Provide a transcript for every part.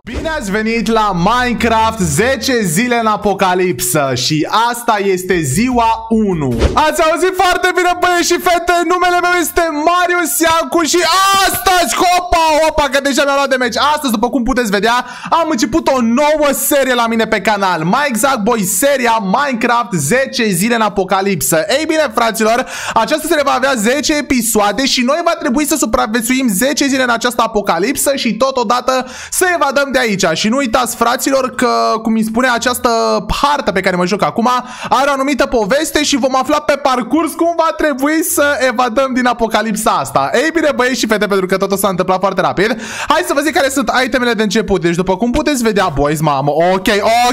Bine ați venit la Minecraft 10 zile în apocalipsă și asta este ziua 1. Ați auzit foarte bine, băieți și fete, numele meu este Marius Iancu și astăzi, hopa, că deja mi-am luat de meci. Astăzi, după cum puteți vedea, am început o nouă serie la mine pe canal. Mai exact, boy, seria Minecraft 10 zile în apocalipsă. Ei bine, fraților, această serie va avea 10 episoade și noi va trebui să supraviețuim 10 zile în această apocalipsă și totodată să evadăm de aici. Și nu uitați, fraților, că, cum îmi spune această hartă pe care mă joc acum, are o anumită poveste și vom afla pe parcurs cum va trebui să evadăm din apocalipsa asta. Ei bine, băieți și fete, pentru că totul s-a întâmplat foarte rapid, hai să vă zic care sunt itemele de început. Deci, după cum puteți vedea, boys, mamă, ok,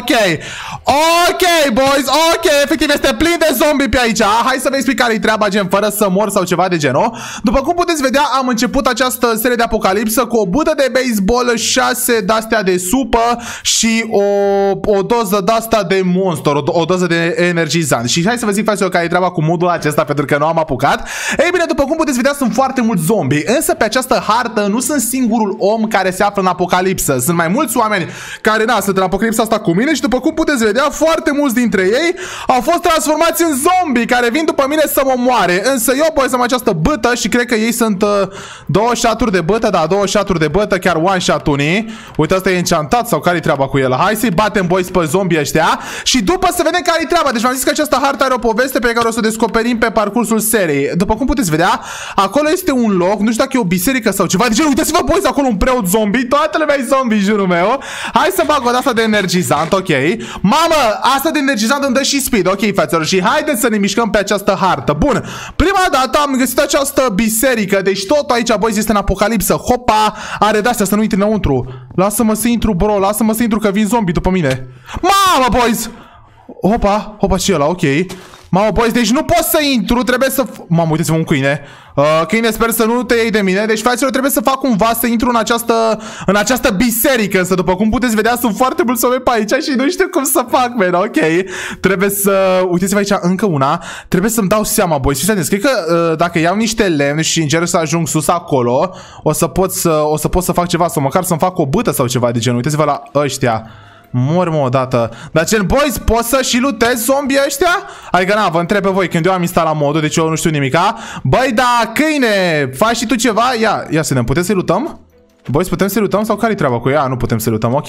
boys, efectiv este plin de zombie pe aici. Hai să vă explic care-i treaba, gen, fără să mor sau ceva de genul. După cum puteți vedea, am început această serie de apocalipsă cu o bută de baseball, 6 de-astea de supă și o doză de-asta de monster, o doză de energizant. Și hai să vă zic, fraților, care e treaba cu modul acesta, pentru că nu am apucat. Ei bine, după cum puteți vedea, sunt foarte mulți zombie, însă pe această hartă nu sunt singurul om care se află în apocalipsă. Sunt mai mulți oameni care, sunt în apocalipsa asta cu mine și după cum puteți vedea, foarte mulți dintre ei au fost transformați în zombie care vin după mine să mă moare. Însă eu, boys, am această bătă și cred că ei sunt 2 shot-uri de bătă, da, 2 shot-uri de bătă, chiar one shot unii. Uite, asta e enchantat sau care-i treaba cu el? Hai să-i batem, boys, pe zombie ăștia și după să vedem care-i treaba. Deci v-am zis că această hartă are o poveste pe care o să o descoperim pe parcursul seriei. După cum puteți vedea, acolo este un loc, nu știu dacă e o biserică sau ceva. Deci uitați-vă, boys, acolo un preot zombie, toată lumea e zombie, jurul meu. Hai să bag o de-asta de energizant, ok. Mamă, asta de energizant îmi dă și speed, ok, fraților. Și haideți să ne mișcăm pe această hartă. Bun, prima dată am găsit această biserică, deci totul aici, boys, este în apocalipsă. Hopa, are de-astea să nu intri înăuntru. Lasă-mă să intru, bro, lasă-mă să intru că vin zombie după mine. Mamă, boys! Hopa, și ăla, ok. Mamă, boys, deci nu pot să intru, trebuie să... Mamă, uite-ți-vă un câine. Câine, sper să nu te iei de mine. Deci, fraților, trebuie să fac cumva să intru în această biserică. Însă, după cum puteți vedea, sunt foarte mulți oameni pe aici și nu știu cum să fac, man, ok. Trebuie să... Uitați-vă aici, încă una. Trebuie să-mi dau seama, boys. Și cred că dacă iau niște lemn și încerc să ajung sus acolo, o să pot să fac ceva, sau măcar să-mi fac o bâtă sau ceva de genul. Uitați-vă la ăștia. Mor, mă, odată. Dar gen, boys, pot să și lutez zombie ăștia? Adică, vă întreb pe voi, când eu am instalat modul, deci eu nu știu nimica. Băi, da, câine, faci și tu ceva? Ia să ne putem să-i lutăm? Boys, putem să-i lutăm sau care-i treaba cu ea? Nu putem să-i lutăm, ok.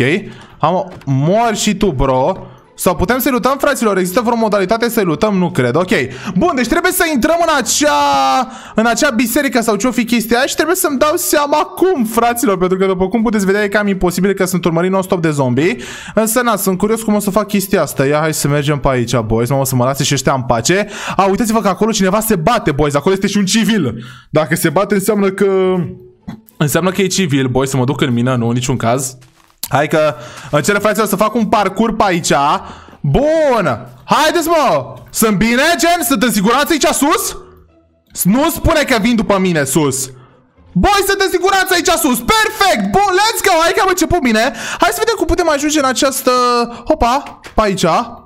Mor și tu, bro. Sau putem să-i lutăm, fraților? Există vreo modalitate să-i lutăm? Nu cred, ok. Bun, deci trebuie să intrăm în acea biserică sau ce-o fi chestia și trebuie să-mi dau seama cum, fraților. Pentru că, după cum puteți vedea, e cam imposibil că sunt urmărit non-stop de zombie. Însă, sunt curios cum o să fac chestia asta. Ia, hai să mergem pe aici, boys. Mă, o să mă lase și ăștia în pace. Uitați-vă că acolo cineva se bate, boys. Acolo este și un civil. Dacă se bate, înseamnă că e civil, boys. Să mă duc în mină, nu, în niciun caz. Hai că încerc, fraților, să fac un parcurs pe aici. Bun. Haideți, mă. Sunt bine, gen? Sunt în siguranță aici sus? Nu spune că vin după mine sus. Boi, sunt în siguranță aici sus. Perfect. Bun, let's go. Hai că am început bine. Hai să vedem cum putem ajunge în această... Hopa, pe aici.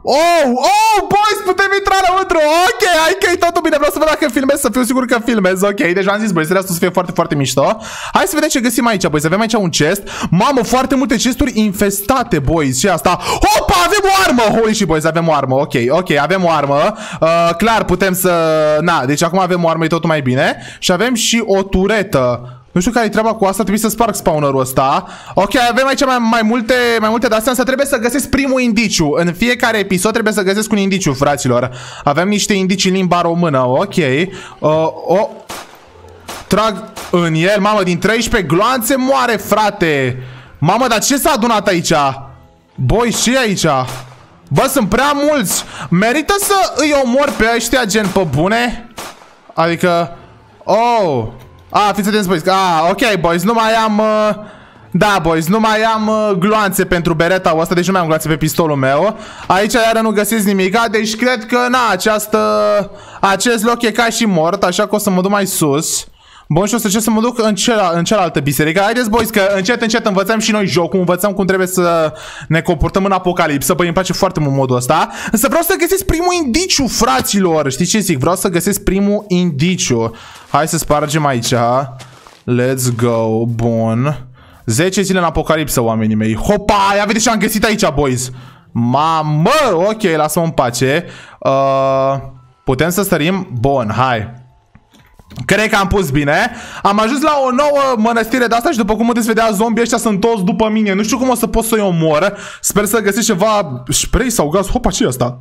Boys, putem intra înăuntru. Ok, hai că e totul bine. Vreau să văd dacă filmez, să fiu sigur că filmez. Ok, deci am zis, băi, seria asta să fie foarte, foarte mișto. Hai să vedem ce găsim aici, băi. Să avem aici un chest. Mamă, foarte multe chesturi infestate, boys. Și asta. Hopa, avem o armă. Holy shit, boys, avem o armă. Ok, avem o armă. Clar, putem să... deci acum avem o armă, e totul mai bine. Și avem și o turetă. Nu știu care e treaba cu asta, trebuie să sparg spawnerul ăsta. Ok, avem aici mai multe de astea, însă trebuie să găsesc primul indiciu. În fiecare episod trebuie să găsesc un indiciu, fraților. Avem niște indicii în limba română, ok. Trag în el, mamă, din 13 gloanțe moare, frate. Mamă, dar ce s-a adunat aici? Boi, ce e aici? Bă, sunt prea mulți. Merită să îi omor pe ăștia, gen, pe bune? Adică... fiți atenți, boys. Ok, boys, nu mai am... Da, boys, nu mai am gloanțe pentru bereta asta, deci nu mai am gloanțe pe pistolul meu. Aici iară nu găsesc nimica, deci cred că, acest loc e ca și mort, așa că o să mă duc mai sus. Bun, și o să încerc să mă duc în cealaltă biserică. Haideți, boys, că încet învățăm și noi jocul, învățăm cum trebuie să ne comportăm în apocalipsă. Băi, îmi place foarte mult modul ăsta. Însă vreau să găsesc primul indiciu, fraților. Știți ce zic? Vreau să găsesc primul indiciu. Hai să spargem aici. Let's go. Bun. 10 zile în apocalipsă, oamenii mei. Hopa, ia vedeți ce am găsit aici, boys. Mamă, ok, lasă-mă în pace. Putem să sărim? Bun, hai. Cred că am pus bine. Am ajuns la o nouă mănăstire de asta și după cum puteți vedea, zombii ăștia sunt toți după mine. Nu știu cum o să pot să-i omor. Sper să găsesc ceva spray sau gaz. Hopa, ce e asta?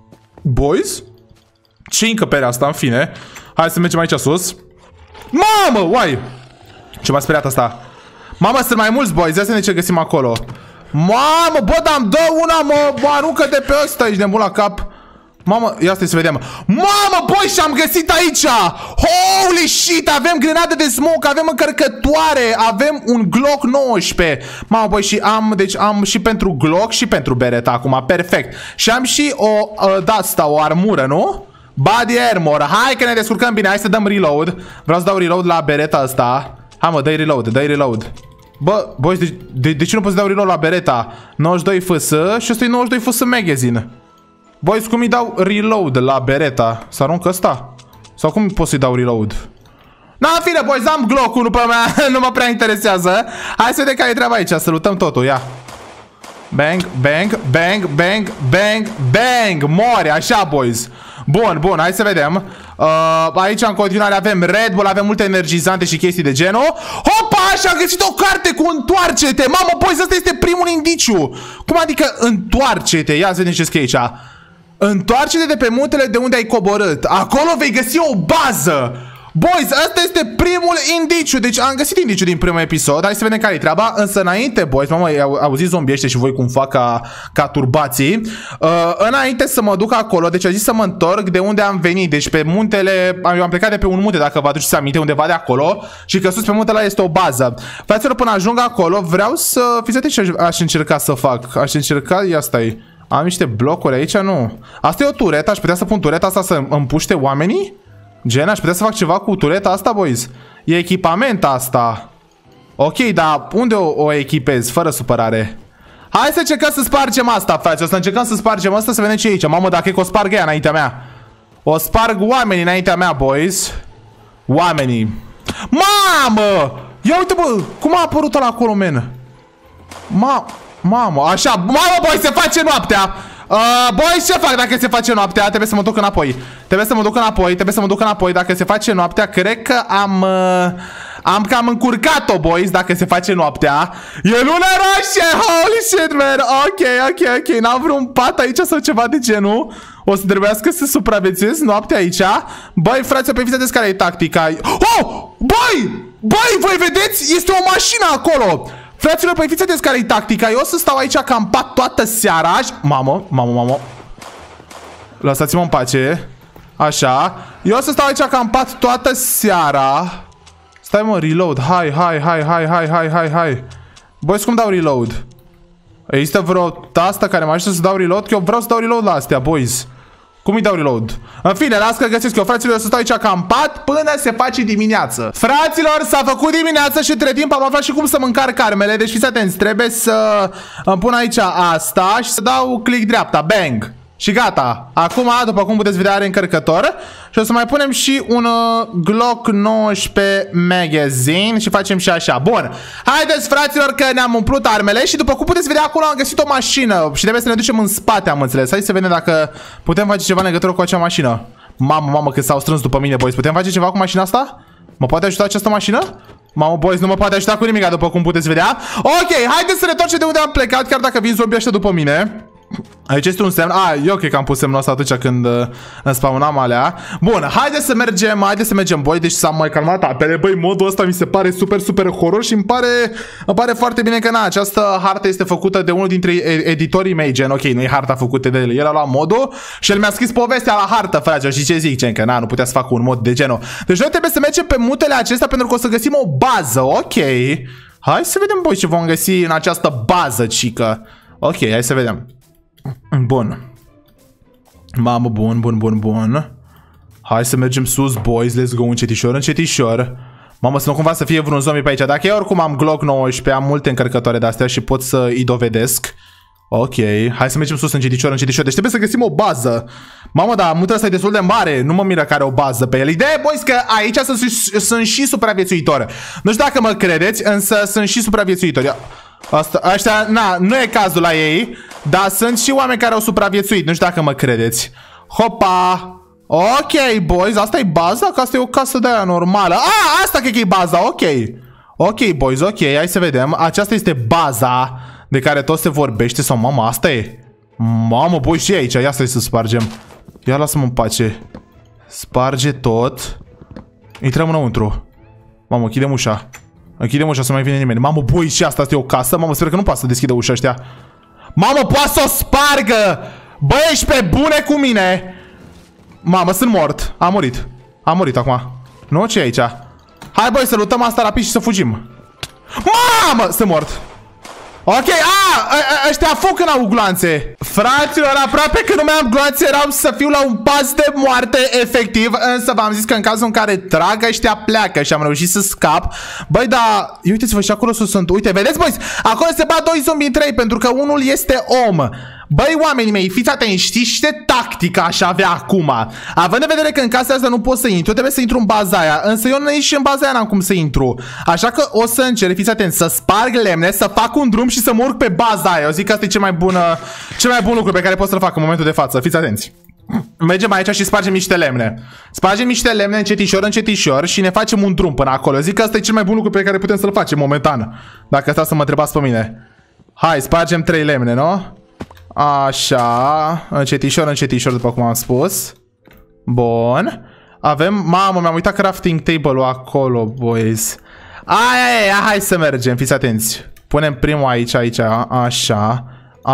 Boys? Ce încăpere asta, în fine. Hai să mergem aici sus. Mamă, uai! Ce m-a speriat asta? Mamă, sunt mai mulți, boys. Ia să ne ce găsim acolo. Mamă, bă, dar-mi dă una, mă aruncă de pe ăsta, ești nebun la cap. Mamă, ia stai să vedem. Mamă, boi, și-am găsit aici. Holy shit, avem grenade de smoke, avem încărcătoare, avem un Glock 19. Mamă, boi, și deci am și pentru Glock și pentru Beretta acum, perfect. Și am și o, de-asta, o armură, nu? Body armor, hai că ne descurcăm bine, hai să dăm reload. Vreau să dau reload la Beretta asta. Hai mă, dă-i reload, dă-i reload. Bă, boys, de ce nu pot să dau reload la Beretta? 92 FS și ăsta e 92 FS magazine. Boys, cum îi dau reload la Beretta? Să arunc ăsta? Sau cum pot să-i dau reload? Na, în fine, boys, am Glock-ul, după mea, nu mă prea interesează. Hai să vedem care e treaba aici, să luptăm totul, ia. Bang, bang, bang, bang, bang, bang. Mori, așa, boys. Bun, bun, hai să vedem. Aici în continuare avem Red Bull, avem multe energizante și chestii de genul. Hopa, și am găsit o carte cu întoarce-te. Mamă, boys, ăsta este primul indiciu. Cum adică întoarce-te? Ia să vedem ce scrie aici. Întoarce-te de pe muntele de unde ai coborât. Acolo vei găsi o bază. Boys, ăsta este primul indiciu. Deci am găsit indiciu din primul episod. Hai să vedem care e treaba. Însă înainte, boys, mamă, auziți zombii ăștia și voi cum fac ca turbații. Înainte să mă duc acolo, deci a zis să mă întorc de unde am venit. Deci pe muntele, eu am plecat de pe un munte, dacă vă aduceți aminte, undeva de acolo. Și că sus pe muntele ăla este o bază. Fraților, până ajung acolo, vreau să... Fiți atenți ce aș încerca să fac. Aș încerca, ia stai. Am niște blocuri aici, nu. Asta e o turetă, aș putea să pun tureta asta să împuște oamenii? Gen, aș putea să fac ceva cu tureta asta, boys? E echipament asta. Ok, dar unde o echipez? Fără supărare. Hai să încercăm să spargem asta, frate. O să încercăm să spargem asta, să vedem ce e aici. Mamă, dacă e că o sparg ea înaintea mea. O sparg oamenii înaintea mea, boys. Oamenii. Mamă! Ia uite, bă, cum a apărut ăla acolo, men? Mamă, așa, mamă, boy, se face noaptea. Boys, ce fac dacă se face noaptea? Trebuie să mă duc înapoi. Trebuie să mă duc înapoi. Dacă se face noaptea, cred că am cam încurcat-o, boys, dacă se face noaptea. E luna roșie, holy shit, man. Ok, n-am vreun pat aici sau ceva de genul. O să trebuiască să supraviețuiesc noaptea aici. Băi, fraților, pe fiți care e tactica. Oh, băi, voi vedeți? Este o mașină acolo. Fraților, păi fiți atenți care-i tactica. Eu o să stau aici campat toată seara. Mamă. Lăsați-mă în pace. Așa. Eu o să stau aici campat toată seara. Stai, mă, reload. Hai. Boys, cum dau reload? Există vreo tastă care mă ajută să dau reload? Că eu vreau să dau reload la astea, boys. Cum îi dau reload? În fine, las că găsesc eu, fraților, să stau aici campat până se face dimineață. Fraților, s-a făcut dimineață și între timp am aflat și cum să mă încarc armele. Deci fiți atenți, trebuie să îmi pun aici asta și să dau click dreapta, bang. Și gata. Acum, după cum puteți vedea, are încărcător. Și o să mai punem și un Glock 19 magazine și facem și așa. Bun. Haideți, fraților, că ne-am umplut armele și după cum puteți vedea, acolo am găsit o mașină și trebuie să ne ducem în spate, am înțeles. Hai să vedem dacă putem face ceva în legătură cu acea mașină. Mamă, că s-au strâns după mine, boys. Putem face ceva cu mașina asta? Mă poate ajuta această mașină? Mamă, boys, nu mă poate ajuta cu nimic, după cum puteți vedea. Ok, haideți să ne întoarcem de unde am plecat, chiar dacă vin zombii ăștia după mine. Aici este un semn. Eu cred că am pus semnul ăsta atunci când îmi spawnam alea. Bun, haideți să mergem, boy. Deci s-a mai calmat apele. Băi, modul ăsta mi se pare super horror și îmi pare foarte bine că această hartă este făcută de unul dintre editorii mei, gen, ok, nu e harta făcută de el. El a luat modul și el mi-a scris povestea la hartă, frate. Și ce zic, gen, că nu putea să fac un mod de genul. Deci noi trebuie să mergem pe muntele acestea pentru că o să găsim o bază, ok. Hai să vedem, boy, ce vom găsi în această bază, cică. Ok, hai să vedem. Bun. Mamă, bun. Hai să mergem sus, boys. Let's go, încetișor. Mamă, să nu cumva să fie vreun zombie pe aici. Dacă eu oricum am Glock 19, am multe încărcătoare de-astea și pot să îi dovedesc. Ok, hai să mergem sus înceticior, înceticior. Deci trebuie să găsim o bază. Mamă, dar mutul ăsta e destul de mare. Nu mă miră că are o bază pe el. Ideea e, boys, că aici sunt și supraviețuitori. Nu știu dacă mă credeți, însă sunt și supraviețuitori. Ăștia, na, nu e cazul la ei, dar sunt și oameni care au supraviețuit. Nu știu dacă mă credeți. Hopa! Ok, boys, asta e baza? Că asta e o casă de aia normală. Asta cred că e baza, ok. Ok, boys, ok, hai să vedem. Aceasta este baza de care tot se vorbește. Sau, mamă, asta e. Mamă, boi, și aici, ia să spargem. Ia, lasă-mă în pace. Sparge tot. Intrăm înăuntru. Mamă, închidem ușa. Închidem ușa să nu mai vine nimeni. Mamă, boi, și asta e o casă. Mamă, sper că nu poate să deschidă ușa ăștia. Mamă, poate să o spargă. Băi, ești pe bune cu mine. Mamă, sunt mort. Am murit. Am murit acum. Nu? Ce e aici? Hai, băi, să lutăm asta rapid și să fugim. Mamă, sunt mort. Ok, ăștia foc când au gloanțe. Fraților, aproape că nu mai am gloanțe, eram să fiu la un pas de moarte, efectiv. Însă v-am zis că în cazul în care trag, ăștia pleacă și am reușit să scap. Băi, dar, uitați-vă, și acolo sus sunt. Uite, vedeți, băi, acolo se bat 2 zombi în 3, pentru că unul este om. Băi, oamenii mei, fiți atenți, știți ce tactică aș avea acum? Având în vedere că în casa asta nu pot să intru, trebuie să intru în baza aia. Însă eu nici în baza aia n-am cum să intru. Așa că o să încerc, fiți atenți, să sparg lemne, să fac un drum și să mă urc pe baza aia. Eu zic că asta e cel mai bun lucru pe care pot să-l fac în momentul de față. Fiți atenți. Mergem aici și spargem niște lemne. Spargem niște lemne încetișor, încetișor și ne facem un drum până acolo. Eu zic că asta e cel mai bun lucru pe care putem să-l facem momentan. Dacă stați să mă întrebați pe mine. Hai, spargem 3 lemne, nu? Așa, încetișor, încetișor, după cum am spus. Bun. Avem, mamă, mi-am uitat crafting table-ul acolo, boys. Aia, hai să mergem, fiți atenți. Punem primul aici, așa. Așa,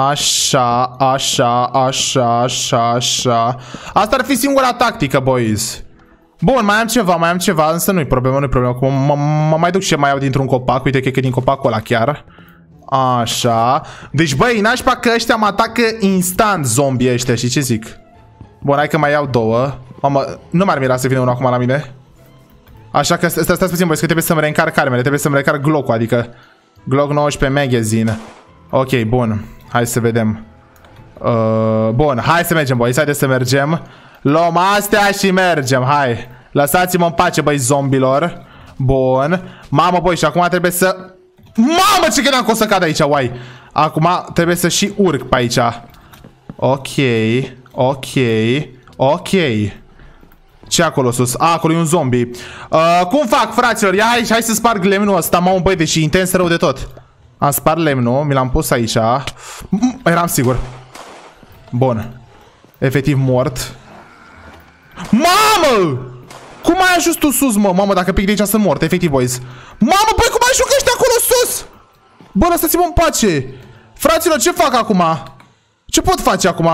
așa, așa, așa, așa. Asta ar fi singura tactică, boys. Bun, mai am ceva, însă nu-i problemă, nu-i problemă. Mă mai duc și mai iau dintr-un copac. Uite că e din copacul ăla chiar. Așa. Deci, băi, nașpa că ăștia mă atacă instant zombie ăștia, și ce zic? Bun, hai că mai iau 2. Mamă, nu m-ar mira să vină unul acum la mine. Așa că stați puțin, băi, că trebuie să-mi reîncarc armele. Trebuie să-mi reîncarc Glock-ul, adică Glock 19 Magazine. Ok, bun. Hai să vedem. Bun, hai să mergem, băi, haideți să mergem. Luăm astea și mergem, hai. Lăsați-mă în pace, băi, zombilor. Bun. Mamă, băi, și acum trebuie să... Mamă, ce credeam că o să cad aici, uai. Acum trebuie să și urc pe aici. Ok, ok, ok. Ce acolo sus? Acolo e un zombie. Cum fac, fraților? Ia aici, hai să sparg lemnul ăsta. Mamă, băi, deși intens rău de tot. Am spart lemnul, mi l-am pus aici. Eram sigur. Bun. Efectiv mort. Mamă! Cum ai ajuns tu sus, mă? Mamă, dacă pic de aici sunt mort, efectiv, boys. Mamă, băi, cum ajung ăștia acolo sus? Bă, lăsați-mă în pace. Fraților, ce fac acum? Ce pot face acum?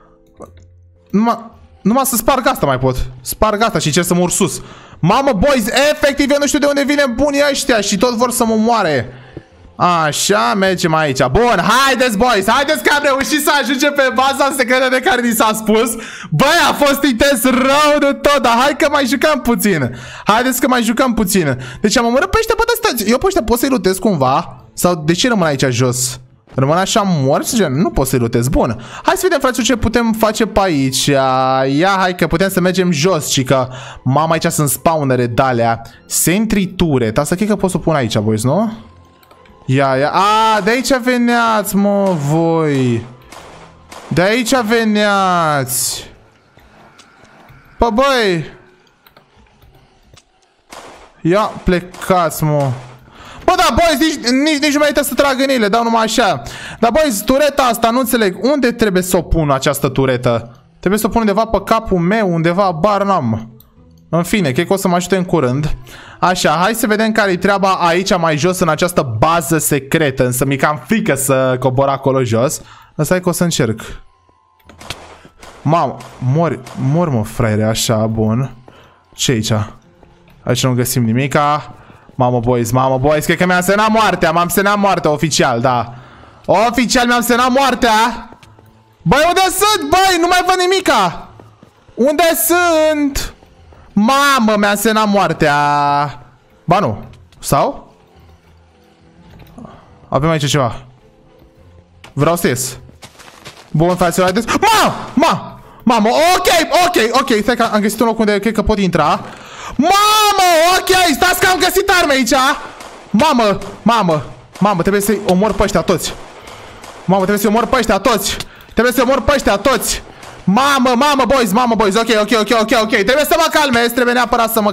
Numai să sparg asta mai pot. Sparg asta și încerc să mă urc sus. Mamă, boys, efectiv, eu nu știu de unde vine bunii ăștia și tot vor să mă moare. Așa, mergem aici. Bun, haideți, boys, haideți că am reușit să ajungem pe baza secretă de care ni s-a spus. Băi, a fost intens rău de tot, dar hai că mai jucăm puțin. Haideți că mai jucăm puțin. Deci am omorât pe ăștia, bă, eu pe ăștia pot să-i lutez cumva? Sau de ce rămân aici jos? Rămân așa morți? Gen, nu pot să-i lutez. Bun, hai să vedem, fraților, ce putem face pe aici. Ia, hai că putem să mergem jos, cică. Mama, aici sunt spawnere de-alea. Sentry turret. Asta cred că pot să o pun aici, boys, nu? Ia, de aici veneați, mă, voi. De aici veneați. Pă, băi. Ia, plecați, mă. Bă, da, boys, nici nu merită să trag în ele, dau numai așa. Dar, boys, tureta asta, nu înțeleg. Unde trebuie să o pun, această turetă? Trebuie să o pun undeva pe capul meu, undeva, bar n-am. În fine, cred că o să mă ajute în curând. Așa, hai să vedem care-i treaba aici mai jos în această bază secretă. Însă mi-e cam frică să cobor acolo jos. Asta e că o să încerc. Mamă, mor mă, fraiere, așa, bun. Ce aici? Aici nu găsim nimica. Mamă, boys, cred că mi-am semnat moartea. M-am semnat moartea, oficial, da. Oficial mi-am semnat moartea. Băi, unde sunt? Băi, nu mai văd nimica. Unde sunt? Mamă, mi-a semnat moartea. Ba nu. Sau? Avem aici ceva. Vreau să ies. Bun, fraților, haideți. Mamă, ok, stai că am găsit un loc unde cred că pot intra. Mamă, ok, stați că am găsit arme aici. Mamă, trebuie să-i omor pe ăștia toți. Trebuie să-i omor pe ăștia toți. Mamă, boys, ok. Trebuie să mă calmez, trebuie neapărat să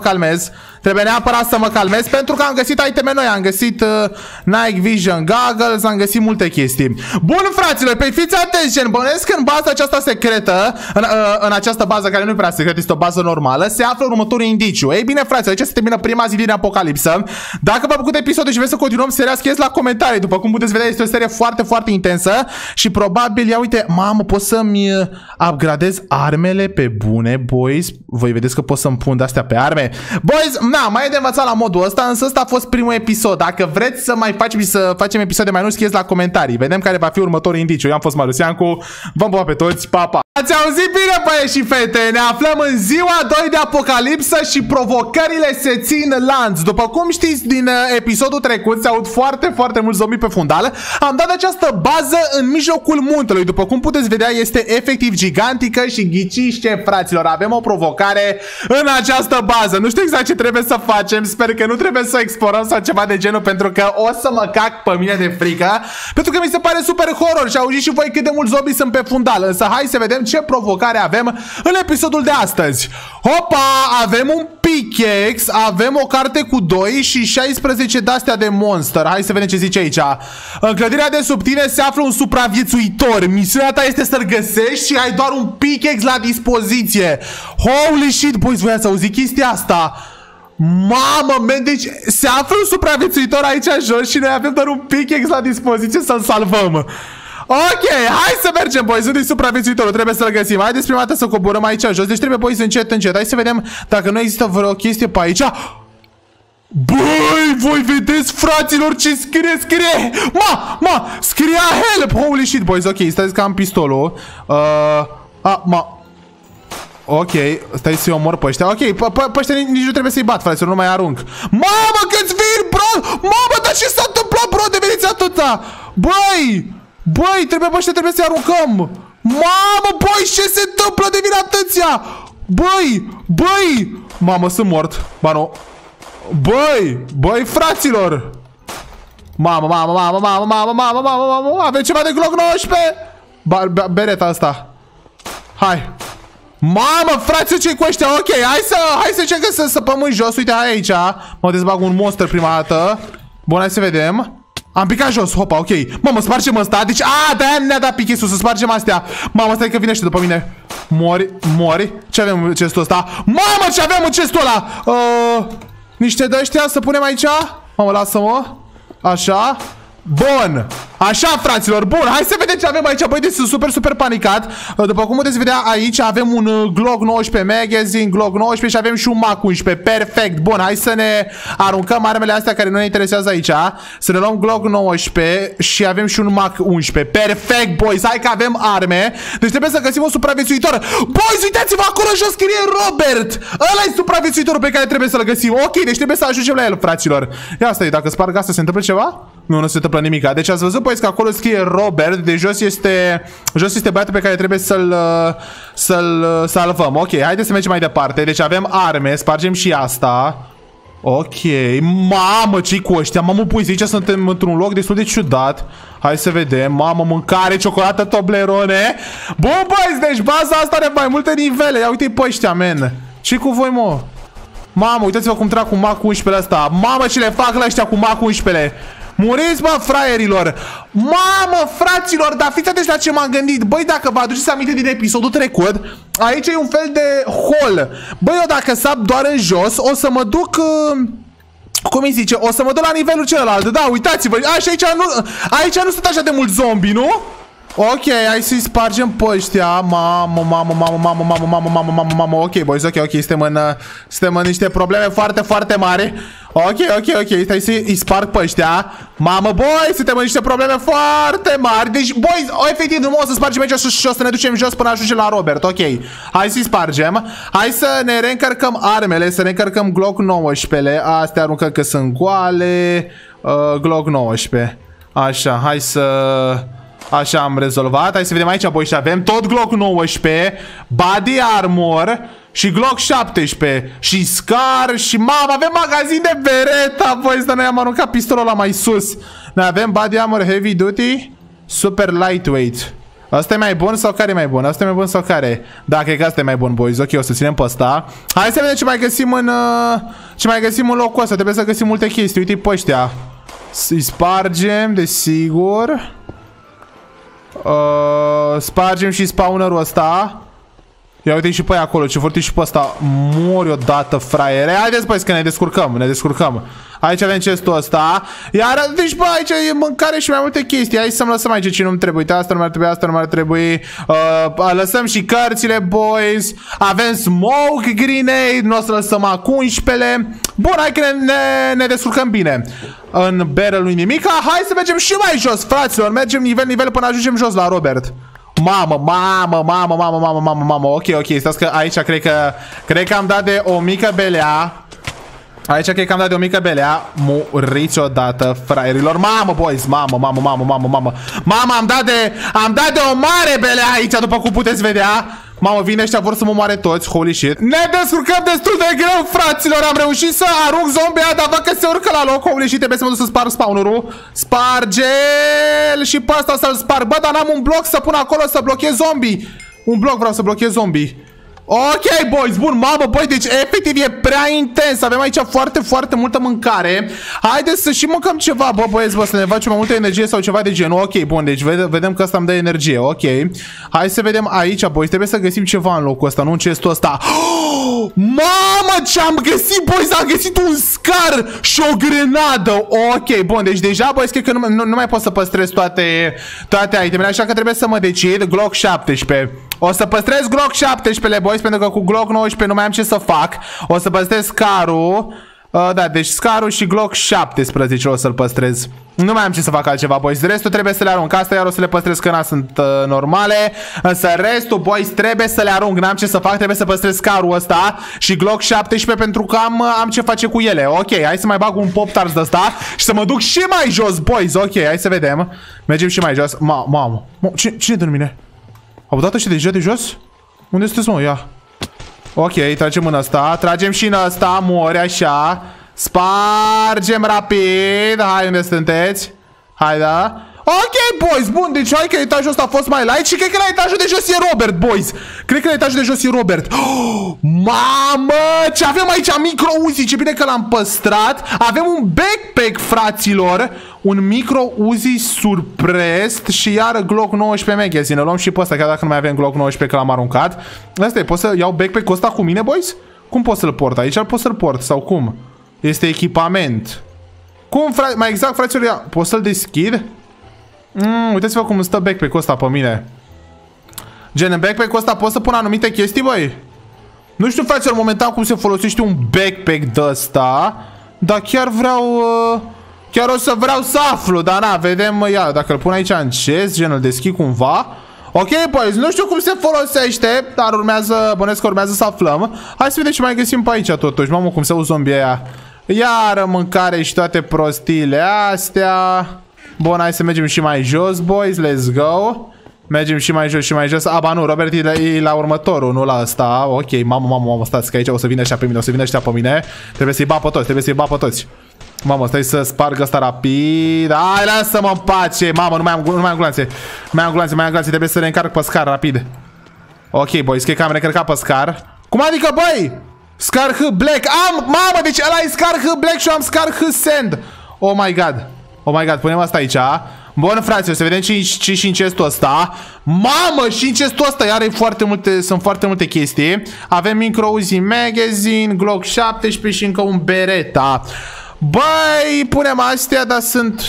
mă calmez. Pentru că am găsit iteme noi, am găsit Night Vision Goggles, am găsit multe chestii. Bun, fraților, pe fiți atenți, gen, bănesc că în baza aceasta secretă, în această bază care nu e prea secretă, este o bază normală, se află următorul indiciu. Ei bine, fraților, aici se termină prima zi din Apocalipsă. Dacă v-a plăcut episodul și vreți să continuăm seria, scrieți la comentarii. După cum puteți vedea, este o serie foarte, foarte intensă și probabil, ia uite, mamă, pot să-mi upgradez armele pe bune, boys. Voi vedeți că pot să-mi pun de-astea pe arme. Boys, mai e de învățat la modul ăsta, însă ăsta a fost primul episod. Dacă vreți să mai facem episoade mai nu, scrieți la comentarii. Vedem care va fi următorul indiciu. Eu am fost Marius Iancu. V-am pupat pe toți. Pa, pa! Ați auzit bine, băieți și fete? Ne aflăm în ziua 2 de Apocalipsă și provocările se țin lanț. După cum știți din episodul trecut, se aud foarte, foarte mulți zombi pe fundal. Am dat această bază în mijlocul muntelui. După cum puteți vedea, este efectiv gigantică și ghiciți ce, fraților, avem o provocare în această bază. Nu știu exact ce trebuie să facem. Sper că nu trebuie să explorăm sau ceva de genul, pentru că o să mă cac pe mine de frică. Pentru că mi se pare super horror și auziți și voi cât de mulți zombi sunt pe fundal. Însă hai să vedem ce provocare avem în episodul de astăzi. Hopa, avem un pickaxe, avem o carte cu 2 și 16 de-astea de monster. Hai să vedem ce zice aici. În clădirea de sub tine se află un supraviețuitor. Misiunea ta este să-l găsești și ai doar un pickaxe la dispoziție. Holy shit, boys, voi ați auzit chestia asta? Mamă, man, deci se află un supraviețuitor aici jos și noi avem doar un pickaxe la dispoziție să-l salvăm. Ok, hai să mergem, boys, unde-i supraviețuitorul? Trebuie să-l găsim. Haideți prima dată să coborăm aici jos. Deci trebuie, boys, încet. Hai să vedem dacă nu există vreo chestie pe aici. Băi, voi vedeți, fraților, ce scrie? Scria help! Holy shit, boys, ok, stai că am pistolul. Ok, stai să-i omor pe ăștia. Ok, pe ăștia nici nu trebuie să-i bat, fraților, nu mai arunc. Mamă, câți vin, bro! Mamă, dar ce s-a întâmplat, bro? Deveniți atâta! Băi, trebuie să-i aruncăm. Mamă, băi, ce se întâmplă? Devin atâția! Băi! Mamă, sunt mort. Ba nu. Băi, fraților! Mamă, avem ceva de Glock 19? Bereta asta. Hai. Mamă, frate, ce-i cu ăștia? Ok, hai să încercăm să săpăm în jos. Uite, hai aici. Mă dezbag un monster prima dată. Bun, hai să vedem. Am picat jos, hopa, ok. Mamă, spargem ăsta. Deci, de-aia ne-a dat pichesul, să spargem astea. Mamă, stai că vine ăștia după mine. Mori. Ce avem în chestul ăsta? Mamă, ce avem în chestul ăla? Niște de-ăștia să punem aici. Mamă, lasă-mă. Așa. Bun, așa, fraților, bun, hai să vedem ce avem aici. Băi, deci sunt super panicat. După cum puteți vedea, aici avem un Glock 19 magazine, Glock 19 și avem și un Mac 11. Perfect, bun, hai să ne aruncăm armele astea care nu ne interesează aici. Să ne luăm Glock 19 și avem și un Mac 11. Perfect, boys, hai că avem arme. Deci trebuie să găsim un supraviețuitor. Boys, uitați-vă, acolo jos scrie Robert. Ăla e supraviețuitorul pe care trebuie să-l găsim. Ok, deci trebuie să ajungem la el, fraților. Ia asta e, dacă sparg asta, se întâmplă ceva? Nu se întâmplă nimic. Deci ați văzut, boys, că acolo scrie Robert. De jos este băiatul pe care trebuie să-l salvăm. Ok, haideți să mergem mai departe. Deci avem arme, spargem și asta. Ok, mamă, ce-i cu ăștia? Mamă, pui, aici suntem într-un loc destul de ciudat. Hai să vedem. Mamă, mâncare, ciocolată, Toblerone. Bun, boys, deci baza asta are mai multe nivele. Ia uite-i pe ăștia, men. Ce-i cu voi, mă? Mamă, uitați-vă cum trag cu Mac 11 ăsta. Mamă, ce le fac la ăștia cu Mac 11. Muriți, mă, fraierilor! Mamă, fraților, dar fiți atenți la ce m-am gândit. Băi, dacă vă aduceți aminte din episodul trecut, aici e un fel de hol. Băi, eu dacă sap doar în jos, o să mă duc... cum îi zice? O să mă duc la nivelul celălalt. Da, uitați-vă. Și aici nu sunt așa de mulți zombi, nu? Ok, hai să-i spargem pe ăștia. Mamă. Ok, boys, ok, suntem în niște probleme foarte mari. Ok, stai să-i sparg pe ăștia. Mamă, boys, suntem în niște probleme foarte mari. Deci, boys, efectiv, nu o să spargem aici și o să ne ducem jos până ajungem la Robert. Ok, hai să-i spargem. Hai să ne reîncărcăm armele, să ne încărcăm Glock 19. Astea aruncăm că sunt goale. Glock 19. Așa, hai să Așa am rezolvat. Hai să vedem aici, boys, avem tot Glock 19, Body Armor și Glock 17 și Scar și mamă, avem magazin de Beretta, boys, dar noi am aruncat pistolul ăla mai sus. Noi avem Body Armor Heavy Duty, Super Lightweight. Asta e mai bun sau care e mai bun? Asta e mai bun sau care? Da, cred că asta e mai bun, boys. Ok, o să ținem pe ăsta. Hai să vedem ce mai găsim în ce mai găsim în locul ăsta. Trebuie să găsim multe chestii. Uite-i pe ăștia. Să-i spargem, desigur. Spargem și spawnerul ăsta. Ia uite și pe aia acolo, ce vorti și pe ăsta. Mori odată, fraiere. Haideți, băi, că ne descurcăm, ne descurcăm. Aici avem chestul ăsta. Iar, deci, bă, aici e mâncare și mai multe chestii. Hai să-mi lăsăm aici ce nu-mi trebuie. Uite, asta nu mai trebuie, asta nu mai trebuie. Lăsăm și cărțile, boys. Avem smoke grenade. Nu o să lăsăm acum 11-le. Bun, hai că ne descurcăm bine. În barrel nu-i nimic. Hai să mergem și mai jos, fraților. Mergem nivel până ajungem jos la Robert. Mamă. Ok, stați că aici cred că am dat de o mică belea. Aici cred că am dat de o mică belea. Muriți odată, fraierilor. Mamă, boys, mamă. Mamă, am dat de o mare belea aici, după cum puteți vedea. Mamă, vine ăștia, vor să mă moare toți. Holy shit. Ne descurcăm destul de greu, fraților. Am reușit să arunc zombia, dar văd că se urcă la loc. Holy shit, trebuie să mă duc să sparg spawnerul. Sparge-l și pe ăsta să-l sparg. Bă, dar n-am un bloc să pun acolo să blochez zombie. Un bloc vreau să blochez zombie. Ok, boys, bun, mamă, băi, deci efectiv e prea intens. Avem aici foarte multă mâncare. Haideți să și mâncăm ceva, bă, băieți, bă, să ne facem mai multă energie sau ceva de genul. Ok, bun, deci vedem că ăsta îmi dă energie, ok. Hai să vedem aici, boys, trebuie să găsim ceva în locul ăsta, nu în chestul ăsta. Oh, mamă, ce am găsit, boys, am găsit un scar și o grenadă. Ok, bun, deci deja, boys, cred că nu mai pot să păstrez toate itemele, așa că trebuie să mă decid. Glock 17. O să păstrez Glock 17, boys, pentru că cu Glock 19 nu mai am ce să fac. O să păstrez Scarul. Da, deci Scarul și Glock 17 o să-l păstrez. Nu mai am ce să fac altceva, boys. Restul trebuie să le arunc. Asta iar o să le păstrez că sunt normale. Însă restul, boys, trebuie să le arunc. N-am ce să fac, trebuie să păstrez Scarul ăsta și Glock 17 pentru că am ce face cu ele. Ok, hai să mai bag un Pop-Tarts de ăsta și să mă duc și mai jos, boys. Ok, hai să vedem. Mergem și mai jos. Mamă, cine de mine? Au dat ăștia deja de jos? Unde sunteți, mă? Ia. Ok, tragem în ăsta. Tragem și în ăsta. Mori așa. Spargem rapid. Hai, unde sunteți? Hai, da. Ok, boys, bun, deci hai că etajul ăsta a fost mai light și cred că la etajul de jos e Robert, boys. Cred că la etajul de jos e Robert. Oh, mamă, ce avem aici? Micro Uzi, ce bine că l-am păstrat. Avem un backpack, fraților. Un micro Uzi surprest și iară Glock 19 magazine. Luăm și pe ăsta, chiar dacă nu mai avem Glock 19 că l-am aruncat. Asta e, pot să iau backpack-ul ăsta cu mine, boys? Cum pot să-l port? Aici pot să-l port sau cum? Este echipament. Cum, mai exact, fraților, ia, pot să-l deschid? Uitați-vă cum stă backpack-ul ăsta pe mine. Gen, în backpack-ul ăsta pot să pun anumite chestii, băi? Nu știu, fraților, momentan cum se folosește un backpack de ăsta. Dar chiar vreau... chiar o să vreau să aflu. Dar na, vedem, ia, dacă îl pun aici în chest, gen, îl deschid cumva. Ok, boys, nu știu cum se folosește, dar urmează, bănesc că urmează să aflăm. Hai să vedem ce mai găsim pe aici totuși. Mamă, cum se auzi zombie aia. Iară mâncare și toate prostiile astea. Bun, hai să mergem și mai jos, boys, let's go. Mergem și mai jos și mai jos. Aba nu, Robert e la următorul, nu la ăsta. Ok, mamă, stați că aici o să vină ăștia pe mine, o să vină ăștia pe mine. Trebuie să-i bat pe toți, Mamă, stai să sparg ăsta rapid. Hai, lasă-mă în pace. Mamă, nu mai am gloanțe. Mai am gloanțe, trebuie să le încarc pe Scar rapid. Ok, boys, cred că am reîncărcat pe Scar. Cum adică, băi? Scar H Black. Mamă, deci ăla e Scar H Black și eu am Scar H Sand. Oh my god, punem asta aici. Bun, fraților, să vedem ce și în chestul ăsta. Mamă, și în chestul ăsta iar sunt foarte multe chestii. Avem Micro Uzi Magazine, Glock 17 și încă un Beretta. Băi, punem astea, dar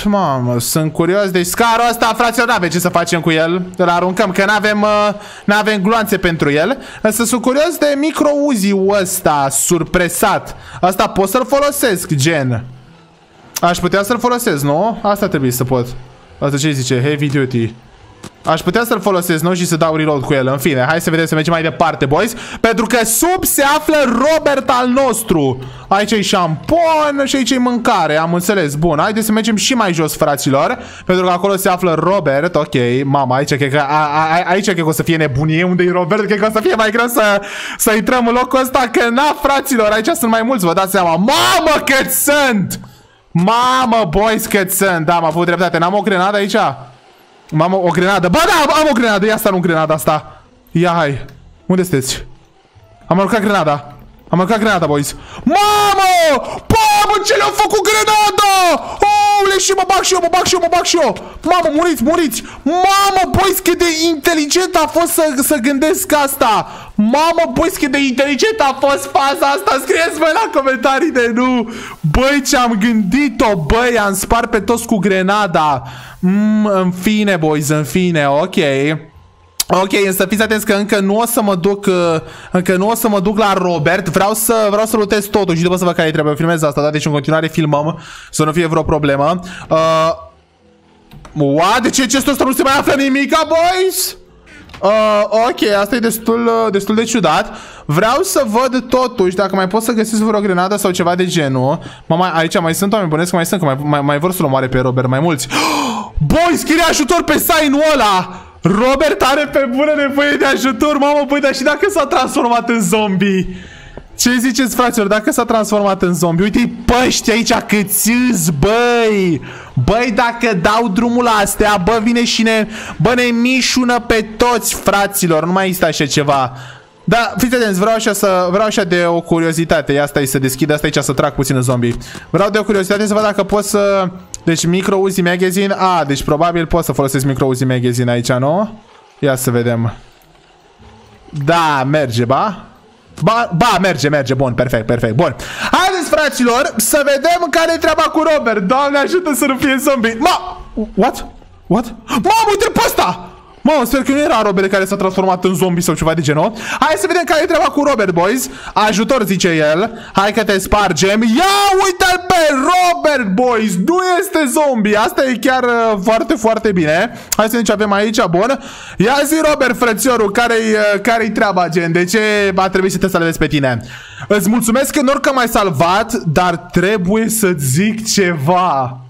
sunt curios. Deci scarul ăsta, fraților, n-avem ce să facem cu el. Îl aruncăm, că n-avem gloanțe pentru el. Însă sunt curios de Micro Uzi-ul ăsta surpresat. Asta pot să-l folosesc, gen. Aș putea să-l folosesc, nu? Asta trebuie să pot. Asta ce zice? Heavy Duty. Aș putea să-l folosesc, nu? Și să dau reload cu el. În fine, hai să vedem, să mergem mai departe, boys. Pentru că sub se află Robert al nostru. Aici e șampon și aici e mâncare. Am înțeles, bun. Haideți să mergem și mai jos, fraților. Pentru că acolo se află Robert. Ok, mama, aici cred că, aici cred că o să fie nebunie. Unde e Robert? Cred că o să fie mai greu să intrăm în locul ăsta. Că na, fraților, aici sunt mai mulți, vă dați seama. Mamă, cât sunt! Mamă, boys, cât sunt. Da, am avut dreptate. N-am o grenadă aici? Mamă, o grenadă. Ba da, am o grenadă. Ia asta, nu grenada asta. Ia, hai. Unde sunteți? Am aruncat grenada. Am aruncat grenada, boys. Mamă! Mamă, ce le-au făcut grenada! Oule, și mă bag și eu, mă bag și eu, mă bag și eu. Mamă, muriți, muriți. Mamă, boys, cât de inteligent a fost să gândesc asta. Mamă, boys, cât de inteligent a fost faza asta. Scrieți voi la comentarii de nu. Băi, ce-am gândit-o, băi, am spart pe toți cu grenada. În fine, boys, în fine, ok. Ok, însă fiți atenți că încă nu o să mă duc, la Robert. Vreau să lutez totul și după să văd care trebuie. Filmez asta, da? Deci în continuare filmăm, să nu fie vreo problemă. De ce chestul ăsta nu se mai află nimica, boys? Ok, asta e destul de ciudat. Vreau să văd totuși dacă mai pot să găsesc vreo grenadă sau ceva de genul. Aici mai sunt oameni, bănesc că mai sunt, că mai vor să-l omoare pe Robert, mai mulți. Boys, scrie ajutor pe sign-ul ăla. Robert are pe bună nevoie de ajutor. Mamă, băi, dar și dacă s-a transformat în zombie? Ce ziceți, fraților, dacă s-a transformat în zombie? Uite-i păști aici câți îți, băi. Băi, dacă dau drumul la astea, bă, vine și ne mișună pe toți, fraților. Nu mai există așa ceva. Da, fiți atenți, vreau așa de o curiozitate. Ia stai să deschid asta aici, să trag puțin în zombie. Vreau de o curiozitate să văd dacă pot să... Deci micro Uzi magazine. Deci probabil pot să folosesc micro Uzi magazine aici, nu? Ia să vedem. Da, merge, ba? Ba, merge, bun, perfect, bun. Haideți, fraților, să vedem care-i treaba cu Robert. Doamne ajută să nu fie zombie. What? Mamă, uite-l pe ăsta! Mă, sper că nu era Robert care s-a transformat în zombie sau ceva de genul. Hai să vedem care e treaba cu Robert, boys. Ajutor, zice el. Hai că te spargem. Ia uite-l pe Robert, boys. Nu este zombie. Asta e chiar foarte, foarte bine. Hai să vedem ce avem aici, bun. Ia zi, Robert, frățiorul, care-i treaba, gen? De ce a trebuit să te salvezi pe tine? Îți mulțumesc că noroc că m-ai salvat, dar trebuie să-ți zic ceva.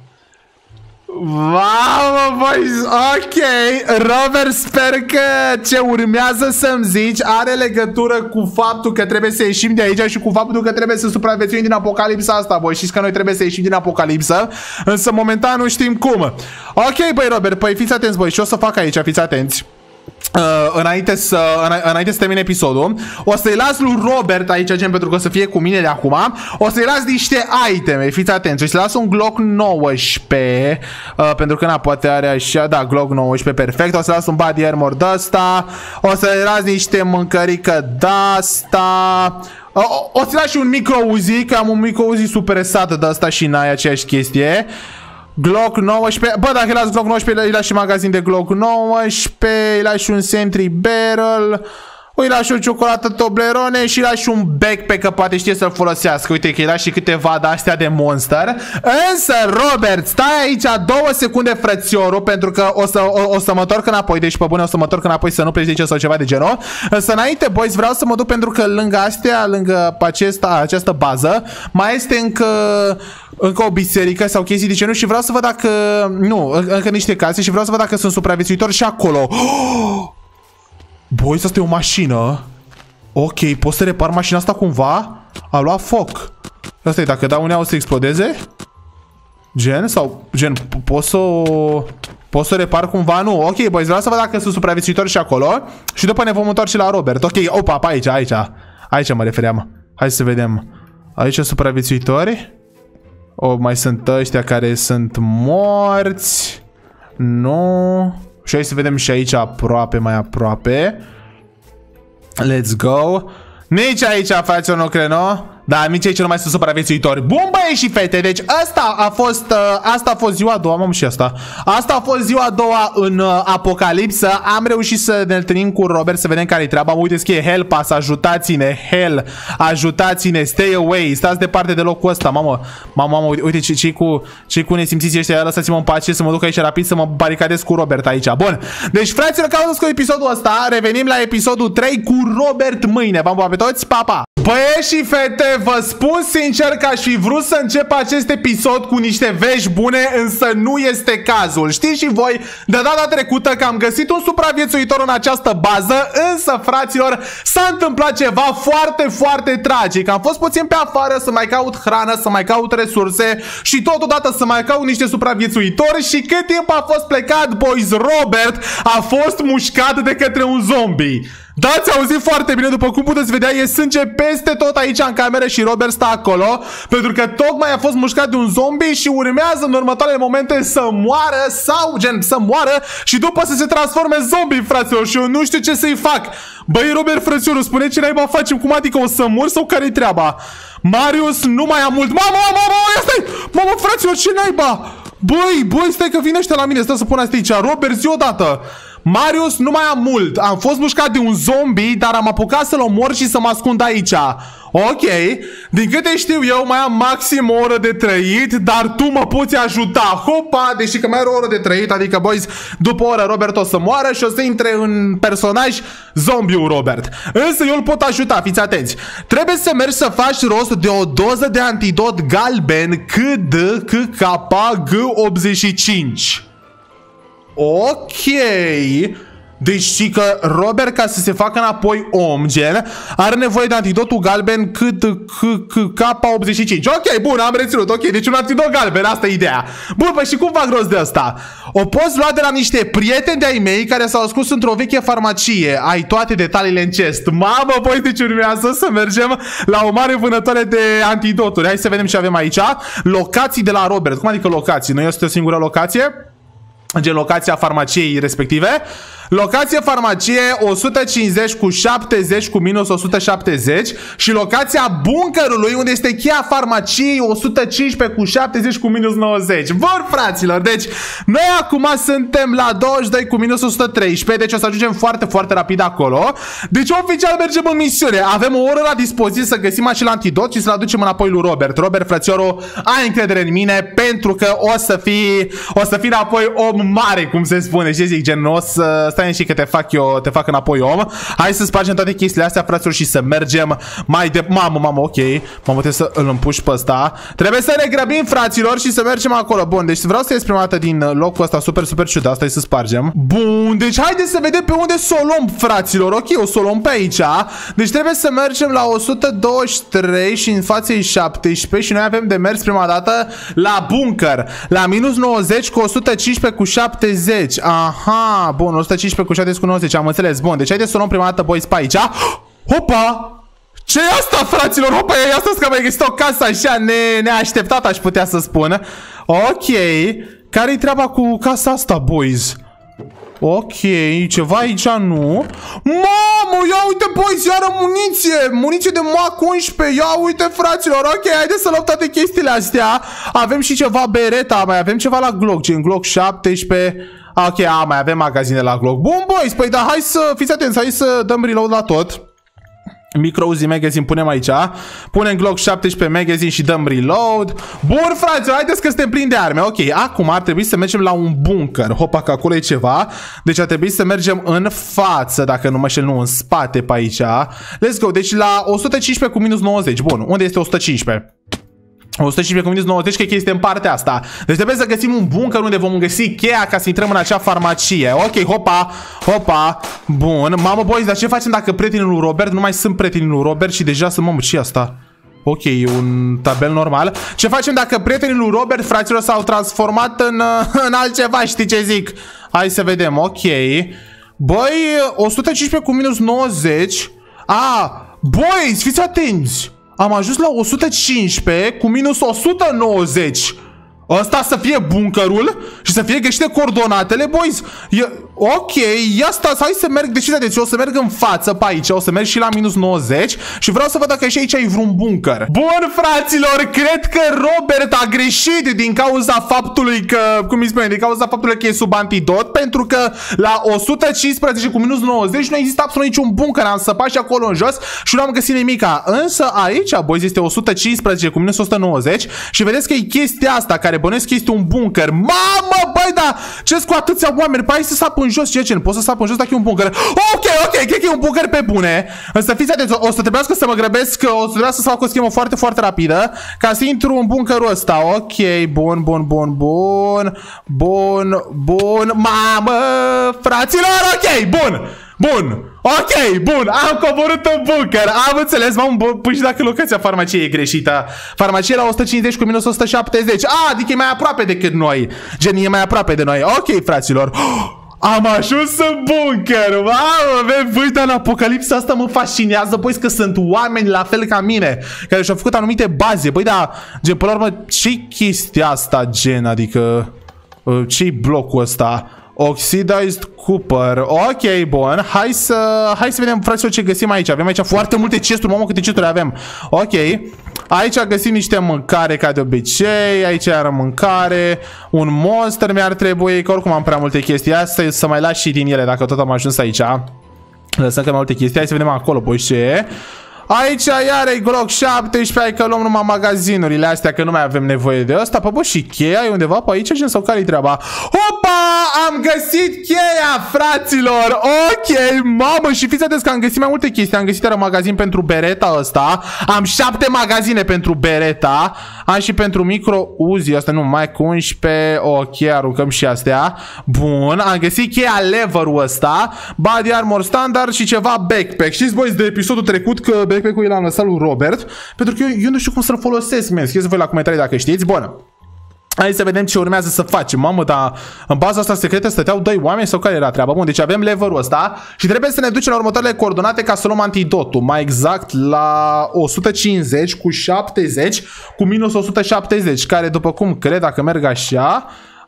Wow, boys, ok. Robert, sper că ce urmează să-mi zici are legătură cu faptul că trebuie să ieșim de aici și cu faptul că trebuie să supraviețuim din apocalipsa asta, boy. Știți că noi trebuie să ieșim din apocalipsă, însă momentan nu știm cum. Ok, băi, Robert, păi fiți atenți, băi, și o să fac aici, fiți atenți. Înainte să termine episodul, o să-i las lui Robert aici, gen, pentru că o să fie cu mine de acum. O să-i las niște iteme, fiți atenți. O să-i las un Glock 19 pentru că poate are așa, da, Glock 19, perfect. O să-i las un body armor de-asta. O să-i las niște mâncărică de-asta. O să-i las și un micro Uzi, că am un micro Uzi super sat de-asta și n-ai aceeași chestie. Glock 19. Bă, dacă îi las Glock 19, îi las și magazin de Glock 19. Îi las și un Sentry Barrel. Îi las și o ciocolată Toblerone. Și îi las și un backpack, că poate știe să-l folosească. Uite că îi las și câteva de-astea de Monster. Însă, Robert, stai aici 2 secunde, frățiorul, pentru că o să mă întorc înapoi. Deci, pe bune, o să mă întorc înapoi, să nu pleci de aici sau ceva de genul. Însă, înainte, boys, vreau să mă duc, pentru că lângă astea, lângă această bază, mai este încă o biserică sau chestii de genul și vreau să văd dacă... Nu, încă niște case și vreau să văd dacă sunt supraviețuitori și acolo. Boys, asta e o mașină. Ok, pot să repar mașina asta cumva? A luat foc. Asta e, dacă dau unea o să explodeze? Gen? Sau, gen, pot să repar cumva? Nu, ok, boys, vreau să văd dacă sunt supraviețuitori și acolo. Și după ne vom întoarce la Robert. Ok, opa, aici mă refeream. Hai să vedem. Aici supraviețuitori. Mai sunt ăștia care sunt morți. Nu. Și hai să vedem și aici aproape, mai aproape. Let's go. Nici aici, fraților, nu cred, nu? Da, micii cel mai sunt supraviețuitori. Bun, băieți și fete, deci asta a fost ziua a doua, mă, și asta. Asta a fost ziua a doua în Apocalipsă. Am reușit să ne întâlnim cu Robert, să vedem care-i treaba. Mă uite, scrie help us, ajutați-ne, hell, ajutați-ne, stay away, stați departe de locul ăsta, mamă, uite ce cu nesimțiții ăștia, lăsați-mă în pace să mă duc aici rapid să mă baricadez cu Robert aici. Bun, deci fraților, cam cu episodul ăsta, revenim la episodul 3 cu Robert mâine. V-am pupat pe toți, pa, pa! Băieți și fete, vă spun sincer că aș fi vrut să încep acest episod cu niște vești bune, însă nu este cazul. Știți și voi de data trecută că am găsit un supraviețuitor în această bază, însă, fraților, s-a întâmplat ceva foarte, foarte tragic. Am fost puțin pe afară să mai caut hrană, să mai caut resurse și totodată să mai caut niște supraviețuitori și cât timp a fost plecat, boys, Robert a fost mușcat de către un zombie. Da, ați auzit foarte bine, după cum puteți vedea, e sânge peste tot aici în cameră și Robert stă acolo, pentru că tocmai a fost mușcat de un zombie și urmează în următoarele momente să moară sau, gen, să moară și după să se transforme în zombie, fraților, și eu nu știu ce să-i fac. Băi, Robert, frățiorul, spune ce naiba facem, cum adică o să mor sau care-i treaba? Marius nu mai am mult. Mamă, fraților, ce naiba? Băi, stai că vine ăștia la mine, stai să pun asta aici. Robert, zi odată. Marius, nu mai am mult. Am fost mușcat de un zombie, dar am apucat să-l omor și să mă ascund aici. Ok, din câte știu eu, mai am maxim o oră de trăit, dar tu mă poți ajuta. Hopa, deși că mai are o oră de trăit, adică, boys, după o oră Robert o să moară și o să intre în personaj zombiul Robert. Însă eu îl pot ajuta, fiți atenți. Trebuie să mergi să faci rost de o doză de antidot galben KDKG85. Ok. Deci știi că Robert, ca să se facă înapoi om, gen, are nevoie de antidotul galben K85. Ok, bun, am reținut. Ok, deci un antidot galben, asta e ideea. Bun, păi și cum fac rost de asta? O poți lua de la niște prieteni de-ai mei care s-au ascuns într-o veche farmacie. Ai toate detaliile în chest. Mamă, băi, deci urmează să mergem la o mare vânătoare de antidoturi. Hai să vedem ce avem aici. Locații de la Robert. Cum adică locații? Nu este o singură locație? Gen locația farmaciei respective. Locația farmacie 150 cu 70 cu minus 170 și locația bunkerului unde este cheia farmaciei 115 cu 70 cu minus 90. Bun, fraților, deci noi acum suntem la 22 cu minus 113, deci o să ajungem foarte, foarte rapid acolo. Deci oficial mergem în misiune. Avem o oră la dispoziție să găsim acel antidot și să-l aducem înapoi lui Robert. Robert, frățiorul, ai încredere în mine pentru că o să fii înapoi om mare, cum se spune. Și zic, gen, o să stai și că te fac înapoi om. Hai să spargem toate chestiile astea, fraților, și să mergem mai de... Mamă, ok. Mamă, trebuie să îl împuși pe ăsta. Trebuie să ne grăbim, fraților, și să mergem acolo. Bun, deci vreau să ies prima dată din locul ăsta super, super ciudat. Stai să spargem. Bun, deci haideți să vedem pe unde să o luăm, fraților. Ok, o să o luăm pe aici. Deci trebuie să mergem la 123 și în față e 17 și noi avem de mers prima dată la bunker. La minus 90 cu 115 cu 70. Aha, bun, 115 cu 70 cu 90, am înțeles. Bun, deci haideți să o luăm prima dată, boys, pe aici. Hopa! Ce e asta, fraților? Hopa, e asta că mai găsit o casă așa neașteptat, aș putea să spun. Ok, care-i treaba cu casa asta, boys? Ok, ceva aici nu. Mamă, ia uite, boys, iară muniție de MAC 11. Ia uite, fraților, ok, haideți să luăm toate chestiile astea. Avem și ceva Beretta, mai avem ceva la Glock, gen Glock 17. Ok, mai avem magazine la Glock. Bun, boys, păi da, hai să fiți atenți, hai să dăm reload la tot. Micro Uzi Magazine punem aici. Punem Glock 17 Magazine și dăm reload. Bun, fraților, haideți că suntem plini de arme. Ok, acum ar trebui să mergem la un bunker. Hopa, că acolo e ceva. Deci ar trebui să mergem în față, dacă nu mă șel, nu, în spate pe aici. Let's go, deci la 115 cu minus 90. Bun, unde este 115? 115 cu minus 90, cred că este în partea asta. Deci trebuie să găsim un bunker unde vom găsi cheia ca să intrăm în acea farmacie. Ok, hopa. Bun, mamă, boys, dar ce facem dacă prietenii lui Robert nu mai sunt prietenii lui Robert și deja sunt, mamă, ce asta? Ok, e un tabel normal. Ce facem dacă prietenii lui Robert, fraților, s-au transformat în altceva, știi ce zic? Hai să vedem, ok. Băi, 115 cu minus 90. Boys, fiți atenți. Am ajuns la 115 cu minus 190. Ăsta să fie bunkerul și să fie găsite coordonatele, boys. Ok, ia sta, hai să merg, deci vedeți, eu o să merg în față pe aici, o să merg și la minus 90 și vreau să văd dacă și aici ai vreun bunker. Bun, fraților, cred că Robert a greșit din cauza faptului că, cum îi spune, din cauza faptului că e sub antidot, pentru că la 115 cu minus 90 nu există absolut niciun bunker, am săpat și acolo în jos și nu am găsit nimica. Însă aici, boys, este 115 cu minus 190 și vedeți că e chestia asta care bănesc că este un bunker. Mamă, băi, da, ce-s cu atâția oameni? Păi, hai să sap în jos, ce? Pot să sap în jos dacă e un bunker. Ok, cred că e un bunker pe bune. Însă fiți atenți, o să trebuiască să mă grăbesc, o să trebuiască să fac o schemă foarte, foarte rapidă ca să intru în bunkerul ăsta. Ok, bun. Mamă, fraților, ok, bun, am coborât în bunker. Am înțeles, păi și dacă locația farmaciei e greșită. Farmacie la 150 cu minus 170. Adică e mai aproape decât noi. Gen, e mai aproape de noi. Ok, fraților. Am ajuns în bunker. Mamă, uite, în apocalipsa asta mă fascinează, băi, că sunt oameni la fel ca mine care și-au făcut anumite baze. Băi, da, gen, până la urmă, ce-i chestia asta, gen, adică ce-i blocul ăsta? Oxidized Cooper. Ok, bun. Hai să vedem, fraților, ce găsim aici. Avem aici foarte multe chesturi. Mamă, câte chesturi avem. Ok. Aici găsim niște mâncare ca de obicei. Aici iară mâncare. Un monster mi-ar trebui, că oricum am prea multe chestii. Asta să mai las și din ele dacă tot am ajuns aici. Lăsăm că mai multe chestii. Hai să vedem acolo, băi, ce. Aici iară e Glock 17, hai că luăm numai magazinurile astea, că nu mai avem nevoie de asta. Pă, bă, și cheia e undeva pe aici, gen, sau care-i treaba? Opa! Am găsit cheia, fraților! Ok, mamă, și fiți atenți că am găsit mai multe chestii. Am găsit un magazin pentru bereta ăsta. Am 7 magazine pentru bereta. Am și pentru micro Uzi, asta nu, mai 11. Ok, aruncăm și astea. Bun, am găsit cheia lever-ul ăsta, body armor standard și ceva backpack. Știți, boys, de episodul trecut că backpack-ul l-am lăsat lui Robert, pentru că eu nu știu cum să-l folosesc, men. Scrieți voi la comentarii dacă știți. Bun. Hai să vedem ce urmează să facem. Mamă, dar în baza asta secretă stăteau 2 oameni sau care era treaba? Bun, deci avem leverul ăsta și trebuie să ne ducem la următoarele coordonate ca să luăm antidotul. Mai exact la 150 cu 70 cu minus 170, care după cum cred, dacă merg așa...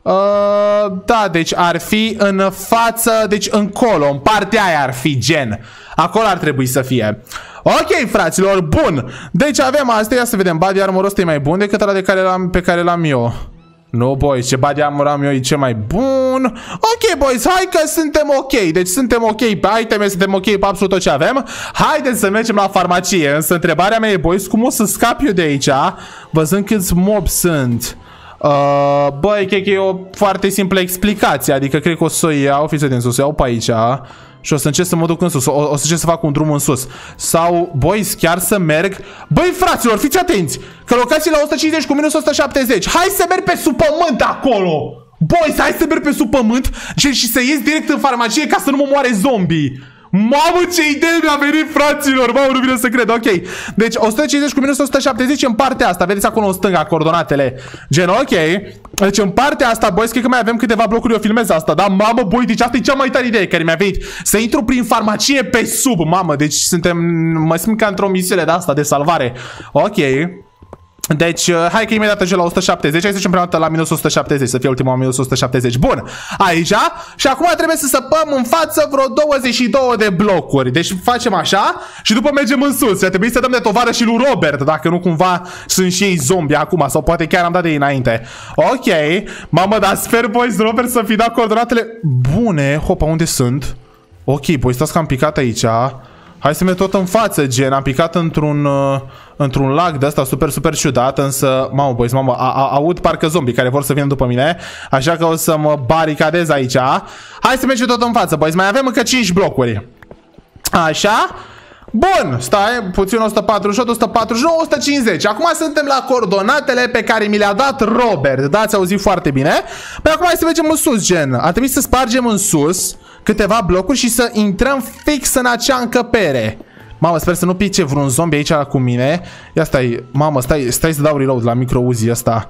da, deci ar fi în față, deci încolo, în partea aia ar fi, gen. Acolo ar trebui să fie. Ok, fraților, bun. Deci avem astea, ia să vedem. Body armor ăsta e mai bun decât ăla pe care l-am eu. Nu, boys, ce body armor am eu e ce mai bun. Ok, boys, hai că suntem ok. Deci suntem ok pe iteme, suntem ok pe absolut tot ce avem. Haideți să mergem la farmacie. Însă întrebarea mea e, boys, cum o să scap eu de aici, văzând câți mob sunt? Băi, cred că e o foarte simplă explicație. Adică cred că o să o iau, fiți atenți, o să o iau pe aici și o să încerc să mă duc în sus. O să încerc să fac un drum în sus. Sau, boys, chiar să merg. Băi, fraților, fiți atenți, că locații la 150 cu minus 170. Hai să merg pe sub pământ acolo. Boys, hai să merg pe sub pământ și să ies direct în farmacie ca să nu mă moare zombie. Mamă, ce idee mi-a venit, fraților. Mamă, nu vine să cred, ok. Deci 150 cu minus 170 în partea asta. Vedeți acolo în stânga coordonatele. Gen, ok. Deci în partea asta, boys, cred că mai avem câteva blocuri. Eu filmez asta, da? Mamă, băi, deci asta e cea mai tare idee care mi-a venit. Să intru prin farmacie pe sub. Mamă, deci mă simt ca într-o misiune de asta de salvare. Ok. Deci, hai că imediat ajung la 170. Hai să zicem prima dată la minus 170. Să fie ultima minus 170. Bun, aici. Și acum trebuie să săpăm în față vreo 22 de blocuri. Deci facem așa și după mergem în sus. Trebuie să dăm de tovară și lui Robert, dacă nu cumva sunt și ei zombie acum. Sau poate chiar am dat de ei înainte. Ok. Mamă, dar sper, boys, Robert să fi dat coordonatele bune. Hopa, unde sunt? Ok, boys, stați că am picat aici. Hai să merg tot în față, gen. Am picat într-un lag de asta super ciudat, însă, mamă, boys, mamă, aud parcă zombie care vor să vină după mine, așa că o să mă baricadez aici. Hai să mergem tot în față, boys. Mai avem încă 5 blocuri. Așa. Bun, stai, puțin 148, 149, 150. Acum suntem la coordonatele pe care mi le-a dat Robert. Da, ați auzit foarte bine. Păi acum hai să mergem în sus, gen. Ar trebui să spargem în sus câteva blocuri și să intrăm fix în acea încăpere. Mamă, sper să nu pice vreun zombie aici cu mine. Ia stai, mamă, stai să dau reload la micro Uzi ăsta.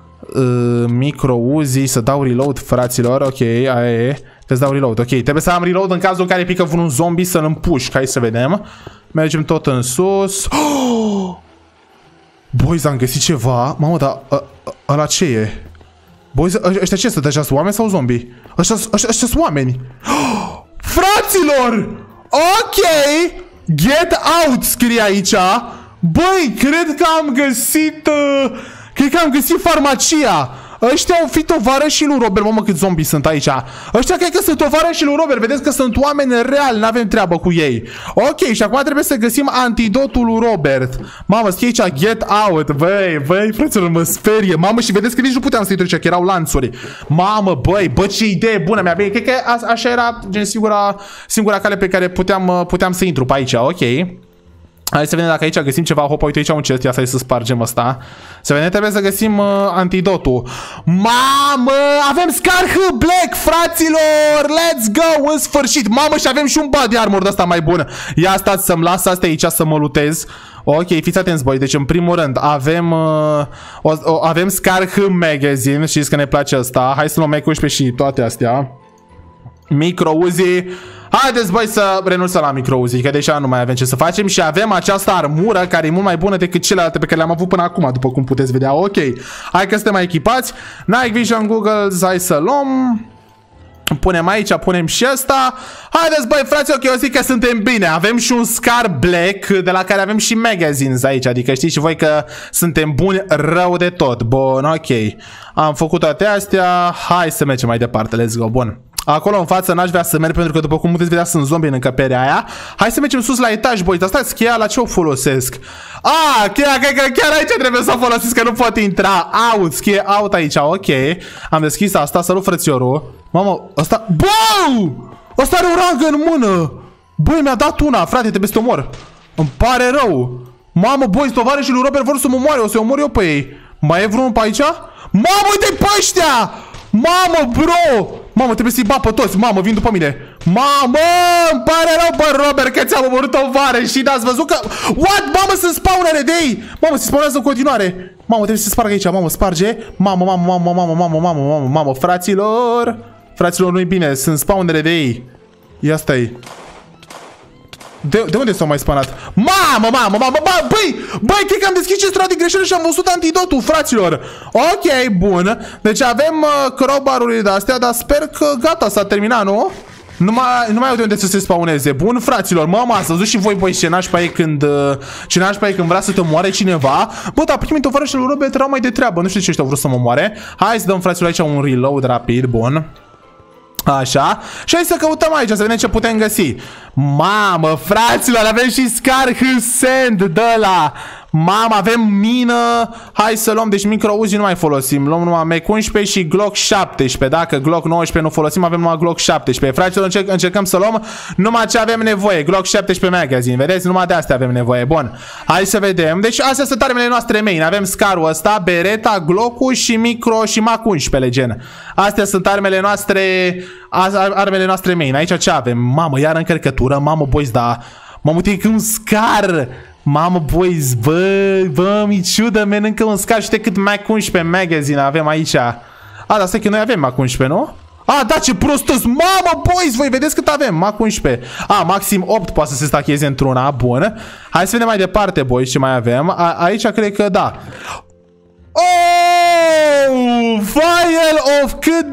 Micro Uzi, să dau reload, fraților. Ok, aia e. Trebuie să dau reload, ok. Trebuie să am reload în cazul în care pică vreun zombie să-l împușc. Hai să vedem. Mergem tot în sus. Oh! Boys, am găsit ceva. Mamă, dar ăla ce e? Boys, ăștia ce sunt? Ăștia sunt oameni sau zombi? Ăștia sunt oameni. Fraților! Ok! Get out scrie aici. Băi, cred că am găsit... cred că am găsit farmacia. Ăștia au fi tovarășii lui Robert. Mamă, cât zombii sunt aici. Ăștia cred că sunt tovarășii lui Robert. Vedeți că sunt oameni reali, n-avem treabă cu ei. Ok, și acum trebuie să găsim antidotul lui Robert. Mamă, scrie aici get out. Băi, frăților, mă sperie. Mamă, și vedeți că nici nu puteam să intru aici, că erau lanțuri. Mamă, băi, ce idee bună mi-a venit. Cred că așa era gen singura cale pe care puteam să intru pe aici. Ok. Hai să vedem dacă aici găsim ceva. Hopa, uite aici un chest. Ia să spargem ăsta. Să vedem, trebuie să găsim antidotul. Mamă, avem Scar Black, fraților. Let's go, în sfârșit. Mamă, și avem și un body armor de ăsta mai bun. Ia stați să-mi las astea aici să mă lutez. Ok, fiți atenți, băi. Deci, în primul rând, avem Scar Magazine. Știți că ne place ăsta. Hai să luăm Mac-11 și toate astea. Micro Uzi. Haideți, băi, să renunțăm la micro-Uzi, că deja nu mai avem ce să facem. Și avem această armură care e mult mai bună decât celelalte pe care le-am avut până acum, după cum puteți vedea. Ok, hai că suntem mai echipați. Night Vision, Google, hai să luăm. Punem aici, punem și ăsta. Haideți, băi, fraților, că eu zic că suntem bine. Avem și un Scar Black, de la care avem și magazines aici. Adică știți și voi că suntem buni rău de tot. Bun, ok. Am făcut toate astea. Hai să mergem mai departe, let's go, bun. Acolo în față n-aș vrea să merg pentru că după cum puteți vedea sunt zombi în încăperea aia. Hai să mergem sus la etaj, boys. Dar stați, cheia la ce o folosesc? Cheia, cred că chiar aici trebuie să o folosesc, că nu pot intra. Out, cheie out aici, ok. Am deschis asta, salut frățiorul. Mamă, ăsta... Bău! Ăsta are o rangă în mână. Băi, mi-a dat una, frate, trebuie să te omor. Îmi pare rău. Mamă, boys, tovarășii lui Robert vor să mă omoare, o să-i omor eu pe ei. Mai e vreunul pe aici? Mamă, uite pe ăștia! Mamă, bro! Mamă, trebuie să-i bat pe toți. Mamă, vin după mine. Mamă, îmi pare rău, bă, Robert, că ți-am omorât tovarășii. N-ați văzut că... What? Mamă, sunt spawnere de ei! Mamă, se spawnează în continuare. Mamă, trebuie să spargă aici. Mamă, sparge. Mamă, fraților. Fraților, nu-i bine. Sunt spawnere de ei. Ia stai. De unde s-au mai spanat? Mamă, băi, cred că am deschis chestia de greșeală și am văzut antidotul, fraților. Ok, bun. Deci avem crowbar-urile de-astea, dar sper că gata, s-a terminat, nu? Nu mai au de unde să se spawneze. Bun, fraților, mă, ați văzut și voi, băi, ce naști pe ei când vrea să te omoare cineva. Bă, dar primii tovarășii lui Robert erau mai de treabă. Nu știu ce ăștia au vrut să mă omoare. Hai să dăm, fraților, aici un reload rapid, bun. Așa. Și hai să căutăm aici, să vedem ce putem găsi. Mamă, fraților, avem și Scar Sand de ăla. Mamă, avem mină. Hai să luăm, deci micro-Uzi nu mai folosim. Luăm numai Mac-11 și Glock 17. Dacă Glock 19 nu folosim, avem numai Glock 17. Fraților, încercăm să luăm numai ce avem nevoie. Glock 17 magazine, vedeți? Numai de astea avem nevoie. Bun, hai să vedem. Deci astea sunt armele noastre main. Avem Scarul ăsta, Beretta, Glock-ul și micro și Mac-11 gen. Astea sunt armele noastre main. Aici ce avem? Mamă, iar încărcătură. Mamă, boys, da. Mamă, uite, un Scar. Mamă, boys, bă, mi ciudă, man, încă un Scar. Știi cât Mac-11 magazine avem aici. Dar stai că noi avem Mac-11, nu? Da, ce prostăs. Mamă, boys, voi vedeți cât avem? Mac-11. Maxim 8 poate să se stacheze într-una. Bun. Hai să vedem mai departe, boys, ce mai avem. Aici cred că da. Vial of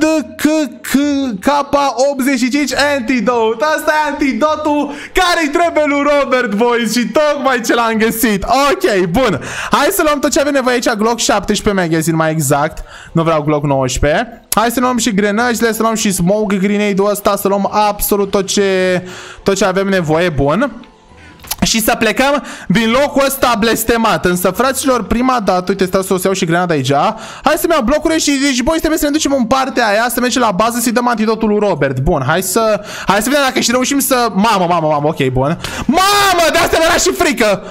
K85 Antidote. Asta e antidotul care-i trebuie lui Robert, boys. Și tocmai ce l-am găsit. Ok, bun. Hai să luăm tot ce avem nevoie aici. Glock 17 magazine, mai exact. Nu vreau Glock 19. Hai să luăm și grenăjile, să luăm și smoke grenade-ul ăsta. Să luăm absolut tot ce avem nevoie. Bun. Și să plecăm din locul ăsta blestemat. Însă, fraților, prima dată, uite, stau să o iau și grenada aici. Hai să-mi iau blocurile și, deci, boi, trebuie să ne ducem în partea aia, să mergem la bază, să-i dăm antidotul lui Robert. Bun, hai să vedem dacă și reușim să... Mamă, ok, bun. Mamă, de asta mi-era și frică.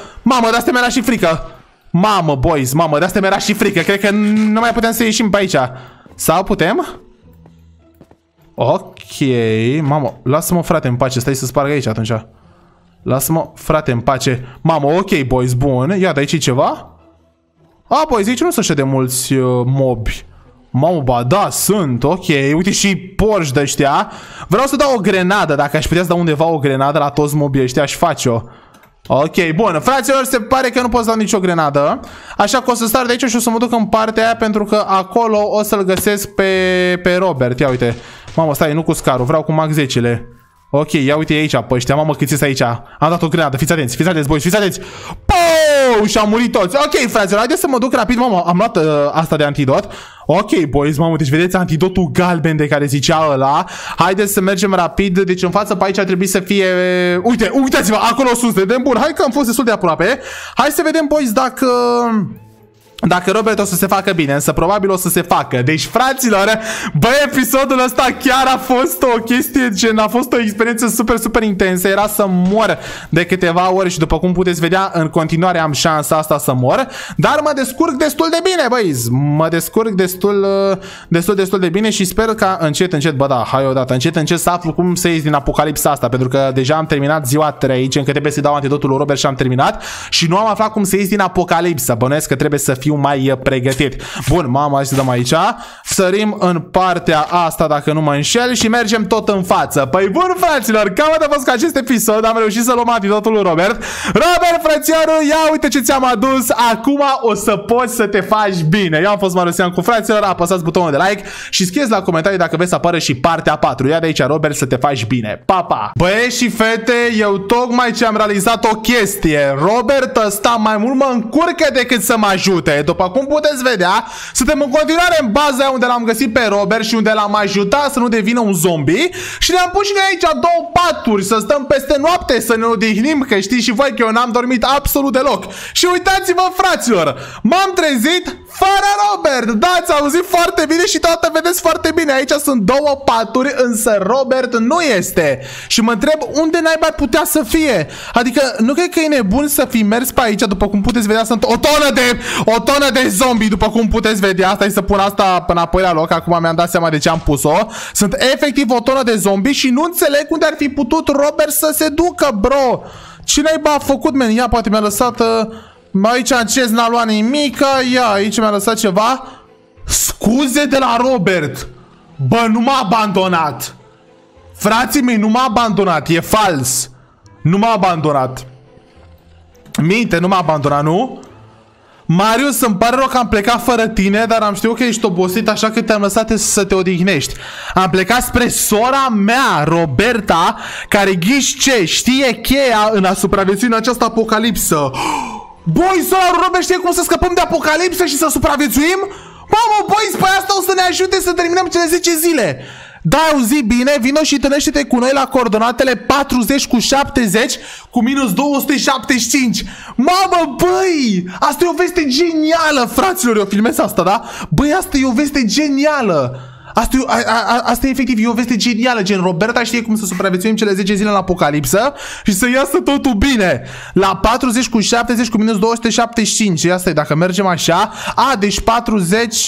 Mamă, boys, de asta mi-era și frică. Cred că nu mai putem să ieșim pe aici. Sau putem? Ok, mamă, lasă-mă, frate, în pace, stai să sparg aici atunci. Lasă-mă, frate, în pace. Mamă, ok, boys, bun. Ia, de aici e ceva? Boys, aici nu sunt așa de mulți mobi. Mamă, ba, da, sunt, ok. Uite și porci de ăștia. Vreau să dau o grenadă. Dacă aș putea să dau undeva o grenadă la toți mobii ăștia, aș face-o. Ok, bun, fraților, se pare că nu pot să dau nicio grenadă. Așa că o să star de aici și o să mă duc în partea aia, pentru că acolo o să-l găsesc pe Robert. Ia uite. Mamă, stai, nu cu scarul, vreau cu Mac 10-le. Ok, ia uite aici pe ăștia, mamă cât este aici. Am dat o grenadă, fiți atenți, boys, fiți atenți. Pou! Și am murit toți. Ok, fraților, haideți să mă duc rapid. Mamă, am luat asta de antidot. Ok, boys, mamă, deci vedeți antidotul galben de care zicea ăla. Haideți să mergem rapid. Deci în față pe aici ar trebui să fie... Uite, uitați-vă, acolo sus, de bun. Hai că am fost destul de aproape. Hai să vedem, boys, dacă Robert o să se facă bine, însă probabil o să se facă. Deci, fraților, bă, episodul ăsta chiar a fost o chestie gen, a fost o experiență super, super intensă. Era să mor de câteva ori și după cum puteți vedea, în continuare am șansa asta să mor. Dar mă descurc destul de bine, băi. Mă descurc destul de bine și sper ca încet, bă, da, hai odată, încet să aflu cum să ies din apocalipsa asta. Pentru că deja am terminat ziua 3, încă trebuie să dau antidotul lui Robert și am terminat. Și nu am aflat cum să ies din apocalipsa. Bănuiesc că trebuie să fiu mai pregătit. Bun, mama, hai să dăm aici. Sărim în partea asta, dacă nu mă înșel, și mergem tot în față. Păi bun, fraților, cam atât a fost ca acest episod. Am reușit să luăm antidotul lui Robert. Robert, frățiorul, ia uite ce ți-am adus. Acum o să poți să te faci bine. Eu am fost Marusian cu fraților. Apăsați butonul de like și scrieți la comentarii dacă vreți să apară și partea 4. Ia de aici, Robert, să te faci bine. Pa, pa! Băieți și fete, eu tocmai ce am realizat o chestie. Robert ăsta mai mult mă încurcă decât să mă ajute. După cum puteți vedea, suntem în continuare în baza unde l-am găsit pe Robert și unde l-am ajutat să nu devină un zombie. Și ne-am pus și noi aici două paturi să stăm peste noapte, să ne odihnim, că știți și voi că eu n-am dormit absolut deloc. Și uitați-vă, fraților, m-am trezit fără Robert. Da, ați auzit foarte bine și toată vedeți foarte bine. Aici sunt două paturi, însă Robert nu este. Și mă întreb unde naiba ar putea să fie. Adică nu cred că e nebun să fi mers pe aici. După cum puteți vedea, sunt o tonă de zombie, după cum puteți vedea. Stai să pun asta înapoi la loc. Acum mi-am dat seama de ce am pus-o. Sunt efectiv o tonă de zombie și nu înțeleg unde ar fi putut Robert să se ducă, bro. Ce naiba a făcut, man? Ia, poate mi-a lăsat... Aici Cez n-a luat nimica. Ia, aici mi-a lăsat ceva. Scuze de la Robert. Bă, nu m-a abandonat. Frații mei, nu m-a abandonat. E fals. Nu m-a abandonat. Minte, nu m-a abandonat, nu? Marius, îmi pare rău că am plecat fără tine, dar am știut că ești obosit, așa că te-am lăsat să te odihnești. Am plecat spre sora mea, Roberta, care ghiși ce, știe cheia în a supraviețui în această apocalipsă. Boi, sora lui Robert știe cum să scăpăm de apocalipsă și să supraviețuim? Mamă, boi, spui asta o să ne ajute să terminăm cele 10 zile. Da, auzi bine, vino și întâlnește-te cu noi la coordonatele 40 cu 70 cu minus 275. Mamă, băi, asta e o veste genială, fraților, eu filmez asta, da? Băi, asta e o veste genială. Asta e efectiv, e o veste genială, gen Roberta știe cum să supraviețuim cele 10 zile în apocalipsă și să iasă totul bine. La 40 cu 70 cu minus 275, asta e, dacă mergem așa. A, deci 40...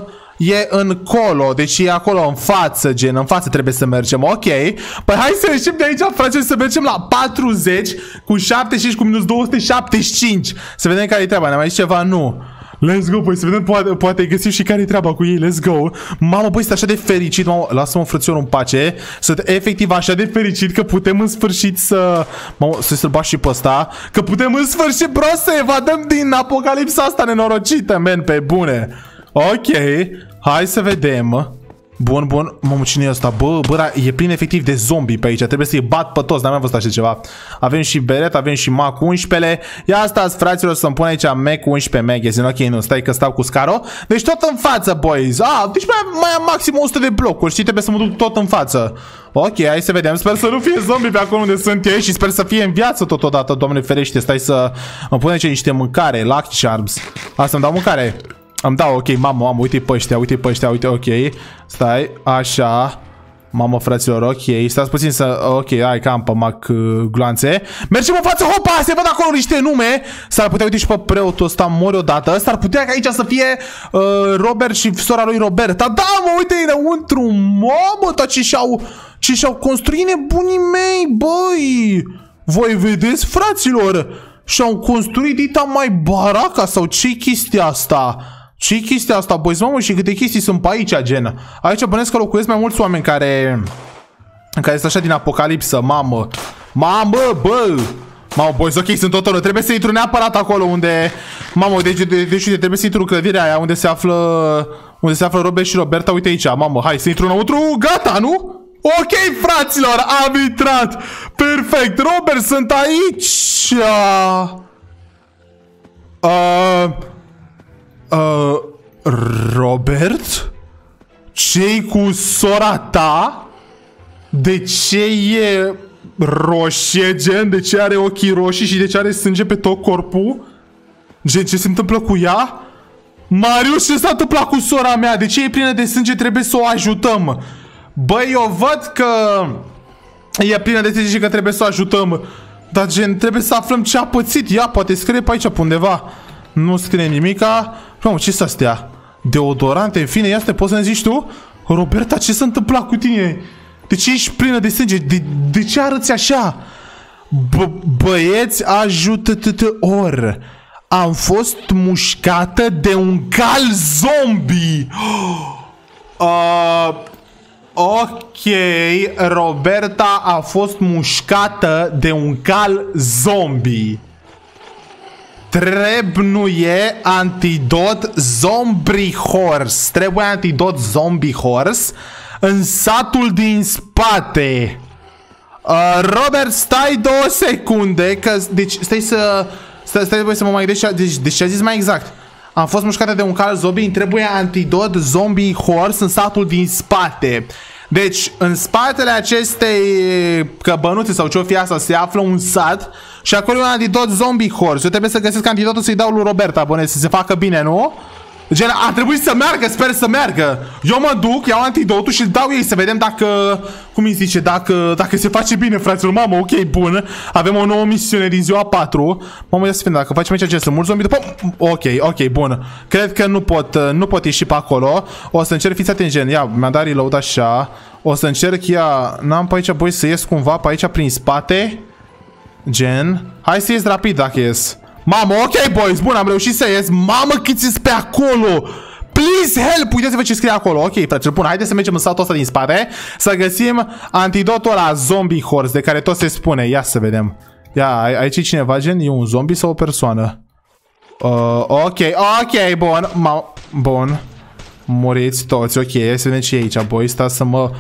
e încolo, deci e acolo în față, gen, în față trebuie să mergem, ok. Păi hai să ieșim de aici, frate, să mergem la 40 cu 75 cu minus 275. Să vedem care-i treaba, ne mai zici ceva? Nu. Let's go, păi să vedem, poate găsim și care-i treaba cu ei, let's go. Mamă, băi, sunt așa de fericit, mamă, lasă-mă frățiorul în pace. Sunt efectiv așa de fericit că putem în sfârșit să... Mamă, să-l bat și pe ăsta. Că putem în sfârșit, bro, să evadăm din apocalipsa asta nenorocită, man, pe bune. Ok, hai să vedem. Bun, bun, mamă, cine e ăsta? Bă, da, e plin efectiv de zombie pe aici. Trebuie să-i bat pe toți, n-am mai văzut așa ceva. Avem și beret, avem și Mac 11. Ia stați, fraților, să-mi pun aici Mac 11 magazine. Ok, nu, stai că stau cu Scaro. Deci tot în față, boys. Deci mai am maxim 100 de blocuri, știi? Trebuie să mă duc tot în față. Ok, hai să vedem. Sper să nu fie zombie pe acolo unde sunt ei și sper să fie în viață totodată, Doamne ferește. Stai să mă pun aici niște mâncare, Lucky Charms. Asta îmi dau mâncare. Îmi dau, ok, mamă, uite pe ăștia, uite, ok. Stai, așa. Mamă, fraților, ok. Stați puțin să... Ok, hai că am pe Mac gloanțe. Mergem în față, hopa, se văd acolo niște nume. S-ar putea, uite și pe preotul ăsta, mori odată. S-ar putea ca aici să fie Robert și sora lui Roberta. Da, mă, uite înăuntru. Mamă, dar ce și-au construit nebunii mei, băi. Voi vedeți, fraților? Și-au construit dita mai baraca sau ce-i chestia asta? Ce-i chestia asta, boys? Mamă, și câte chestii sunt pe aici, gen. Aici bănesc că locuiesc mai mulți oameni care sunt așa din apocalipsă, mamă. Mamă, bă! Mamă, boys, ok, sunt tot ăla. Trebuie să intru neapărat acolo unde... Mamă, deci trebuie să intru în clădirea aia unde se află Robert și Roberta. Uite aici, mamă, hai să intru înăuntru. Gata, nu? Ok, fraților, am intrat. Perfect, Robert, sunt aici. Robert? Ce-i cu sora ta? De ce e roșie, gen? De ce are ochii roșii și de ce are sânge pe tot corpul? Gen, ce se întâmplă cu ea? Marius, ce s-a întâmplat cu sora mea? De ce e plină de sânge? Trebuie să o ajutăm. Băi, eu văd că e plină de sânge și că trebuie să o ajutăm. Dar, gen, trebuie să aflăm ce a pățit. Ia, poate scrie pe aici, pe undeva. Nu scrie nimica. Mamă, ce-s astea? Deodorante, în fine, ia să te poți să-mi zici tu? Roberta, ce s-a întâmplat cu tine? De ce ești plină de sânge? De ce arăți așa? Băieți, ajută-te ori. Am fost mușcată de un cal zombie. Ok, Roberta a fost mușcată de un cal zombie. Trebuie antidot zombie horse. Trebuie antidot zombie horse în satul din spate. Robert, stai 2 secunde că, deci stai să mă mai gândesc. Deci ce a zis mai exact? Am fost mușcată de un cal zombie, îmi trebuie antidot zombie horse în satul din spate. Deci, în spatele acestei căbănuțe sau ce-o fi asta, se află un sat și acolo e un antidot zombie horse. Eu trebuie să găsesc antidotul să-i dau lui Roberta, bănesc, să se facă bine, nu? Gen, a trebuit să meargă, sper să meargă. Eu mă duc, iau antidotul și îl dau ei să vedem dacă, cum îi zice, dacă se face bine, fraților. Mamă, ok, bun. Avem o nouă misiune din ziua 4. Mamă, ia să vedem dacă facem aici ce sunt mulți zombie după... Ok, bun. Cred că nu pot ieși pe acolo. O să încerc, fiți atenți, gen, ia, mi-a dat reload așa. O să încerc, ia, n-am pe aici, băi, să ies cumva pe aici prin spate. Gen, hai să ies rapid dacă ies. Mamă, ok, boys, bun, am reușit să ies. Mamă, câți sunt pe acolo. Please help, uitați-vă ce scrie acolo. Ok, frate, bun, haideți să mergem în satul ăsta din spate să găsim antidotul la zombie horse de care tot se spune. Ia să vedem. Ia, aici e cineva, gen, e un zombie sau o persoană? Ok, bun, bun. Muriți toți, ok, hai să vedem ce e aici, boys. Stați să mă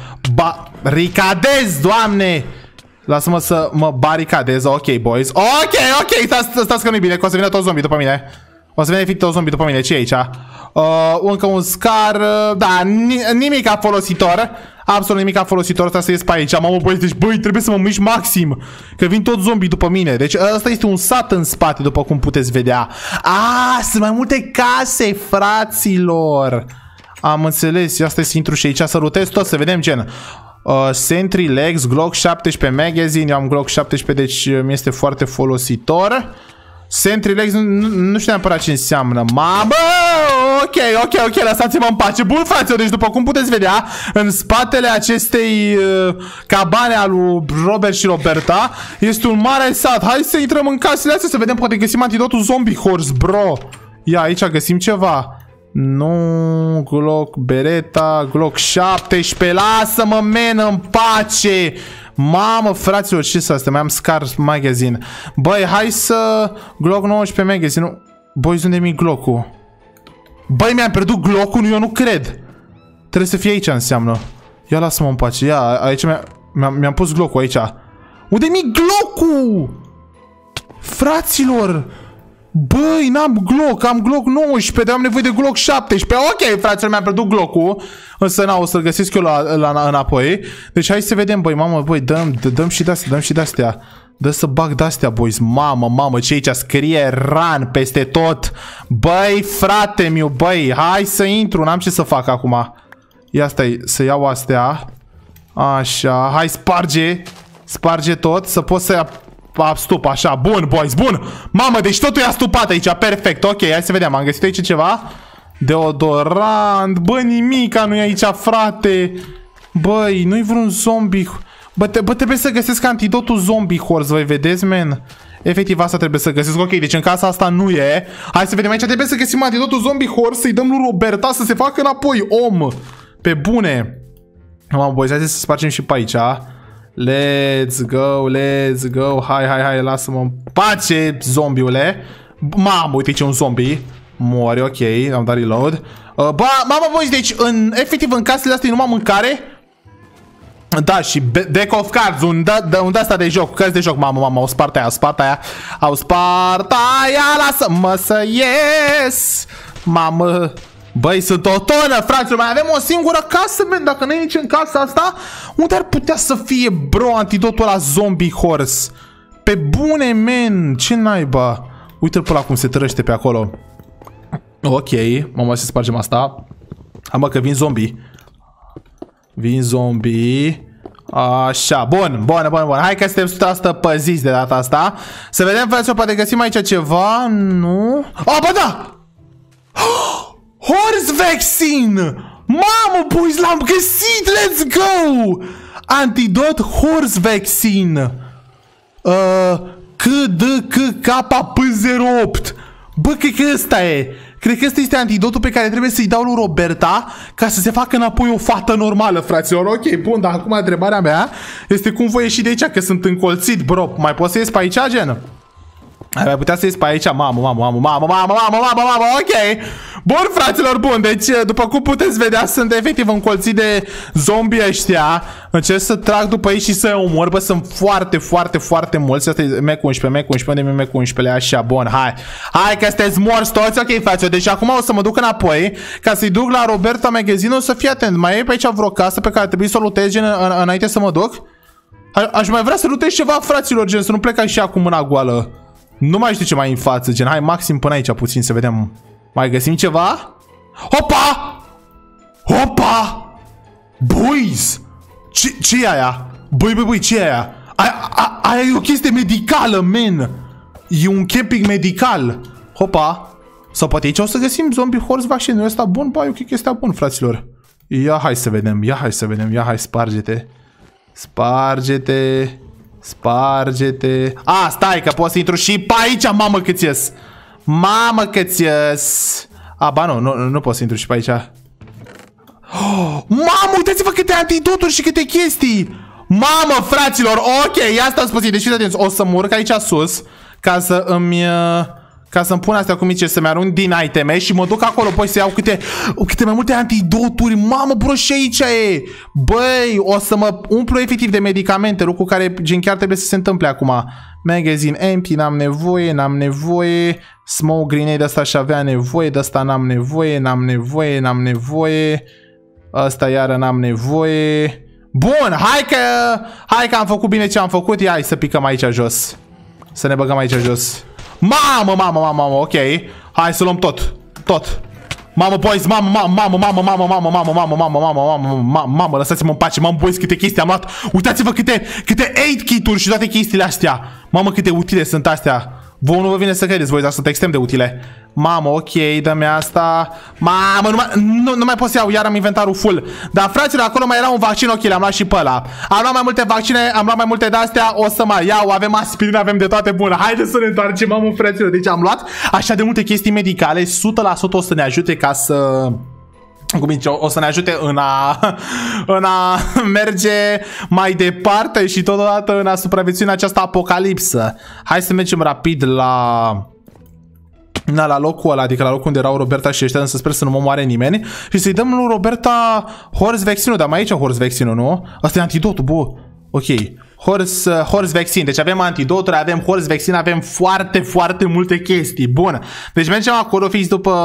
baricadez, doamne. Lasă-mă să mă baricadez. Ok, boys. Ok, stați că nu-i bine, că o să vină toți zombie după mine. O să vină efectiv toți zombie după mine. Ce e aici? Încă un scar. Da, nimic folositor. Absolut nimic folositor. Asta să ies pe aici. Mamă, boys, deci, băi, trebuie să mă mișc maxim. Că vin toți zombie după mine. Deci ăsta este un sat în spate, după cum puteți vedea. Sunt mai multe case, fraților. Am înțeles. Asta e să intru și aici să rutez tot, să vedem, gen. Sentry Legs, Glock 17 magazine. Eu am Glock 17, deci mi este foarte folositor. Sentry Legs, nu știu neapărat ce înseamnă. Mamă! Ok, lăsați-mă în pace. Bun, fraților, deci după cum puteți vedea, în spatele acestei cabane a lui Robert și Roberta este un mare sat. Hai să intrăm în casele astea să vedem, poate găsim antidotul zombie horse, bro. Ia, aici găsim ceva. Nu, Glock, Beretta, Glock 17, lasă-mă, men, în pace. Mamă, fraților, ce-s astea? Mai am Scar Magazine. Băi, hai să... Glock 19 Magazine. Băi, unde mi Glock-ul? Băi, mi-am pierdut Glock-ul? Eu nu cred. Trebuie să fie aici, înseamnă. Ia, lasă-mă în pace. Ia, aici mi-am pus Glock-ul aici. Unde mi Glock-ul? Fraților! Băi, n-am Glock, am Glock 19, dar am nevoie de Glock 17. Ok, fraților, mi-am pierdut Glock-ul. Însă, o să-l găsesc eu înapoi. Deci, hai să vedem, băi, mamă, băi, dăm și de-astea, Dă să bag de-astea, boys. Mamă, ce aici scrie run peste tot. Băi, frate miu, băi, hai să intru, n-am ce să fac acum. Ia stai, să iau astea. Așa, hai, sparge tot, să pot să stup, așa, bun, boys, bun. Mamă, deci totul e astupat aici, perfect, ok, hai să vedem, am găsit aici ceva. Deodorant, bă, nimica nu e aici, frate. Băi, nu-i vreun zombie. Bă, trebuie să găsesc antidotul zombie horse, voi vedeți, man? Efectiv, asta trebuie să găsesc, ok, deci în casa asta nu e. Hai să vedem aici, trebuie să găsim antidotul zombie horse, să-i dăm lui Roberta să se facă înapoi, om. Pe bune. Mamă, boys, hai să spargem și pe aici. Let's go, let's go. Hai, lasă-mă în pace, zombiule. Mamă, uite ce un zombie. Mori, ok, am dat reload. Mamă, boys, deci efectiv în casele astea e numai mâncare. Da, și deck of cards, un asta de joc, cărți de joc. Mamă, au spart aia, lasă-mă să ies. Mamă, băi, sunt o tonă, fraților, mai avem o singură casă, men, dacă nu e nici în casa asta, unde ar putea să fie, bro, antidotul la zombie horse? Pe bune, men, ce naiba? Uite-l pe ăla cum se trăște pe acolo. Ok, mamă, să spargem asta. Hai mă, că vin zombie. Așa, bun. Hai că suntem 100% păziți de data asta. Să vedem, fraților, poate găsim aici ceva. Nu? Bă, da! Horse vaccine! Mamă, boys, l-am găsit! Let's go! Antidot horse vaccine. KDKP08. Bă, cred că ăsta e. Cred că ăsta este antidotul pe care trebuie să-i dau lui Roberta ca să se facă înapoi o fată normală, fraților. Ok, bun, dar acum întrebarea mea este cum voi ieși de aici, că sunt încolțit, bro. Mai poți să ies pe aici, gen? Ai mai putea să ies pe aici? Mamă, ok. Bun, fraților, bun. Deci, după cum puteți vedea, sunt efectiv încolțit de zombie ăștia. Încerc să trag după ei și să omor. Bă, sunt foarte mulți. Asta e M11, unde e M11? Așa, bun, hai că sunteți morți toți. Ok, fraților, deci acum o să mă duc înapoi ca să-i duc la Roberta magazine. O să fii atent. Mai e pe aici vreo casă pe care trebuie să o lutez, gen, înainte să mă duc? Aș mai vrea să lutez ceva, fraților, gen, să nu plec așa cu mâna goală. Nu mai știu ce mai în față, gen, hai maxim până aici puțin să vedem. Mai găsim ceva? Hopa! Boys! Ce e aia? Băi, ce e aia? Aia e o chestie medicală, man! E un camping medical. Hopa! Sau poate aici o să găsim zombie horse vaccine. Ăsta bun? Băi, e o chestie bună, fraților. Ia hai să vedem, ia hai, sparge-te. Sparge-te. Stai că pot să intru și pe aici, mamă câți ies. Ba nu pot să intru și pe aici. Mamă, uitați-vă câte antidoturi și câte chestii. Mamă, fraților, ok, asta ați puțin. Deci fiți atenți, o să mă urc aici sus ca să-mi pun astea cu mici, să-mi arunc din iteme și mă duc acolo, păi să iau câte mai multe antidoturi. Mamă, bro, și aici e. Băi, o să mă umplu efectiv de medicamente, lucru care gen chiar trebuie să se întâmple acum. Magazine empty, n-am nevoie. Smoke grenade, ăsta și avea nevoie, de ăsta n-am nevoie. Ăsta iară n-am nevoie. Bun, hai că am făcut bine ce am făcut. Ia, hai să picăm aici jos. Să ne băgăm aici jos. Mamă, ok. Hai să luăm tot. Mamă, boys, mamă, lăsați-mă în pace. Mamă, boys, câte chestii am luat. Uitați-vă câte 8 kit-uri și toate chestiile astea. Mamă, câte utile sunt astea. Vă nu vă vine să credeți, voi, dar sunt extrem de utile. Mamă, ok, dă-mi asta. Mamă, nu mai pot să iau, iar am inventarul full. Dar, fraților, acolo mai era un vaccin, ok, l-am luat și pe ăla. Am luat mai multe vaccine, am luat mai multe de-astea, o să mai iau, avem aspirină, avem de toate bune. Haideți să ne întoarcem, mamă, fraților. Deci am luat așa de multe chestii medicale, 100% o să ne ajute ca să... o să ne ajute în a merge mai departe și totodată în a supraviețui în această apocalipsă. Hai să mergem rapid la locul ăla, adică la locul unde erau Roberta și ăștia, însă sper să nu mă moare nimeni. Și să-i dăm lui Roberta horse vaccine-ul, dar mai aici horse vaccine-ul, nu? Asta e antidotul, bă. Ok. Horse vaccine. Deci avem antidoturi, avem horse vaccine, avem foarte multe chestii. Bun. Deci mergem acolo, fix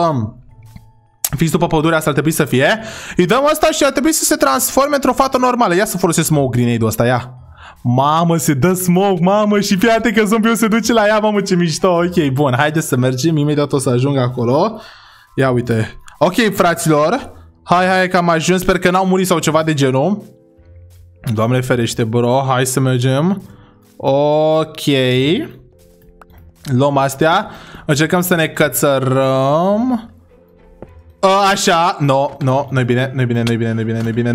după pădurea asta ar trebui să fie. Îi dăm asta și ar trebui să se transforme într-o fată normală. Ia să folosesc smoke grenade-ul ăsta, ia. Mamă, se dă smoke, mamă, și fiate că zombiul se duce la ea, mamă, ce mișto. Ok, bun, haideți să mergem, imediat o să ajung acolo. Ia uite. Ok, fraților. Hai că am ajuns, sper că n-au murit sau ceva de genul. Doamne ferește, bro, hai să mergem. Ok. Luăm astea. Încercăm să ne cățărăm. Așa, nu-i bine,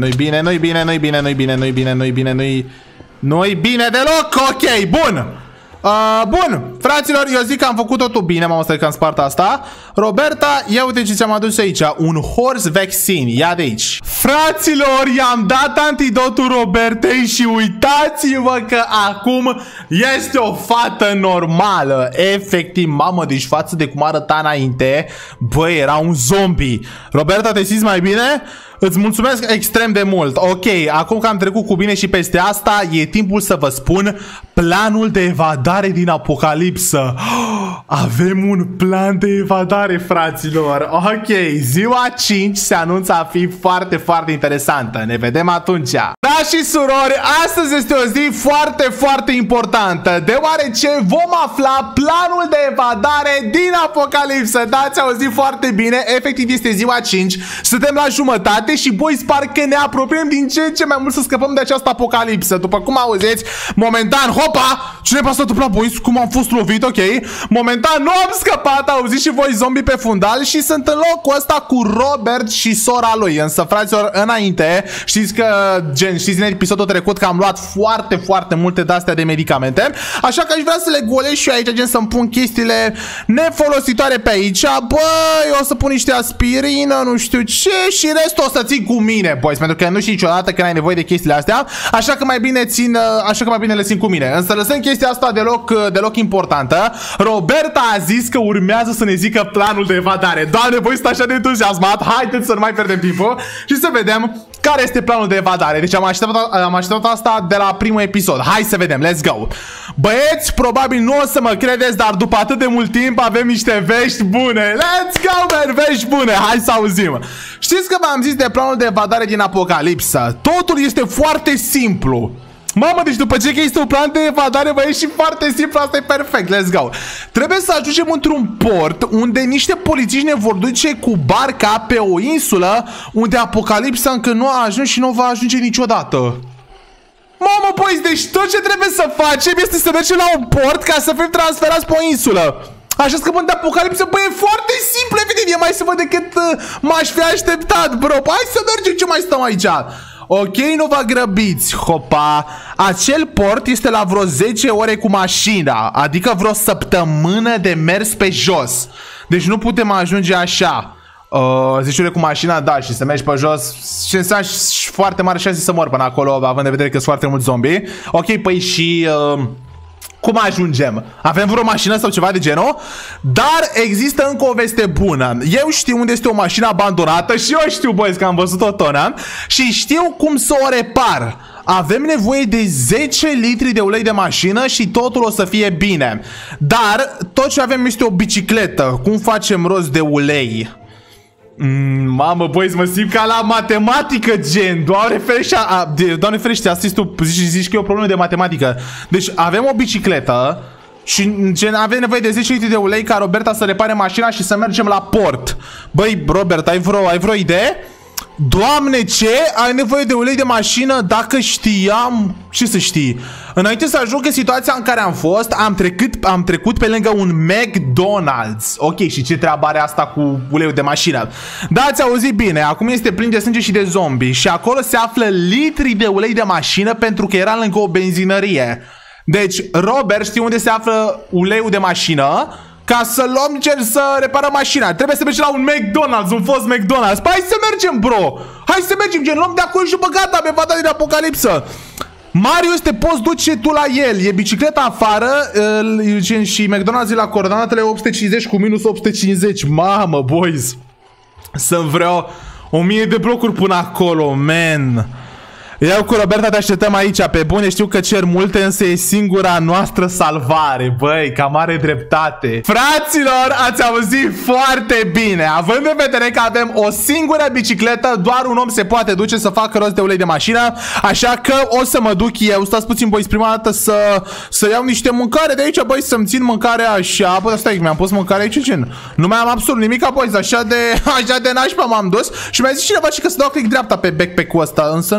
nu-i bine deloc, ok, bun. Bun, fraților, eu zic că am făcut totul bine, m-am că am spart asta. Roberta, ia uite ce ți-am adus aici, un horse vaccine, ia de aici. Fraților, i-am dat antidotul Robertei și uitați-vă că acum este o fată normală. Efectiv, mamă, deci față de cum arăta înainte, băi, era un zombie. Roberta, te simți mai bine? Îți mulțumesc extrem de mult. Ok, acum că am trecut cu bine și peste asta, e timpul să vă spun planul de evadare din Apocalipsă. Avem un plan de evadare, fraților. Ok, ziua 5 se anunță a fi foarte, foarte interesantă. Ne vedem atunci. Da, și surori, astăzi este o zi foarte, foarte importantă, deoarece vom afla planul de evadare din Apocalipsă. Da, ați auzit foarte bine, efectiv este ziua 5, suntem la jumătate și, boys, parcă ne apropiem din ce în ce mai mult să scăpăm de această apocalipsă. După cum auziți, momentan, hopa, ce ne s-a întâmplat, boys, cum am fost lovit, ok? Momentan nu am scăpat, auziți și voi zombie pe fundal și sunt în locul ăsta cu Robert și sora lui. Însă, fraților, înainte, știți că, gen, știți din episodul trecut că am luat foarte, foarte multe de-astea de medicamente, așa că aș vrea să le golesc și eu aici, gen, să-mi pun chestiile nefolositoare pe aici. Băi, o să pun niște aspirină, nu știu ce, și restul o să țin cu mine, boys, pentru că nu știi niciodată când ai nevoie de chestiile astea, așa că mai bine le țin cu mine. Însă lăsăm chestia asta deloc importantă. Roberta a zis că urmează să ne zică planul de evadare. Doamne, voi sunt așa de entuziasmat. Haideți să nu mai pierdem timpul și să vedem care este planul de evadare. Deci am așteptat asta de la primul episod. Hai să vedem, let's go. Băieți, probabil nu o să mă credeți, dar după atât de mult timp avem niște vești bune. Let's go, man, vești bune. Hai să auzim. Știți că v-am zis de planul de evadare din Apocalipsă. Totul este foarte simplu. Mamă, deci după ce că este un plan de evadare, bă, e și foarte simplu, asta e perfect, let's go. Trebuie să ajungem într-un port unde niște polițiști ne vor duce cu barca pe o insulă unde Apocalipsa încă nu a ajuns și nu va ajunge niciodată. Mamă, băi, deci tot ce trebuie să facem este să mergem la un port ca să fim transferați pe o insulă. Așa scăpând de Apocalipsă, băi, e foarte simplu, evident, e mai simplu decât m-aș fi așteptat, bro. Hai să mergem, ce mai stăm aici? Ok, nu vă grăbiți, hopa. Acel port este la vreo 10 ore cu mașina, adică vreo săptămână de mers pe jos. Deci nu putem ajunge așa. 10 ore cu mașina, da, și să mergi pe jos și înseamnă foarte mare șanse să mor până acolo, având în vedere că sunt foarte mulți zombie. Ok, păi și... cum ajungem? Avem vreo mașină sau ceva de genul? Dar există încă o veste bună. Eu știu unde este o mașină abandonată și eu știu, boys, că am văzut o tonă și știu cum să o repar. Avem nevoie de 10 litri de ulei de mașină și totul o să fie bine. Dar tot ce avem este o bicicletă. Cum facem rost de ulei? Mamă, boys, mă simt ca la matematică, gen. Doamne ferește, asta tu zici că e o problemă de matematică. Deci avem o bicicletă și, gen, avem nevoie de 10 litri de ulei ca Roberta să repare mașina și să mergem la port. Băi, Robert, ai vreo idee? Doamne, ce? Ai nevoie de ulei de mașină? Dacă știam... Ce să știi? Înainte să ajung în situația în care am fost, am trecut pe lângă un McDonald's. Ok, și ce treabă are asta cu uleiul de mașină? Da, ați auzit bine, acum este plin de sânge și de zombie și acolo se află litri de ulei de mașină pentru că era lângă o benzinărie. Deci, Robert știe unde se află uleiul de mașină ca să luăm, gen, să reparăm mașina. Trebuie să mergem la un McDonald's, un fost McDonald's. Păi hai să mergem, bro. Hai să mergem, gen, luăm de acolo și bă, gata, am evadat din Apocalipsă. Marius, te poți duce tu la el. E bicicleta afară, gen, și McDonald's e la coordonatele 850 cu minus 850. Mamă, boys. Sunt vreo 1000 de blocuri până acolo, man. Eu cu Roberta te așteptăm aici, pe bune, știu că cer multe, însă e singura noastră salvare. Băi, cam are dreptate. Fraților, ați auzit foarte bine. Având în vedere că avem o singură bicicletă, doar un om se poate duce să facă rost de ulei de mașină. Așa că o să mă duc eu. Stați puțin, băi, prima dată să iau niște mâncare de aici, băi, să-mi țin mâncarea așa. Bă, stai, mi-am pus mâncare aici, gen. Nu mai am absolut nimic, băi, așa de nașpa m-am dus. Și mi-a zis cineva și că să dau click dreapta pe backpack-ul ăsta, însă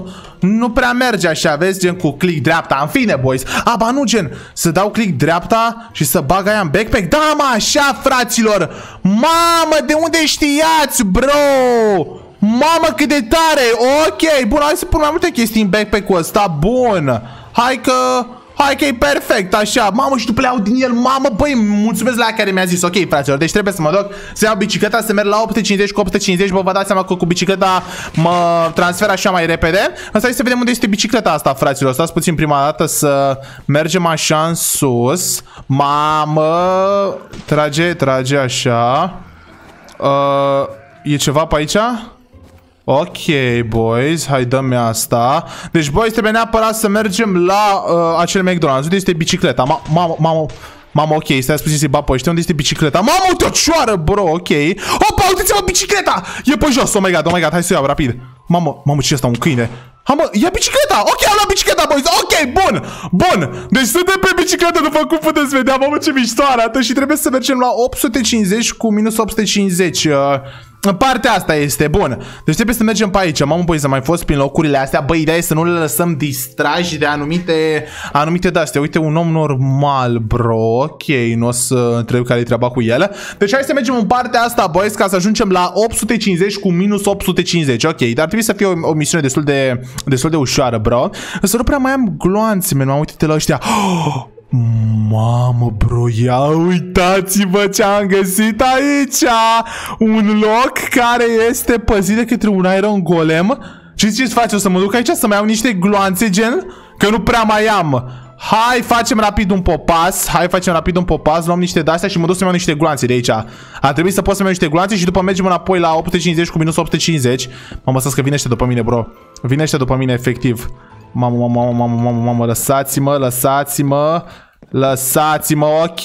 nu prea merge așa, vezi, gen, cu click dreapta. În fine, boys. Ba nu, gen, să dau click dreapta și să bag aia în backpack. Da, mă, așa, fraților. Mamă, de unde știați, bro? Mamă, cât de tare. Ok, bun, hai să pun mai multe chestii în backpack-ul ăsta. Bun. Hai Hai că e perfect, așa. Mamă, și tu pleau din el. Mamă, băi, mulțumesc la care mi-a zis. Ok, fraților, deci trebuie să mă duc să iau bicicleta, să merg la 850 cu 850. Bă, vă dați seama că cu bicicleta mă transfer așa mai repede. Însă hai să vedem unde este bicicleta asta, fraților. Stați puțin prima dată să mergem așa în sus. Mamă, trage așa. E ceva pe aici? Ok, boys, hai dă-mi asta. Deci, boys, trebuie neapărat să mergem la acel McDonald's. Unde este bicicleta? Mamă, ok, stai puțin să-i bat pe ăștia. Unde este bicicleta? Mamă, uite o cioară, bro, ok. Opa, uite-ți-mă bicicleta! E pe jos, oh my god, hai să iau rapid. Mamă, ce e asta, un câine? Ha, mă, ia bicicleta! Ok, am luat bicicleta, boys! Ok, bun! Deci suntem pe bicicletă, după cum puteți vedea. Mamă, ce mișto arată. Și trebuie să mergem la 850 cu minus 850. În partea asta este, bun. Deci trebuie să mergem pe aici. Mamă, boys, am mai fost prin locurile astea. Băi, ideea e să nu le lăsăm distrași de anumite de-astea. Uite, un om normal, bro. Ok, nu o să întreb care e treaba cu el. Deci hai să mergem în partea asta, boys, ca să ajungem la 850 cu minus 850. Ok, dar trebuie să fie o misiune destul de ușoară, bro. Însă nu prea mai am gloanțe, man. M-am uitat la ăștia. Mamă, bro, ia uitați-vă ce am găsit aici. Un loc care este păzit de către un Iron Golem. Și ce-ți face? O să mă duc aici să mai iau niște gloanțe, gen? Că nu prea mai am. Hai, facem rapid un popas. Luăm niște de-astea și mă duc să-mi iau niște gloanțe de aici. Ar trebui să pot să-mi iau niște gloanțe și după mergem înapoi la 850 cu minus 850. Mamă, să-ți că vine ăștia după mine, bro. Vine ăștia după mine, efectiv. Mamă, lăsați-mă, ok.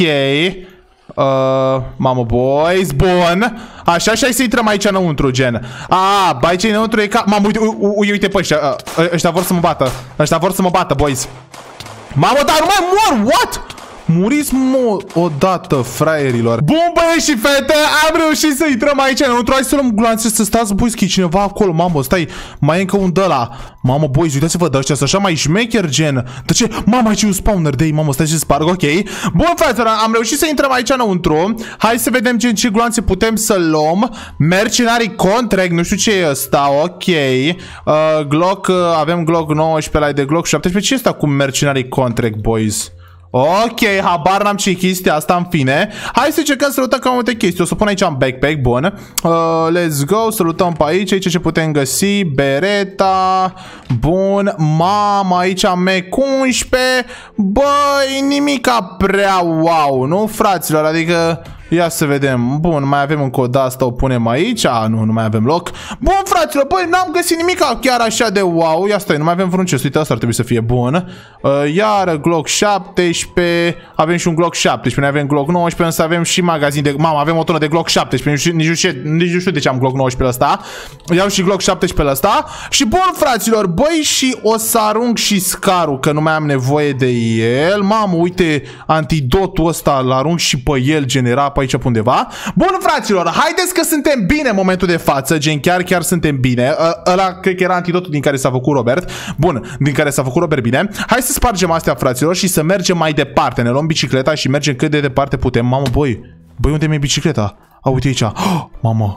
Mamă, boys, bun. Așa, și hai să intrăm aici înăuntru, gen. Bă, aici înăuntru e ca... Mamă, uite pe ăștia. Ăștia vor să mă bată, boys. Mamă, dar nu mai mor, what? Muriți odată, fraierilor. Bun, băieți și fete, am reușit să intrăm aici înăuntru. Hai să luăm gloanțe, să stați, boys, că e cineva acolo. Mamă, stai, mai e încă un de-ăla. Mamă, boys, uitați-vă de ăștia, așa mai șmecher, gen. De ce? Mamă, aici e un spawner de ei, mamă, stai și sparg, ok. Bun, fraților, am reușit să intrăm aici înăuntru. Hai să vedem ce gloanțe putem să luăm. Mercenarii contract, nu știu ce e ăsta, ok. Glock, avem Glock 19, la de Glock 17. Ce e ăsta cu mercenarii contract, boys? Ok, habar n-am ce chestia asta, în fine. Hai să încercăm să lutăm cam multe chestii. O să pun aici un backpack, bun. Let's go, să lutăm pe aici ce putem găsi. Bereta. Bun, mama, aici M11. Băi, nimica prea wow, nu, fraților? Adică... ia să vedem. Bun, mai avem încă o de-asta, o punem aici. Nu mai avem loc. Bun, fraților, băi, n-am găsit nimic chiar așa de wow. Ia stai, nu mai avem vreun chest. Uite, asta ar trebui să fie bun. Iar Glock 17. Avem și un Glock 17. Noi avem Glock 19, însă avem și magazin de... Mamă, avem o tonă de Glock 17. Nici nu știu de ce am Glock 19 ăsta. Iau și Glock 17 ăsta. Și bun, fraților, băi, și o să arunc și scarul, că nu mai am nevoie de el. Mamă, uite, antidotul ăsta, l-arunc și pe el, genera pe aici pe undeva. Bun, fraților, haideți că suntem bine în momentul de față, gen chiar suntem bine. Ăla cred că era antidotul din care s-a făcut Robert. Bun, din care s-a făcut Robert bine. Hai să spargem astea, fraților, și să mergem mai departe. Ne luăm bicicleta și mergem cât de departe putem. Mamă, băi, unde mi-e bicicleta? Uite aici. Mamă.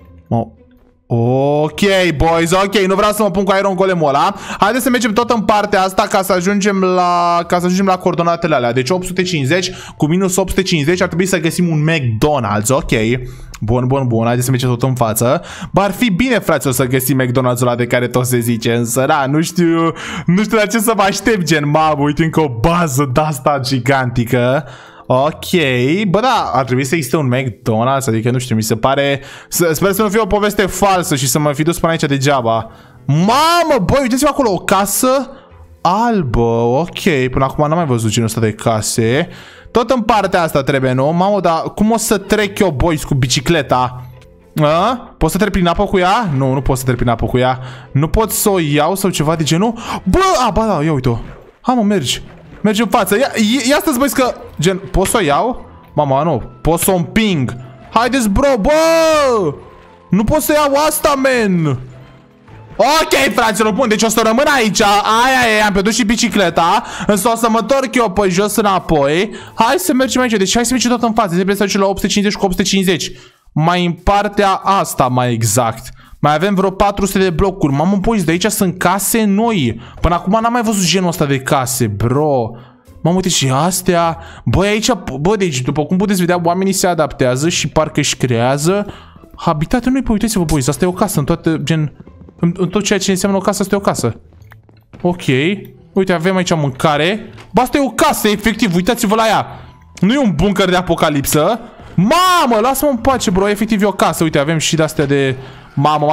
Ok, boys, ok, nu vreau să mă pun cu Iron Golem-ul ăla. Haideți să mergem tot în partea asta ca să ajungem la coordonatele alea. Deci 850 cu minus 850 ar trebui să găsim un McDonald's, ok. Bun, haideți să mergem tot în față. Bă, ar fi bine, fraților, să găsim McDonald's-ul ăla de care tot se zice. Însă, da, nu știu la ce să mă aștept, gen, mamă, uite încă o bază de-asta gigantică. Ok, bă, da, ar trebui să existe un McDonald's, adică nu știu, mi se pare... Sper să nu fie o poveste falsă și să mă fi dus până aici degeaba. Mamă, băi, uitați-vă acolo, o casă albă, ok, până acum n-am mai văzut genul ăsta de case. Tot în partea asta trebuie, nu? Mamă, dar cum o să trec eu, boys, cu bicicleta? Pot să trec prin apă cu ea? Nu pot să trec prin apă cu ea. Nu pot să o iau sau ceva de genul? Bă, ba da, ia uite-o. Hai, mă, mergi în față. Ia stă-ți, băi, că... gen, pot să o iau? Mama, nu. Pot să o împing. Haideți, bro, bă! Nu pot să iau asta, man! Ok, fraților, bun, deci o să rămân aici. Aia e, am pierdut și bicicleta. Însă o să mă torc eu pe jos înapoi. Hai să mergem aici, deci hai să mergem tot în față. Trebuie să ajungem la 850 cu 850. Mai în partea asta, mai exact. Mai avem vreo 400 de blocuri. Mamă, boys, de aici sunt case noi. Până acum n-am mai văzut genul ăsta de case, bro. Mamă, uite și astea. Băi, aici, bă, deci, după cum puteți vedea, oamenii se adaptează și parcă își creează habitate. Nu-i, păi, uitați-vă, băi, asta e o casă, în toate, gen, în tot ceea ce înseamnă o casă, asta e o casă. Ok. Uite, avem aici mâncare. Bă, asta e o casă, efectiv, uitați-vă la ea. Nu e un bunker de apocalipsă. Mamă, lasă-mă în pace, bro, efectiv e o casă. Uite, avem și de-astea de... Mamă,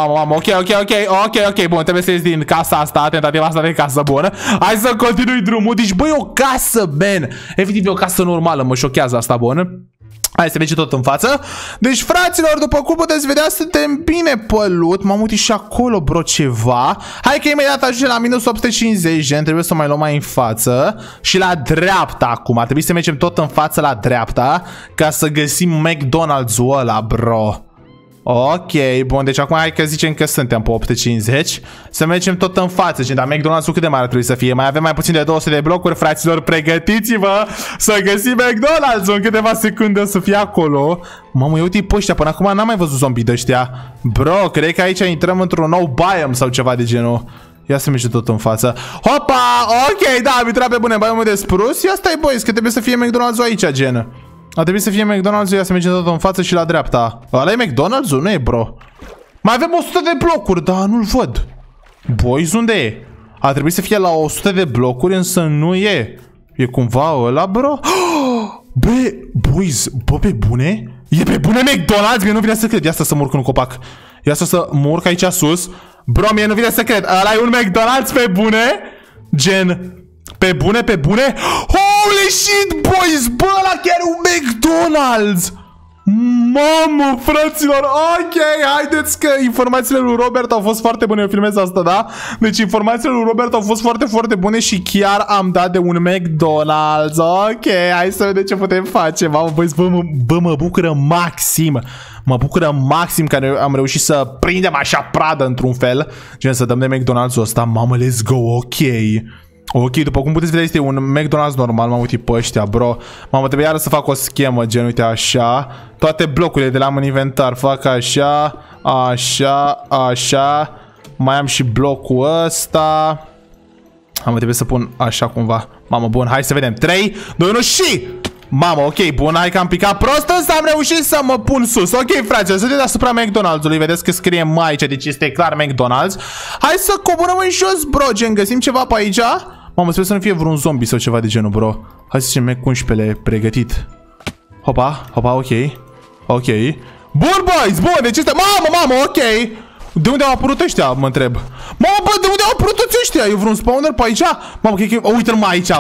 ok, bun, trebuie să ies din casa asta, tentativa asta de casă bună. Hai să continui drumul, deci băi, o casă, man. Efectiv e o casă normală, mă șochează asta, bun. Hai să mergem tot în față. Deci, fraților, după cum puteți vedea, suntem bine pe loot. M-am uitat și acolo, bro, ceva. Hai că imediat ajungem la minus 850, gen. Trebuie să mai luăm mai în față. Și la dreapta acum. Ar trebui să mergem tot în față la dreapta ca să găsim McDonald's-ul ăla, bro. Ok, bun, deci acum hai că zicem că suntem pe 850. Să mergem tot în față, gen, dar McDonald's-ul cât de mare trebuie să fie? Mai avem mai puțin de 200 de blocuri, fraților, pregătiți-vă să găsim McDonald's-ul în câteva secunde să fie acolo. Mamă, eu uite pe ăștia, până acum n-am mai văzut zombie de ăștia. Bro, cred că aici intrăm într-un nou biome sau ceva de genul. Ia să mergem tot în față. Hopa, ok, da, am intrat pe bune, biome de sprus. Ia stai, boys, că trebuie să fie McDonald's-ul aici, gen. A trebuit să fie McDonald's-ul, ia să mergem tot în față și la dreapta. Ăla e McDonald's-ul? Nu e, bro. Mai avem 100 de blocuri, dar nu-l văd. Boys, unde e? A trebuit să fie la 100 de blocuri, însă nu e. E cumva ăla, bro? Bă, boys, bă, pe bune? E pe bune McDonald's? Mie nu vine să cred. Ia să mă urc în copac. Ia să mă urc aici sus. Bro, mie nu vine să cred. Ăla e un McDonald's pe bune? Gen... Pe bune, pe bune? Holy shit, boys! Bă, ăla chiar e un McDonald's! Mamă, fraților! Ok, haideți că informațiile lui Robert au fost foarte bune. Eu filmez asta, da? Deci informațiile lui Robert au fost foarte, foarte bune și chiar am dat de un McDonald's. Ok, hai să vedem ce putem face. Mamă, boys, bă, mă bucură maxim. Mă bucură maxim că am reușit să prindem așa pradă într-un fel. Gen, să dăm de McDonald's-ul ăsta. Mamă, let's go, ok. Ok, după cum puteți vedea, este un McDonald's normal. M-am uitat pe ăștia, bro. Mamă, trebuie iară să fac o schemă, gen, uite, așa. Toate blocurile de la am în inventar fac așa, așa, așa. Mai am și blocul ăsta. Mamă, trebuie să pun așa cumva. Mamă, bun, hai să vedem. 3, 2, 1 și... Mamă, ok, bun, hai că am picat prost, însă am reușit să mă pun sus. Ok, frate, să deasupra McDonald's-ului. Vedeți că scrie mai aici, deci este clar McDonald's. Hai să coborăm în jos, bro, gen, găsim ceva pe aici? Mamă, sper să nu fie vreun zombie sau ceva de genul, bro. Hai să zicem Mac 11 pregătit. Hopa, hopa, ok. Ok. Bun, boys, bun, deci este... Mamă, ok. De unde au apărut ăștia, mă întreb. Mamă, bă, de unde au apărut toți ăștia? E vreun spawner pe aici? Mamă, uite-l mai aici.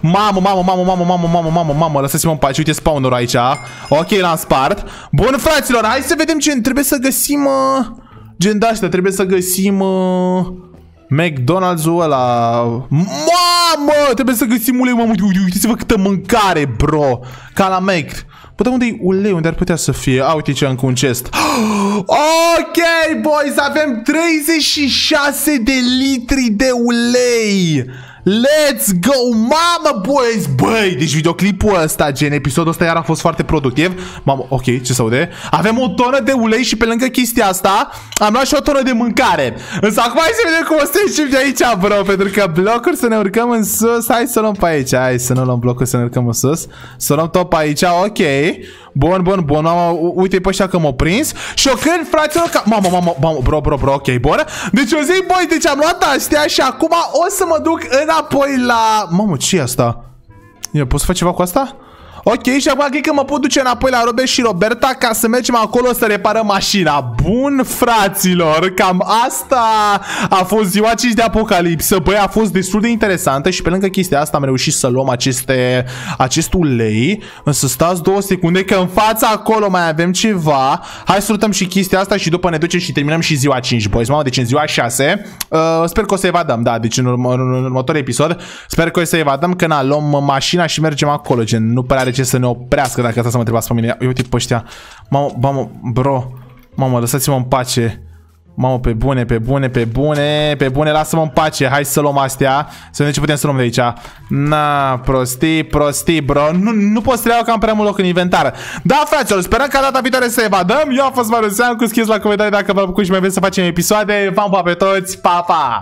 Mamă, lăsați-mă în pace, uite spawner-ul aici. Ok, l-am spart. Bun, fraților, hai să vedem ce trebuie să găsim. Gen de-astea, trebuie să găsim McDonald's-ul ăla. Mamă, trebuie să găsim ulei, mamă, uite-vă câtă mâncare, bro. Ca la Mac. Bă, dar unde e ulei? Unde ar putea să fie? A, uite ce încă un chest. Ok, boys, avem 36 de litri de ulei. Let's go! Mamă, boys! Băi, deci videoclipul ăsta, gen, episodul ăsta iar a fost foarte productiv. Mamă, ok, ce se aude? Avem o tonă de ulei și pe lângă chestia asta am luat și o tonă de mâncare. Însă acum hai să vedem cum o să ieșim de aici, bro. Pentru că blocuri să ne urcăm în sus. Hai să luăm pe aici. Hai să nu luăm blocuri să ne urcăm în sus. Să luăm tot pe aici, ok. Bun, mamă, uite pe ăștia că m-au prins. Și eu cred, fraților, că... Mamă, bro, ok, bun. Deci eu zic, băi, deci am luat astea și acum o să mă duc înapoi la... Mamă, ce e asta? Poți să faci ceva cu asta? Ok, și acum cred că mă pot duce înapoi la Robert și Roberta ca să mergem acolo să reparăm mașina. Bun, fraților, cam asta a fost ziua 5 de apocalipsă. Băi, a fost destul de interesantă și pe lângă chestia asta am reușit să luăm acest ulei. Însă stați 2 secunde că în fața acolo mai avem ceva. Hai să lutăm și chestia asta și după ne ducem și terminăm și ziua 5, boys. Mamă, deci în ziua 6 sper că o să evadăm, da, deci în următorul episod sper că o să evadăm când luăm mașina și mergem acolo, gen, nu prea are ce să ne oprească dacă asta să mă întrebați pe mine. Uite pe ăștia. Mamă, bro. Mamă, lăsați-mă în pace. Mamă, pe bune, lasă-mă în pace. Hai să luăm astea. Să vedem ce putem să luăm de aici. Na, prostii, bro. Nu pot să le iau că am prea mult loc în inventar. Da, fraților, sperăm ca data viitoare să evadăm. Eu am fost Marusean, cu scrieți la comentarii dacă v-a plăcut și mai vreți să facem episoade. V-am pupat pe toți, pa!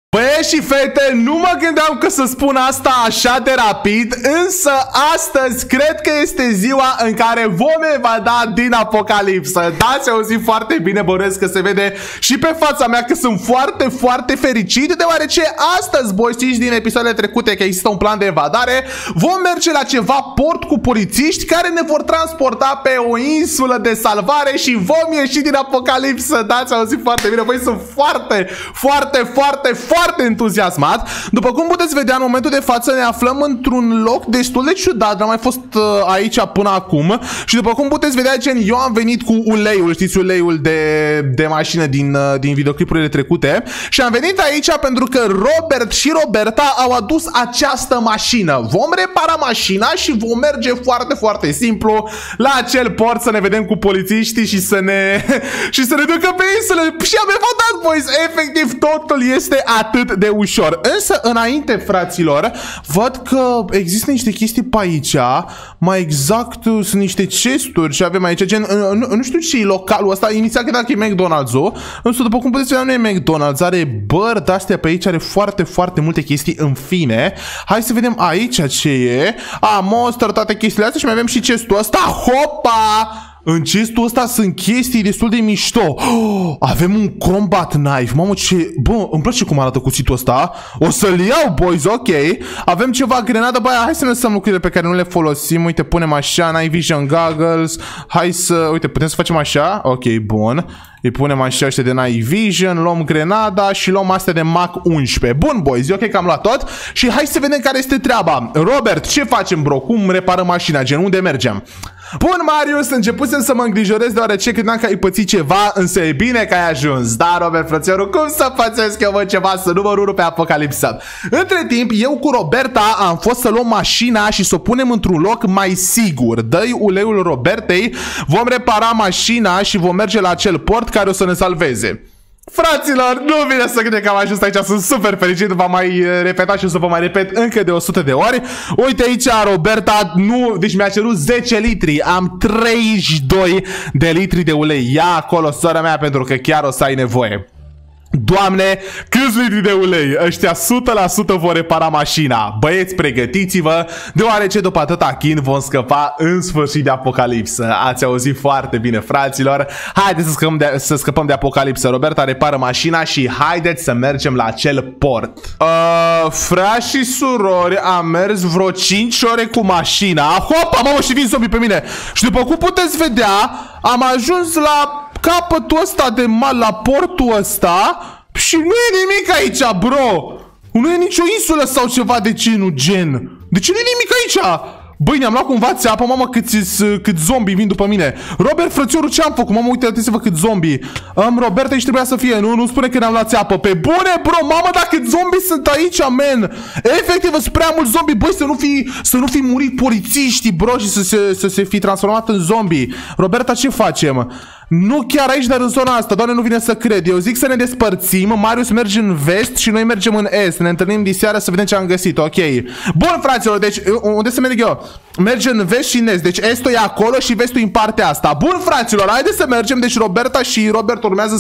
Băieți și fete, nu mă gândeam că să spun asta așa de rapid, însă astăzi cred că este ziua în care vom evada din apocalipsă. Da, se auzi foarte bine, bănuiesc că se vede și pe fața mea că sunt foarte, foarte fericit, deoarece astăzi, voi știți din episoadele trecute că există un plan de evadare, vom merge la ceva port cu polițiști care ne vor transporta pe o insulă de salvare și vom ieși din apocalipsă. Da, se auzi foarte bine, băi, sunt foarte entuziasmat. După cum puteți vedea, în momentul de față ne aflăm într-un loc destul de ciudat. N-am mai fost aici până acum. Și după cum puteți vedea, gen, eu am venit cu uleiul, știți, uleiul de mașină din videoclipurile trecute. Și am venit aici pentru că Robert și Roberta au adus această mașină. Vom repara mașina și vom merge foarte simplu la acel port să ne vedem cu polițiștii și să ne ducă pe insulă. Și am evadat, boys. Efectiv, totul este atât de ușor. Însă, înainte, fraților, văd că există niște chestii pe aici. Mai exact, sunt niște chesturi și avem aici, gen, nu știu ce e localul ăsta. Inițial credeam că e McDonald's-ul, însă, după cum puteți vedea, nu e McDonald's. Are băr de-astea pe aici, are foarte multe chestii. În fine, hai să vedem aici ce e. Monster, toate chestiile astea și mai avem și chestul ăsta. Hopa! În chestul ăsta sunt chestii destul de mișto. Avem un combat knife. Mamă, ce... Bă, îmi place cum arată cuțitul ăsta. O să-l iau, boys, ok. Avem ceva grenadă. Băi, hai să ne lăsăm lucrurile pe care nu le folosim. Uite, punem așa, night vision goggles. Hai să... Uite, putem să facem așa? Ok, bun. Îi punem așa ăștia de night vision. Luăm grenada și luăm astea de Mac 11. Bun, boys, e ok că am luat tot. Și hai să vedem care este treaba. Robert, ce facem, bro? Cum reparăm mașina? Gen, unde mergem? Bun, Marius, începusem să mă îngrijorez deoarece credeam că ai pățit ceva, însă e bine că ai ajuns. Da, Robert, frățioru, cum să pățesc eu, mă, ceva, să numărul 1 pe apocalipsă? Între timp, eu cu Roberta am fost să luăm mașina și să o punem într-un loc mai sigur. Dă-i uleiul Robertei, vom repara mașina și vom merge la acel port care o să ne salveze. Fraților, nu vine să cred că am ajuns aici, sunt super fericit, v-am mai repetat și o să vă mai repet încă de 100 de ori. Uite aici, Roberta, nu, deci mi-a cerut 10 litri, am 32 de litri de ulei. Ia acolo, sora mea, pentru că chiar o să ai nevoie. Doamne, câți litri de ulei? Ăștia 100% vor repara mașina. Băieți, pregătiți-vă, deoarece după atâta chin vom scăpa în sfârșit de apocalipsă. Ați auzit foarte bine, fraților. Haideți să scăpăm de apocalipsă. Roberta repară mașina și haideți să mergem la acel port. Frați și surori, am mers vreo 5 ore cu mașina. Hopa, mamă, și vin zombie pe mine. Și după cum puteți vedea, am ajuns la capătul ăsta de mal, la portul ăsta, și nu e nimic aici, bro. Nu e nicio insulă sau ceva de genul, gen. De ce nu e nimic aici? Băi, ne-am luat cumva țeapă, mamă, câți zombie vin după mine. Robert, frățiorul, ce am făcut? Mamă, uite-te-vă cât zombie. Robert, aici trebuia să fie, nu spune că ne-am luat țeapă. Pe bune, bro, mamă, dar cât zombie sunt aici, man. Efectiv, sunt prea mulți zombie, băi, să nu fi murit polițiștii, bro, și să se fi transformat în zombie. Roberta, ce facem? Nu chiar aici, dar în zona asta, Doamne, nu vine să cred. Eu zic să ne despărțim, Marius merge în vest și noi mergem în est. Ne întâlnim diseară să vedem ce am găsit, ok. Bun, fraților, deci, unde să merg eu? Merge în vest și în est, deci estul e acolo și vestul e în partea asta. Bun, fraților, haideți să mergem, deci Roberta și Robert urmează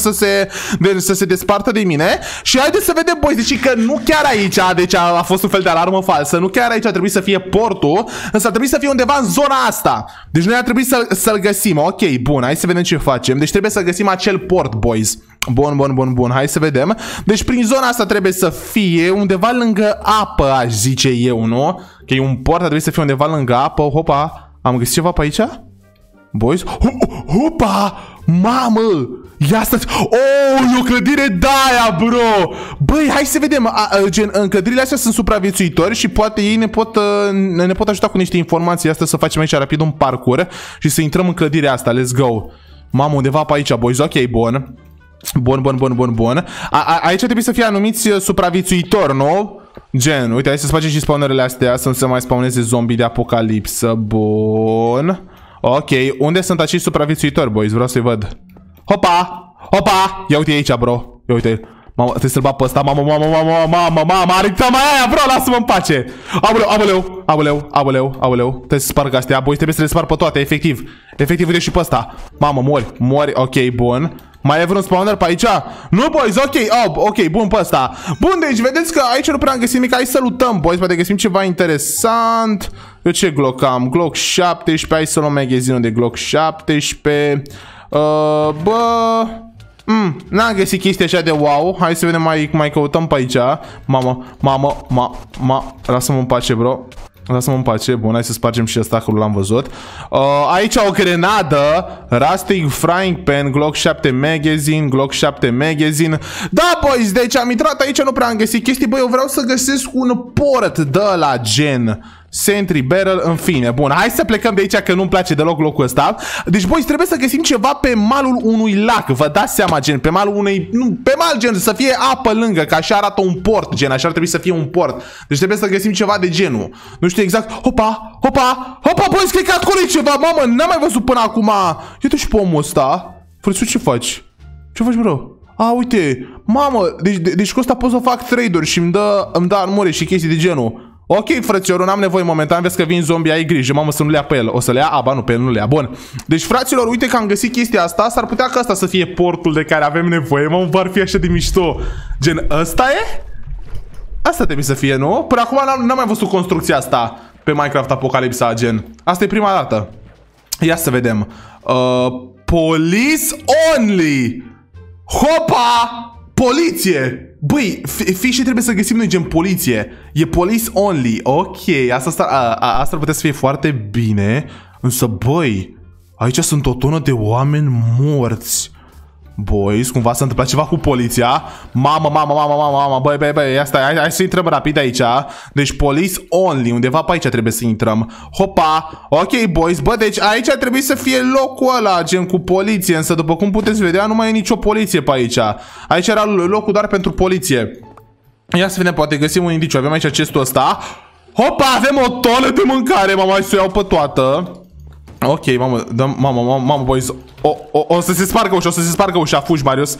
să se despartă de mine. Și haideți să vedem, boys, deci că nu chiar aici, deci a fost un fel de alarmă falsă. Nu chiar aici a trebuit să fie portul, însă a trebuit să fie undeva în zona asta. Deci noi a trebuit să-l găsim, ok, bun, hai să vedem ce facem. Deci trebuie să găsim acel port, boys. Bun, hai să vedem. Deci prin zona asta trebuie să fie undeva lângă apă, aș zice eu, nu? Că e un port, trebuie să fie undeva lângă apă. Hopa, am găsit ceva pe aici? Boys? Hopa! Mamă! Ia stați! Oh, e o clădire de-aia, bro! Băi, hai să vedem. Gen, în clădirile astea sunt supraviețuitori și poate ei ne pot ajuta cu niște informații astea să facem aici rapid un parcurs și să intrăm în clădirea asta. Let's go! Mamă, undeva pe aici, boys. Ok, bun. Bun. Aici trebuie să fie anumiți supraviețuitori, nu? Gen, uite, hai să facem și spawnerele astea, să nu se mai spawneze zombie de apocalipsă. Bun. Ok, unde sunt acești supraviețuitori, boys? Vreau să-i văd. Hopa! Ia uite aici, bro. Ia uite. Mamă, trebuie să-l bat pe ăsta. Mamă, arătă mai aia, bro, lasă-mă în pace. Aoleu. Trebuie să sparg astea, boys, trebuie să le spar pe toate, efectiv. Efectiv, uite și pe ăsta. Mamă, mori, ok, bun. Mai e vreun spawner pe aici? Nu, boys, ok, bun pe ăsta. Bun, deci vedeți că aici nu prea am găsit nimic. Hai să lutăm, boys, poate găsim ceva interesant. Eu ce Glock am? Glock 17, hai să luăm magazinul de Glock 17. N-am găsit chestii așa de wow. Hai să vedem, mai căutăm pe aici. Mamă, lasă-mă în pace, bro. Lasă-mă în pace. Bun, hai să spargem și ăsta, că l-am văzut. Aici o grenadă. Rusting Frying Pan, Glock 7 Magazine, Glock 7 Magazine. Da, boys, deci am intrat aici, nu prea am găsit chestii. Băi, eu vreau să găsesc un port de la gen Sentry Barrel, în fine. Bun, hai să plecăm de aici, că nu-mi place deloc locul ăsta. Deci, boys, trebuie să găsim ceva pe malul unui lac. Vă dați seama, gen, pe malul unei... Nu, pe mal, gen, să fie apă lângă, că așa arată un port, gen, așa ar trebui să fie un port. Deci trebuie să găsim ceva de genul. Nu știu exact. Hopa, boys, cred că acolo e ceva. Mamă, n-am mai văzut până acum. Uite și pe omul ăsta. Frățu, ce faci? Ce faci, bro? A, uite. Mamă, deci cu ăsta pot să fac trade-uri și îmi dă armure și chestii de genul. Ok, frăților, n-am nevoie momentan, vezi că vin zombie, ai grijă, mamă, să nu le ia pe el. O să le ia? A, ba nu, pe el nu le ia. Bun. Deci, fraților, uite că am găsit chestia asta, s-ar putea ca asta să fie portul de care avem nevoie. Mamă, ar fi așa de mișto. Gen, ăsta e? Asta trebuie să fie, nu? Până acum n-am mai văzut construcția asta pe Minecraft Apocalipsa, gen. Asta e prima dată. Ia să vedem. Police only! Hopa! Poliție! Băi, fișe trebuie să găsim noi, gen poliție. E police only. Ok, asta ar putea să fie foarte bine. Însă, băi, aici sunt o tonă de oameni morți. Boys, cumva s-a întâmplat ceva cu poliția. Mamă, băi, asta, hai să intrăm rapid aici. Deci police only, undeva pe aici trebuie să intrăm. Hopa, ok, boys, bă, deci aici ar trebui să fie locul ăla, gen cu poliție. Însă, după cum puteți vedea, nu mai e nicio poliție pe aici. Aici era locul doar pentru poliție. Ia să vedem, poate găsim un indiciu. Avem aici chestul ăsta. Hopa, avem o tonă de mâncare, mama, hai să o iau pe toată. Ok, mamă, boys. O să se spargă ușa, fugi, Marius.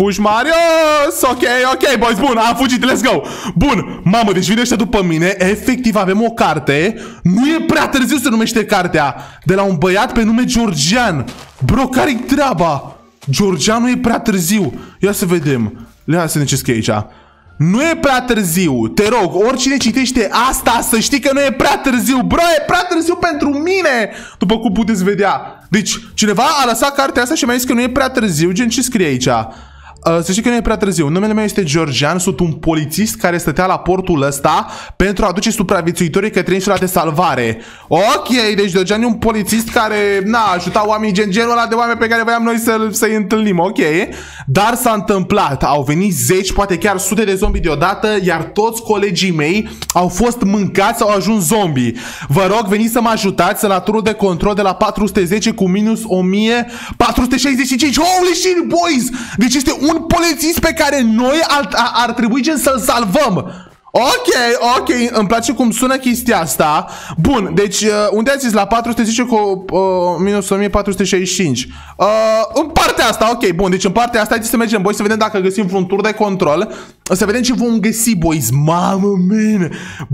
Ok, boys, bun, am fugit, let's go. Bun, mamă, deci vine ăștia după mine. Efectiv, avem o carte. Nu e prea târziu, se numește cartea. De la un băiat pe nume Georgian. Bro, care-i treaba? Georgian, nu e prea târziu. Ia să vedem. Ia să ne ce scrie aici. Nu e prea târziu, te rog, oricine citește asta să știi că nu e prea târziu. Bro, e prea târziu pentru mine, după cum puteți vedea. Deci, cineva a lăsat cartea asta și mi-a zis că nu e prea târziu. Gen, ce scrie aici? Să știi că nu e prea târziu. Numele meu este Georgian, sunt un polițist care stătea la portul ăsta pentru a aduce supraviețuitorii către insula de salvare. Ok, deci Georgian e un polițist care, ajuta oamenii, genul ăla de oameni pe care voiam noi să-i întâlnim, ok. Dar s-a întâmplat, au venit zeci, poate chiar sute de zombi deodată, iar toți colegii mei au fost mâncați, au ajuns zombi. Vă rog, veniți să mă ajutați, sunt la turul de control de la 410 cu minus 1465. Holy shit, boys! Deci este un polițist pe care noi ar trebui gen să-l salvăm. Ok, îmi place cum sună chestia asta. Bun, deci unde ați zis? La 410 cu minus 1465. În partea asta, ok, bun, deci în partea asta hai să mergem, boys, să vedem dacă găsim vreun tur de control. Să vedem ce vom găsi, boys. Mamă, man.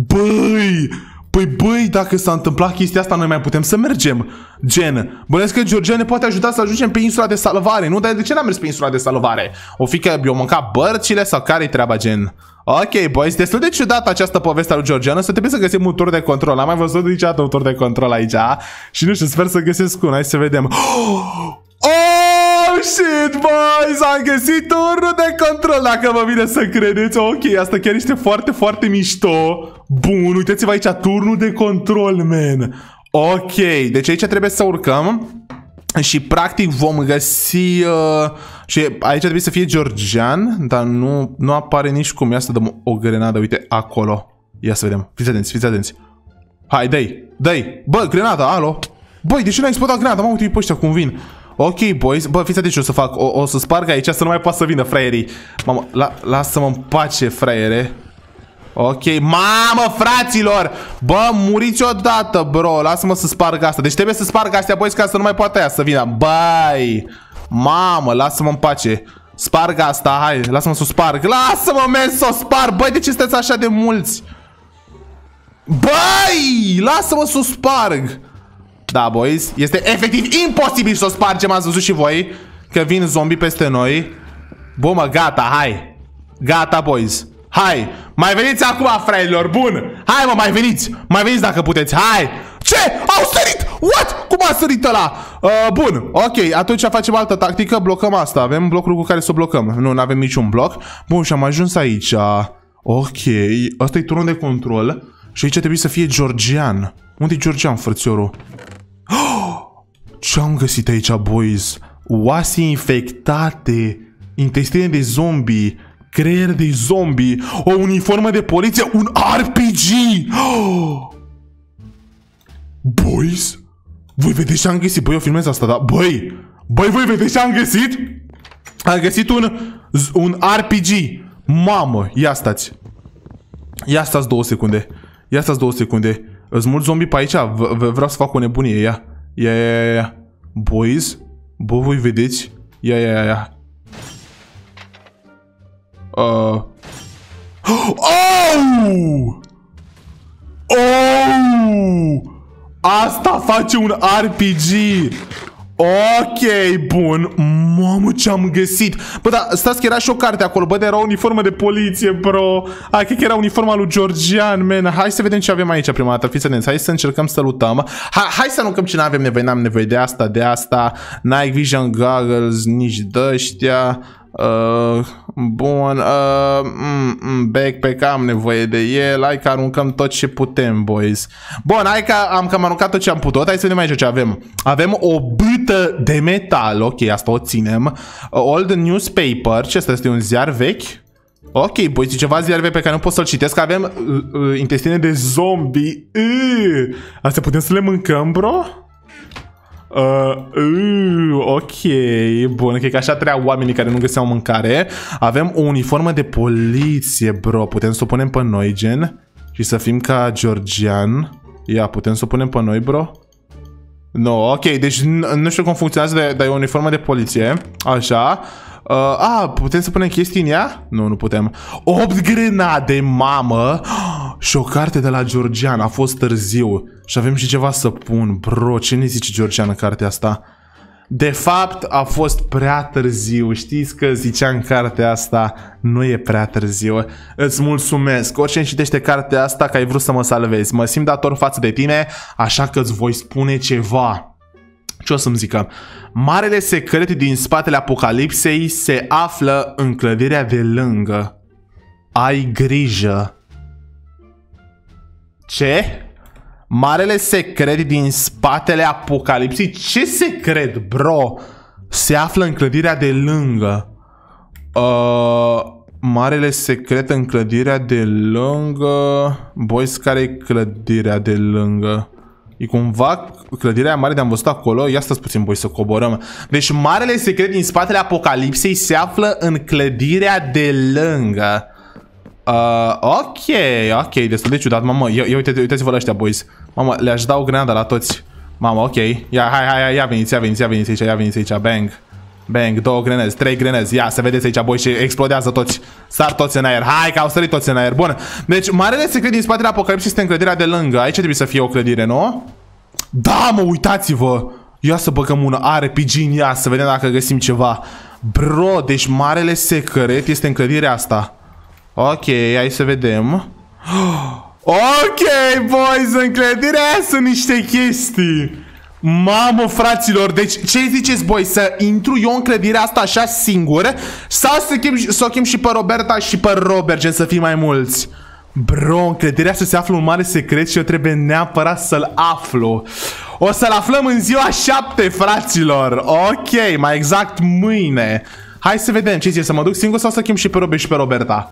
Băi, dacă s-a întâmplat chestia asta, noi mai putem să mergem. Gen, bănesc că Georgian ne poate ajuta să ajungem pe insula de salvare. Nu, dar de ce n-am mers pe insula de salvare? O fi că eu mâncat bărcile sau care-i treaba, gen? Ok, boys, destul de ciudat această poveste a lui Georgian. Să trebuie să găsim un tur de control. N-am mai văzut niciodată un tur de control aici. Și nu știu, sper să găsesc un. Hai să vedem. Oh, shit, boys, am găsit turnul de control, dacă vă vine să credeți. Ok, asta chiar este foarte, foarte mișto. Bun, uitați-vă aici, turnul de control, man. Ok, deci aici trebuie să urcăm. Și practic vom găsi și aici trebuie să fie Georgian, dar nu apare nici cum. Ia să dăm o grenadă, uite, acolo. Ia să vedem, fiți atenți. Hai, dă-i. Bă, grenada, alo. Băi, de ce n-ai explodat grenada? Mă, uite pe ăștia cum vin. Ok, boys, bă, fiți atenți ce o să fac. O să sparg aici să nu mai poată să vină fraierii. Mamă, lasă-mă în pace, fraiere. Ok, mamă, fraților. Bă, muriți odată, bro. Lasă-mă să sparg asta. Deci trebuie să sparg astea, boys, ca să nu mai poată ea să vină. Băi, mamă, lasă-mă în pace. Sparg asta, hai, lasă-mă să o sparg. Lasă-mă, men, să o sparg. Băi, de ce sunteți așa de mulți? Băi, lasă-mă să o sparg. Da, boys, este efectiv imposibil să o spargem, ați văzut și voi că vin zombie peste noi. Bă, mă, gata, hai. Gata, boys. Hai, mai veniți acum, fraierilor, bun. Hai, mă, mai veniți dacă puteți, hai. Ce? Au sărit! What? Cum a sărit ăla? Bun, ok, atunci facem altă tactică. Blocăm asta, avem blocuri cu care să o blocăm. Nu avem niciun bloc. Bun, și am ajuns aici. Ok, ăsta e turnul de control. Și aici trebuie să fie Georgian. Unde e Georgian, frățiorul? Ce am găsit aici, boys? Oase infectate, intestine de zombie, creier de zombie, o uniformă de poliție, un RPG! Boys, voi vedeți ce am găsit? Băi, eu filmez asta, da? Băi, voi vedeți ce am găsit? Am găsit un RPG. Mamă, ia stați. Ia stați 2 secunde. Ia stați 2 secunde. Îți mulți zombie pe aici? Vreau să fac o nebunie, ia. Boys, bă, voi vedeți? Ia. Oh! Asta face un RPG. Ok, bun. Mamă, ce-am găsit. Bă, dar stați că era și o carte acolo. Bă, era o uniformă de poliție, bro. Hai că era uniforma lui Georgian, man. Hai să vedem ce avem aici prima dată. Fiți atenți, hai să încercăm să lutăm. Hai să aruncăm ce n-avem nevoie. N-am nevoie de asta. Night Vision Goggles, nici de-ăștia. Bun, backpack, am nevoie de el. Hai că aruncăm tot ce putem, boys. Bun, hai că am cam aruncat tot ce am putut. Hai să vedem aici ce avem. Avem o bâtă de metal. Ok, asta o ținem. Old newspaper. Ce asta este? Un ziar vechi? Ok, boys, ceva ziar vechi pe care nu pot să-l citesc. Avem intestine de zombie. Astea putem să le mâncăm, bro? Ok, bun, cred că așa trăiau oamenii care nu găseau mâncare. Avem o uniformă de poliție, bro. Putem să o punem pe noi, gen, și să fim ca Georgian. Ia, putem să o punem pe noi, bro? No, ok, deci nu știu cum funcționează, dar e o uniformă de poliție. Așa. Putem să punem chestii în ea? Nu putem. 8 grenade, mamă. Și o carte de la Georgian. A fost târziu. Și avem și ceva să pun. Bro, ce ne zice Georgian în cartea asta? De fapt, a fost prea târziu. Știți că zicea în cartea asta, nu e prea târziu. Îți mulțumesc. Oricine citește cartea asta că ai vrut să mă salvezi. Mă simt dator față de tine, așa că îți voi spune ceva. Ce o să-mi zică? Marele secret din spatele apocalipsei se află în clădirea de lângă. Ai grijă. Ce? Marele secret din spatele apocalipsei? Ce secret, bro? Se află în clădirea de lângă. Marele secret în clădirea de lângă. Boys, care e clădirea de lângă? E cumva clădirea mare de-am văzut acolo. Ia stați puțin, voi să coborăm. Deci marele secret din spatele apocalipsei se află în clădirea de lângă. Ok, destul de ciudat. Mamă, uitați-vă la ăștia, boys. Mamă, le-aș da o grenadă la toți. Mamă, ok. Ia veniți aici, bang, 2 grenezi, 3 grenezi. Ia, să vedeți aici, boys, și explodează toți. Sar toți în aer. Hai că au sărit toți în aer. Bun. Deci, marele secret din spatele apocalipsei este în clădirea de lângă. Aici trebuie să fie o clădire, nu? Da, mă, uitați-vă. Ia să băgăm un RPG în ea, să vedem dacă găsim ceva. Bro, deci marele secret este în clădirea asta. Ok, hai să vedem. Ok, boys, în clădirea aia sunt niște chestii. Mamă, fraților, deci ce ziceți, boy, să intru eu în clădirea asta așa singur sau să o chem și pe Roberta și pe Robert, gen să fie mai mulți? Bro, în clădirea asta se află un mare secret și eu trebuie neapărat să-l aflu. O să-l aflăm în ziua 7, fraților. Ok, mai exact mâine. Hai să vedem ce zice, să mă duc singur sau să chem și pe Robert și pe Roberta?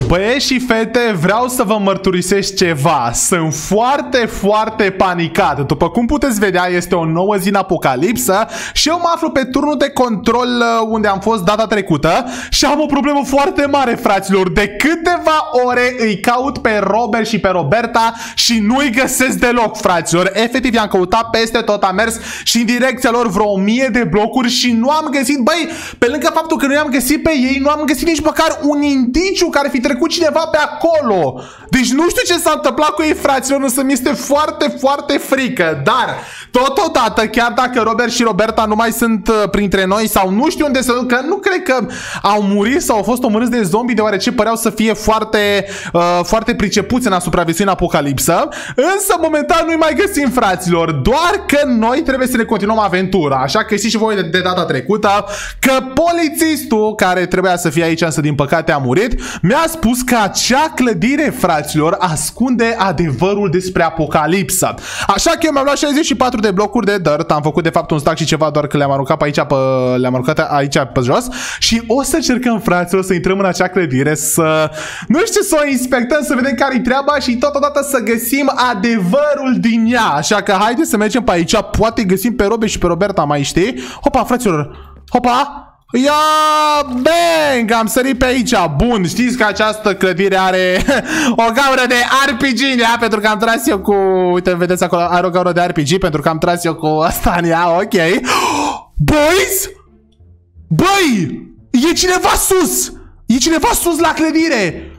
Băieți și fete, vreau să vă mărturisesc ceva. Sunt foarte panicat. După cum puteți vedea, este o nouă zi în Apocalipsă și eu mă aflu pe turnul de control unde am fost data trecută și am o problemă foarte mare, fraților. De câteva ore îi caut pe Robert și pe Roberta și nu-i găsesc deloc, fraților. Efectiv, i-am căutat peste tot, am mers și în direcția lor vreo 1000 de blocuri și nu am găsit. Băi, pe lângă faptul că nu i-am găsit pe ei, nu am găsit nici măcar un indiciu care fi trecut cineva pe acolo. Deci nu știu ce s-a întâmplat cu ei, fraților, însă mi este foarte frică. Dar, totodată, chiar dacă Robert și Roberta nu mai sunt printre noi sau nu știu unde sunt, că nu cred că au murit sau au fost omorâți de zombi, deoarece păreau să fie foarte pricepuți în a supraviețui în Apocalipsă, însă momentan nu-i mai găsim, fraților, doar că noi trebuie să ne continuăm aventura, așa că știți și voi de data trecută că polițistul care trebuia să fie aici, însă din păcate a murit, mi-a spus că acea clădire, fraților, ascunde adevărul despre Apocalipsă. Așa că eu mi-am luat 64 de blocuri de dirt, am făcut de fapt un stack și ceva, doar că le-am aruncat aici pe jos și o să încercăm, fraților, să intrăm în acea clădire, să, nu știu, să o inspectăm, să vedem care-i treaba și totodată să găsim adevărul din ea. Așa că haideți să mergem pe aici, poate găsim pe Robert și pe Roberta, mai știi? Hopa, fraților, hopa! Ia, bang, am sărit pe aici. Bun, știți că această clădire are o gaură de RPG în ea, pentru că am tras eu cu... Uite, vedeți acolo, are o gaură de RPG pentru că am tras eu cu asta în ea, ok. Boys! Băi! E cineva sus! E cineva sus la clădire!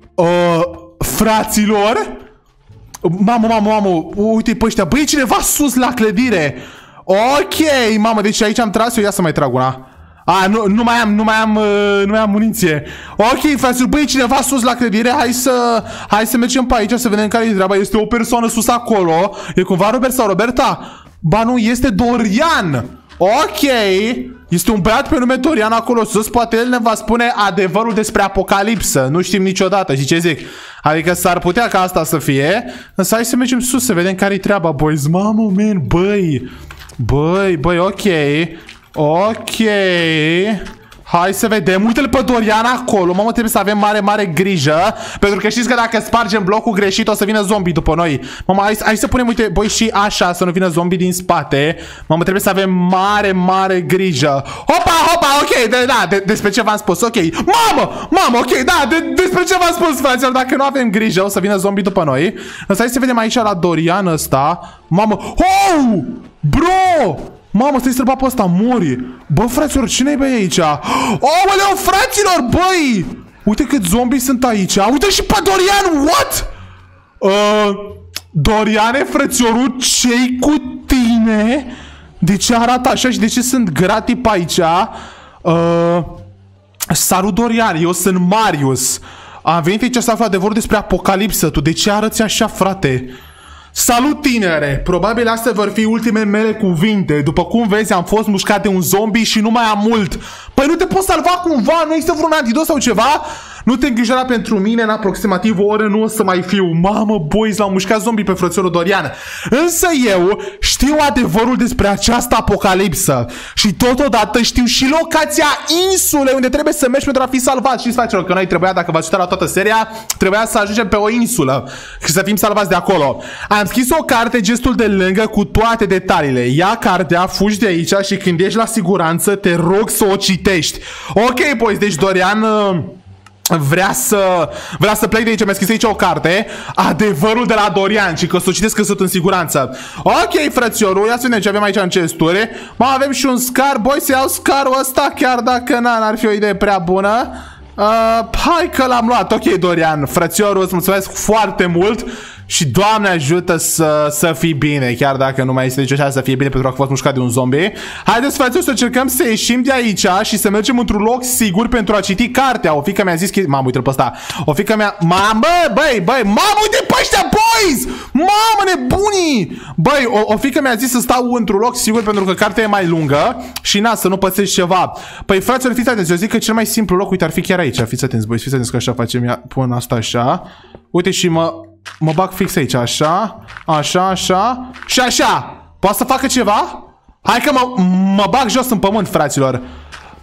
Fraților? Mamă, uite pe ăștia. Băi, e cineva sus la clădire! Ok, mamă, deci aici am tras eu, ia să mai trag una. Nu mai am muniție. Ok, fraților, băi, cineva sus la clădire. Hai să mergem pe aici să vedem care-i treaba. Este o persoană sus acolo. E cumva Robert sau Roberta? Ba nu, este Dorian. Ok, este un băiat pe nume Dorian acolo sus. Poate el ne va spune adevărul despre Apocalipsă. Nu știm niciodată, și ce zic? Adică s-ar putea ca asta să fie. Însă hai să mergem sus să vedem care-i treaba, boys. Mamă, man, băi, ok. Ok. Hai să vedem. Uite-l pe Dorian acolo. Mamă, trebuie să avem mare grijă. Pentru că știți că dacă spargem blocul greșit o să vină zombie după noi. Mamă, hai să punem, uite, băi, și așa, să nu vină zombie din spate. Mamă, trebuie să avem mare grijă. Hopa, ok, despre ce v-am spus, ok. Mamă, ok, despre ce v-am spus, fraților. Dacă nu avem grijă o să vină zombie după noi. Însă hai să vedem aici la Dorian ăsta. Mamă, oh, bro! Mamă, stai străbat pe ăsta, mori. Bă, fraților, cine-i băi aici? Aoleu, fraților, băi! Uite cât zombii sunt aici. Uite și pe Dorian, what? Doriane, frățiorul, ce-i cu tine? De ce arată așa și de ce sunt gratii pe aici? Salut, Dorian, eu sunt Marius. Am venit aici să aflu adevărul despre Apocalipsă. Tu de ce arăți așa, frate? Salut, tinere! Probabil astea vor fi ultimele mele cuvinte. După cum vezi, am fost mușcat de un zombie și nu mai am mult. Păi nu te poți salva cumva? Nu există vreun antidot sau ceva? Nu te îngrijora pentru mine, în aproximativ o oră nu o să mai fiu. Mamă, boys, l-au mușcat zombie pe frățiorul Dorian. Însă eu știu adevărul despre această apocalipsă. Și totodată știu și locația insulei unde trebuie să mergi pentru a fi salvat. Și fraților, că noi trebuia, dacă v-ați uitat la toată seria, trebuia să ajungem pe o insulă și să fim salvați de acolo. Am scris o carte gestul de lângă cu toate detaliile. Ia cartea, fugi de aici și când ești la siguranță, te rog să o citești. Ok, boys, deci Dorian... Vrea să plec de aici. Mi-a scris aici o carte, adevărul de la Dorian, și că să o citesc că sunt în siguranță. Ok, frățiorul, ia să vedem ce avem aici în chesturi. Mai avem și un scar. Boi, să iau scarul ăsta, chiar dacă n-ar fi o idee prea bună. Hai că l-am luat. Ok, Dorian, frățiorul, îți mulțumesc foarte mult. Și Doamne ajută să fii bine. Chiar dacă nu mai este nicio șansă să fie bine, pentru că a fost mușcat de un zombie. Haideți, frățiori, să încercăm să ieșim de aici și să mergem într-un loc sigur pentru a citi cartea. O fiică mi-a zis că... Mamă, uite-l pe ăsta. O fiică mea... Mamă, băi, mamă, uite pe ăștia, boys! Mamă, nebunii! Băi, o fiică mi-a zis să stau într-un loc sigur pentru că cartea e mai lungă și na, să nu pățești ceva. Păi, fraților, fiți atenți, eu zic că cel mai simplu loc, uite, ar fi chiar aici. Fiți atenți, boys, fiți atenți că așa facem. Pun asta așa. Uite și mă bag fix aici, așa, așa și așa. Poate să facă ceva? Hai că mă bag jos în pământ, fraților.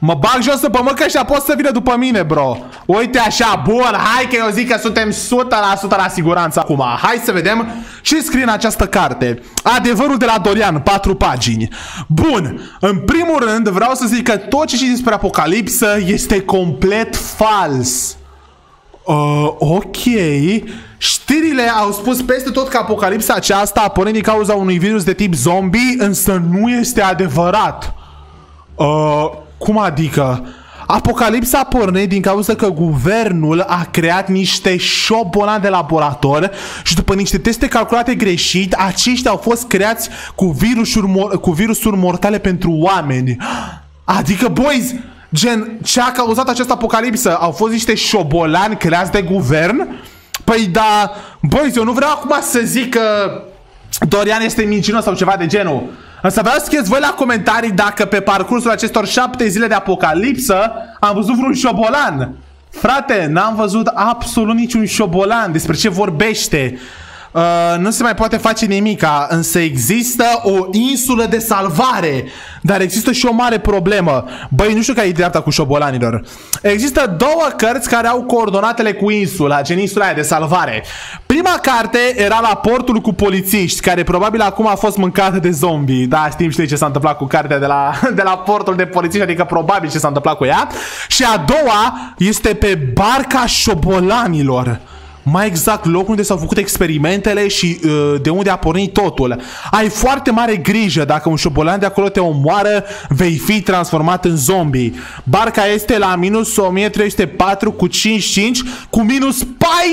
Mă bag jos pe mă că ăștia pot să vină după mine, bro. Uite așa, bun, hai că eu zic că suntem 100% la siguranță acum. Hai să vedem ce scrie în această carte. Adevărul de la Dorian, 4 pagini. Bun, în primul rând vreau să zic că tot ce știți despre Apocalipsă este complet fals. Ok. Știrile au spus peste tot că Apocalipsa aceasta a pornit din cauza unui virus de tip zombie, însă nu este adevărat. Cum adică? Apocalipsa a pornit din cauza că guvernul a creat niște șobolani de laborator și după niște teste calculate greșit, aceștia au fost creați cu virusuri mortale pentru oameni. Adică, boys, gen, ce a cauzat această apocalipsă? Au fost niște șobolani creați de guvern? Păi da, boys, eu nu vreau acum să zic că Dorian este mincinos sau ceva de genul. Însă vreau să scrieți voi la comentarii dacă pe parcursul acestor 7 zile de apocalipsă am văzut vreun șobolan. Frate, n-am văzut absolut niciun șobolan. Despre ce vorbește? Nu se mai poate face nimica, însă există o insulă de salvare. Dar există și o mare problemă. Băi, nu știu care e ideea cu șobolanilor. Există două cărți care au coordonatele cu insula, gen insula aia de salvare. Prima carte era la portul cu polițiști, care probabil acum a fost mâncată de zombie. Da, știi ce s-a întâmplat cu cartea de la portul de polițiști, adică probabil ce s-a întâmplat cu ea. Și a doua este pe barca șobolanilor. Mai exact, locul unde s-au făcut experimentele și de unde a pornit totul. Ai foarte mare grijă, dacă un șobolan de acolo te omoară, vei fi transformat în zombie. Barca este la minus 1304 cu 55 cu minus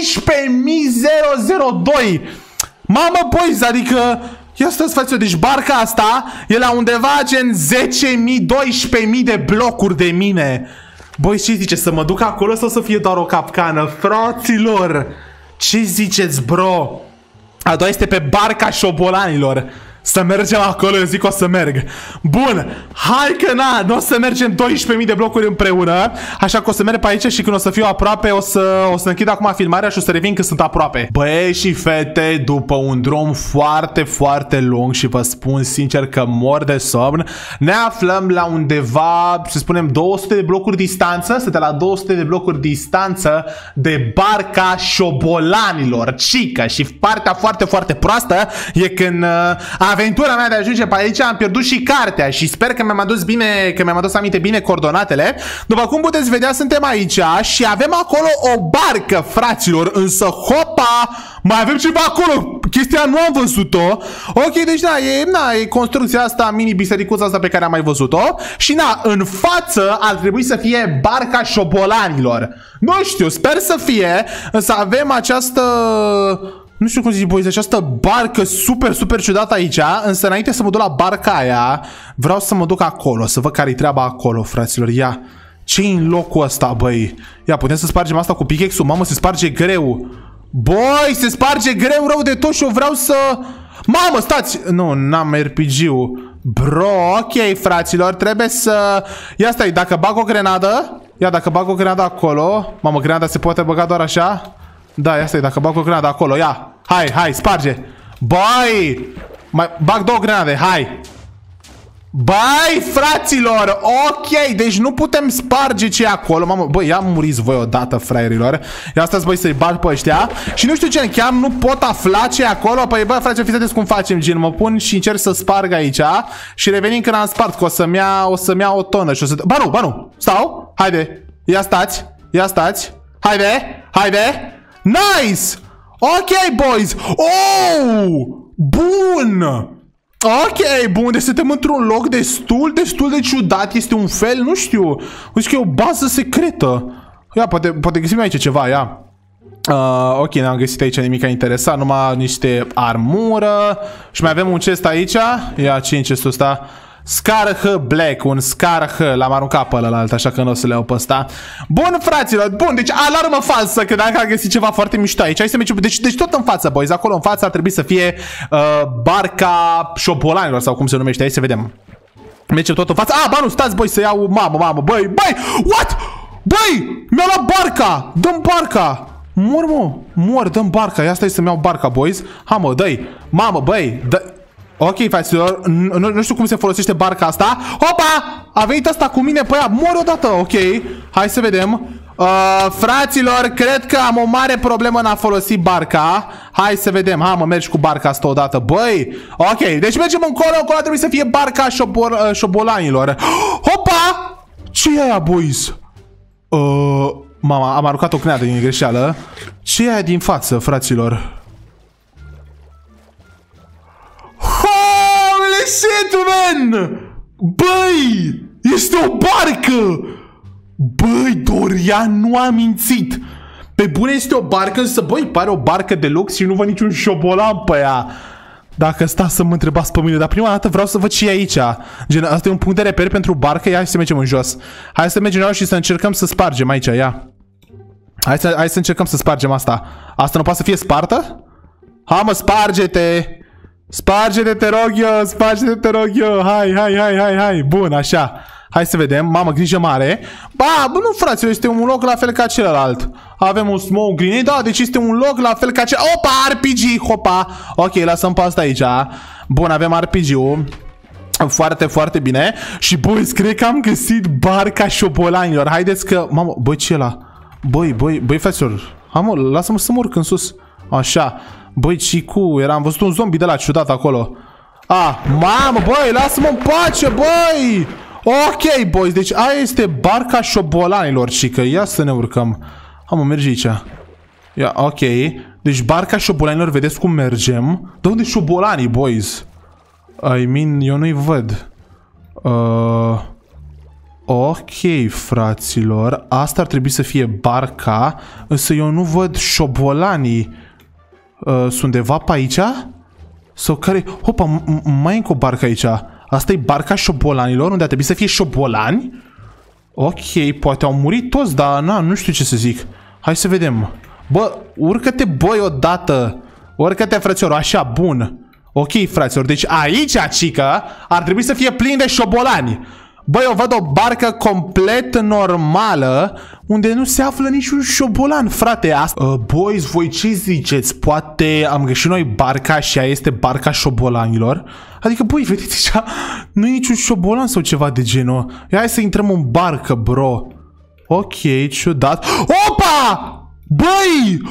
14.002. Mamă, boys, adică... Ia stați, frate, deci barca asta e la undeva gen 10.000, 12.000 de blocuri de mine. Băi, ce ziceți? Să mă duc acolo sau să fie doar o capcană? Fraților! Ce ziceți, bro? A doua este pe barca șobolanilor. Să mergem acolo, eu zic că o să merg. Bun, hai că na, nu o să mergem 12.000 de blocuri împreună. Așa că o să merg pe aici și când o să fiu aproape o să închid acum filmarea și o să revin când sunt aproape. Băi și fete, după un drum foarte, foarte lung și vă spun sincer că mor de somn, ne aflăm la undeva, să spunem 200 de blocuri distanță. Suntem la 200 de blocuri distanță de barca șobolanilor, cică. Și partea foarte, foarte proastă e când aventura mea de a ajunge pe aici am pierdut și cartea și sper că mi-am adus bine, că mi-am adus aminte bine coordonatele. După cum puteți vedea, suntem aici și avem acolo o barcă, fraților, însă hopa, mai avem ceva acolo. Chestia nu am văzut-o. Ok, deci e construcția asta, mini bisericuța asta pe care am mai văzut-o. Și în față ar trebui să fie barca șobolanilor. Nu știu, sper să fie, însă avem această... Nu știu cum zici, boys, această barcă super, super ciudată aici. Însă înainte să mă duc la barca aia, vreau să mă duc acolo, să văd care-i treaba acolo, fraților. Ia, ce-i în locul ăsta, băi? Ia, putem să spargem asta cu pickaxe-ul? Mamă, se sparge greu. Băi, se sparge greu rău de tot și eu vreau să... Mamă, stați! Nu, n-am RPG-ul. Bro, ok, fraților, trebuie să... Ia stai, dacă bag o grenadă... Ia, dacă bag o grenadă acolo... Mamă, grenada se poate băga doar așa? Da, ia stai, dacă bag o grenadă acolo, ia. Hai, sparge. Băi! Mai bag 2 grenade, hai. Băi, fraților, ok, deci nu putem sparge ce e acolo. Mamă, băi, ia muriți voi odată, fraierilor. Ia stați, băi, să-i bag pe ăștia. Și nu știu ce, chiar nu pot afla ce e acolo. Păi, băi, fraților, fiți atenți cum facem, gen. Mă pun și încerc să sparg aici. Și revenim când am spart, că o să-mi ia o tonă și o să... Ba nu, stau, haide. Ia stați, haide. Nice! Ok, boys! Oh! Bun! Ok, bun, deci suntem într-un loc destul de ciudat. Este un fel, nu știu, zic că e o bază secretă. Ia, poate găsim aici ceva, ia. Ok, n-am găsit aici nimic interesant, numai niște armură. Și mai avem un chest aici. Ia, ce în chestul ăsta? Scar H Black, un Scar H. L-am aruncat pe ălalt, așa că nu o să le iau pe ăsta. Bun, fraților, bun, deci alarmă falsă, că dacă am găsit ceva foarte mișto aici. Hai să mergem, deci tot în față, boys. Acolo în față ar trebui să fie barca șobolanilor, sau cum se numește. Hai să vedem. Mergem tot în față. Ba nu, stați, boys, să iau, mamă, băi, what? Băi, mi-au luat barca. Dă-mi barca. Mor, dă-mi barca. Ia stai să-mi iau barca, boys. Ha, mă, dă-i. Mamă, băi, dă... Ok, fraților, nu știu cum se folosește barca asta. Hopa! A venit asta cu mine pe ea. Mori odată, ok. Hai să vedem. Fraților, cred că am o mare problemă în a folosi barca. Hai să vedem. Hai mă, mergi cu barca asta odată. Băi, ok, deci mergem încolo. Acolo trebuie să fie barca șobolanilor. Hopa! Ce e aia, boys? Mama, am aruncat o creadă din greșeală. Ce e aia din față, fraților? Holy shit, man! Băi! Este o barcă! Băi, Dorian nu a mințit! Pe bune este o barcă, însă, băi, pare o barcă de lux și nu văd niciun șobolan pe ea. Dacă stați să mă întrebați pe mine, dar prima dată vreau să văd ce e aici. Gen, asta e un punct de reper pentru barcă, ia să mergem în jos. Hai să mergem și să încercăm să spargem aici, ia. Hai să încercăm să spargem asta. Asta nu poate să fie spartă? Hai mă, sparge-te! Sparge-te, te rog eu, sparge-te, te rog eu. Hai. Bun, așa. Hai să vedem. Mamă, grijă mare. Ba, nu, fraților, este un loc la fel ca celălalt. Avem un smoke grenade. Da, deci este un loc la fel ca celălalt. Opa, RPG, hopa. Ok, lăsăm pe asta aici. Bun, avem RPG-ul. Foarte, foarte bine. Și, boys, cred că am găsit barca șobolanilor. Haideți că... Mamă, băi, ce e ăla? Băi, fraților. Hai mă, lasă-mă să mă urc în sus. Așa. Băi, Cicu, am văzut un zombie de la ciudat acolo. Mamă, băi, lasă-mă în pace, băi! Ok, boys, deci aia este barca șobolanilor, cică. Ia să ne urcăm. Hai mă, merge aici. Ia, ok. Deci barca șobolanilor, vedeți cum mergem. De unde șobolanii, boys? I mean, eu nu-i văd. Ok, fraților. Asta ar trebui să fie barca, însă eu nu văd șobolanii. Sunt undeva pe aici? Sau care... Hopa, mai e încă o barcă aici. Asta e barca șobolanilor, unde ar trebui să fie șobolani? Ok, poate au murit toți, dar nu știu ce să zic. Hai să vedem. Bă, urcă-te, băi, odată. Urcă-te, frățior, așa, bun. Ok, fraților, deci aici, cică, ar trebui să fie plin de șobolani. Băi, eu văd o barcă complet normală, unde nu se află niciun șobolan, frate. Boys, voi ce ziceți? Poate am greșit noi barca și aia este barca șobolanilor? Adică, băi, vedeți așa, nu e niciun șobolan sau ceva de genul. Ia, hai să intrăm în barcă, bro. Ok, ciudat. Opa! Băi!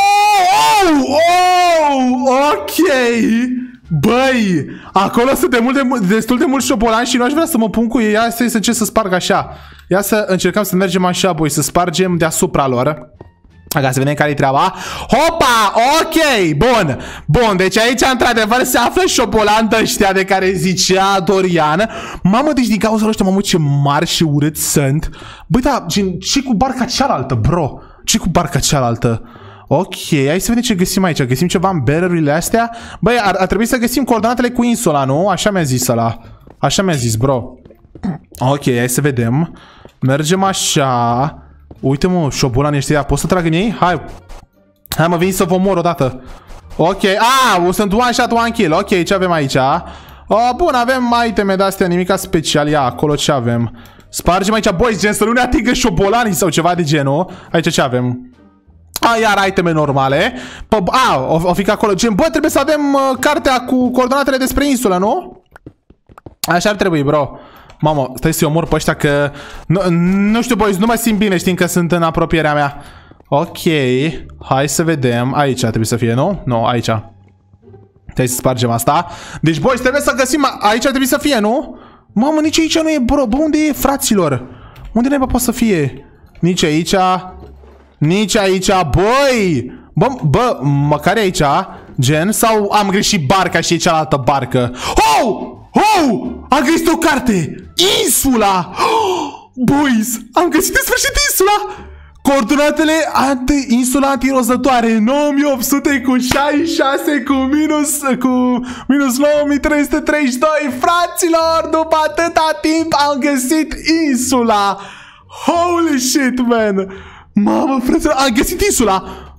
Ok! Băi, acolo sunt destul de mulți șobolani și nu aș vrea să mă pun cu ei. Ia să încerc să sparg așa. Ia să încercăm să mergem așa, băi, să spargem deasupra lor. Ca să vedem care-i treaba. Hopa! Ok! Bun! Bun, deci aici într-adevăr se află șobolan de ăștia de care zicea Dorian. Mamă, deci din cauza ăștia, mamă, ce mari și urâți sunt. Băi, da, ce cu barca cealaltă, bro? Ce cu barca cealaltă? Ok, hai să vedem ce găsim aici. Găsim ceva în barrel-urile astea. Băi, ar trebui să găsim coordonatele cu insula, nu? Așa mi-a zis ăla. Așa mi-a zis, bro. Ok, hai să vedem. Mergem așa. Uite, mă, șobolanii ăștia. Poți să trag în ei? Hai. Hai, mă, vin să vă mor odată. Ok, sunt one shot, one kill. Ok, ce avem aici? Bun, avem iteme de-astea, nimica special. Ia, acolo ce avem? Spargem aici, boys, gen să nu ne atingă șobolanii sau ceva de genul. Aici ce avem? Iar iteme normale. O fi că acolo. Gen, bă, trebuie să avem cartea cu coordonatele despre insulă, nu? Așa ar trebui, bro. Mamă, stai să-i omor pe ăștia că... Nu știu, boys, nu mă simt bine știind că sunt în apropierea mea. Ok. Hai să vedem. Aici trebuie să fie, nu? Nu, aici. Trebuie să spargem asta. Deci, boys, trebuie să găsim... Aici trebuie să fie, nu? Mamă, nici aici nu e, bro. Bă, unde e, fraților? Unde neba poate să fie? Nici aici... Nici aici, băi! Bă, măcar aici, gen, sau am greșit barca și e cealaltă barcă? Am găsit o carte! Insula! Boys, am găsit în sfârșit insula! Coordonatele insula antirozătoare 9800 cu 66 cu minus 9332. Fraților, după atâta timp am găsit insula! Holy shit, man! Mamă, frate, am găsit insula!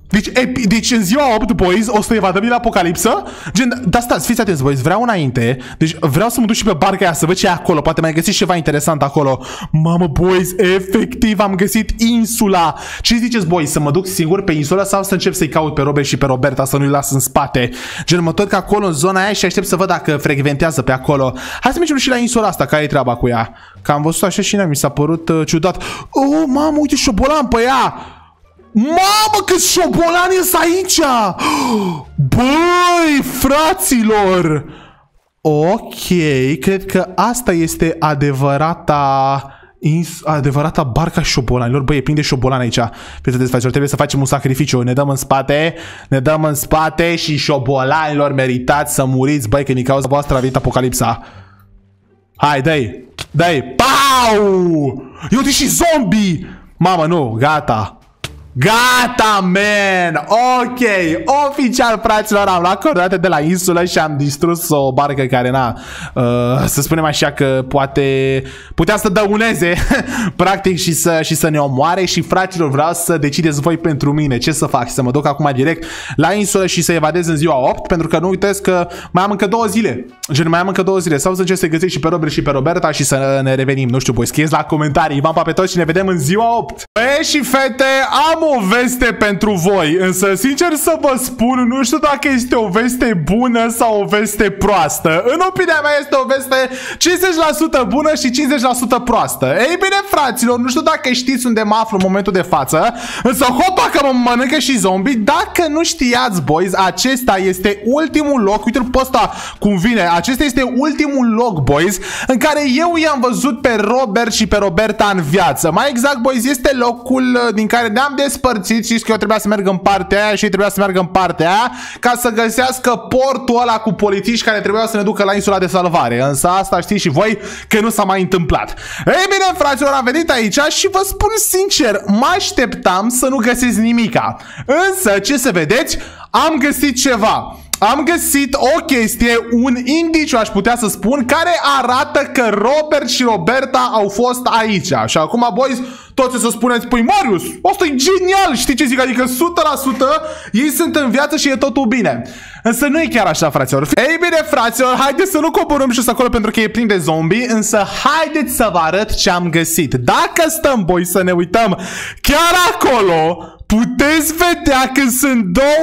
Deci în ziua 8, boys, o să evadăm din apocalipsă. Gen, dar stați, fiți atenți, boys, vreau înainte. Deci vreau să mă duc și pe barca aia să văd ce e acolo. Poate mai găsiți ceva interesant acolo. Mamă, boys, efectiv am găsit insula. Ce ziceți, boys, să mă duc singur pe insula sau să încep să-i caut pe Robert și pe Roberta, să nu-i las în spate? Gen, mă tot acolo în zona aia și aștept să văd dacă frecventează pe acolo. Hai să mergem și la insula asta, care e treaba cu ea? Că am văzut așa și mi s-a părut ciudat. Oh, mamă, uite șobolan pe ea. Mamă, câți șobolani sunt aici! Băi, fraților! Ok, cred că asta este adevărata barca șobolanilor. Băi, e plin de șobolani aici. Trebuie să facem un sacrificiu. Ne dăm în spate și șobolanilor meritați să muriți. Băi, că din cauza voastră a venit apocalipsa. Hai, dai! Pau! Eu te și zombie! Mamă, nu, gata. Gata, man! Ok, oficial, fraților, am luat coordonate de la insulă și am distrus o barcă care, să spunem așa că putea să dăuneze, practic, și să ne omoare. Și, fraților, vreau să decideți voi pentru mine ce să fac. Să mă duc acum direct la insulă și să evadez în ziua 8, pentru că nu uitați că mai am încă 2 zile. Gen, mai am încă 2 zile. Sau să încerc să găsesc și pe Robert și pe Roberta și să ne revenim. Nu știu, voi scrieți la comentarii. V-am pe toți și ne vedem în ziua 8. Băi și fete, am o veste pentru voi, însă sincer să vă spun, nu știu dacă este o veste bună sau o veste proastă. În opinia mea este o veste 50% bună și 50% proastă. Ei bine, fraților, nu știu dacă știți unde mă aflu în momentul de față, însă hopa că mă mănâncă și zombie. Dacă nu știați, boys, acesta este ultimul loc, uite-l pe ăsta cum vine, acesta este ultimul loc, boys, în care eu i-am văzut pe Robert și pe Roberta în viață. Mai exact, boys, este locul din care ne-am despărțit. Știți că eu trebuia să merg în partea aia și ei trebuia să meargă în partea aia ca să găsească portul ăla cu polițiști care trebuiau să ne ducă la insula de salvare. Însă asta știți și voi că nu s-a mai întâmplat. Ei bine, fraților, am venit aici și vă spun sincer, mă așteptam să nu găsesc nimica. Însă, ce să vedeți, am găsit ceva. Am găsit o chestie, un indiciu, aș putea să spun, care arată că Robert și Roberta au fost aici. Și acum, boys, toți o să spuneți, păi Marius, asta e genial, știi ce zic? Adică 100% ei sunt în viață și e totul bine. Însă nu e chiar așa, fraților. Ei bine, fraților, haideți să nu coborâm și acolo pentru că e plin de zombie, însă haideți să vă arăt ce am găsit. Dacă stăm, boys, să ne uităm chiar acolo, puteți vedea că sunt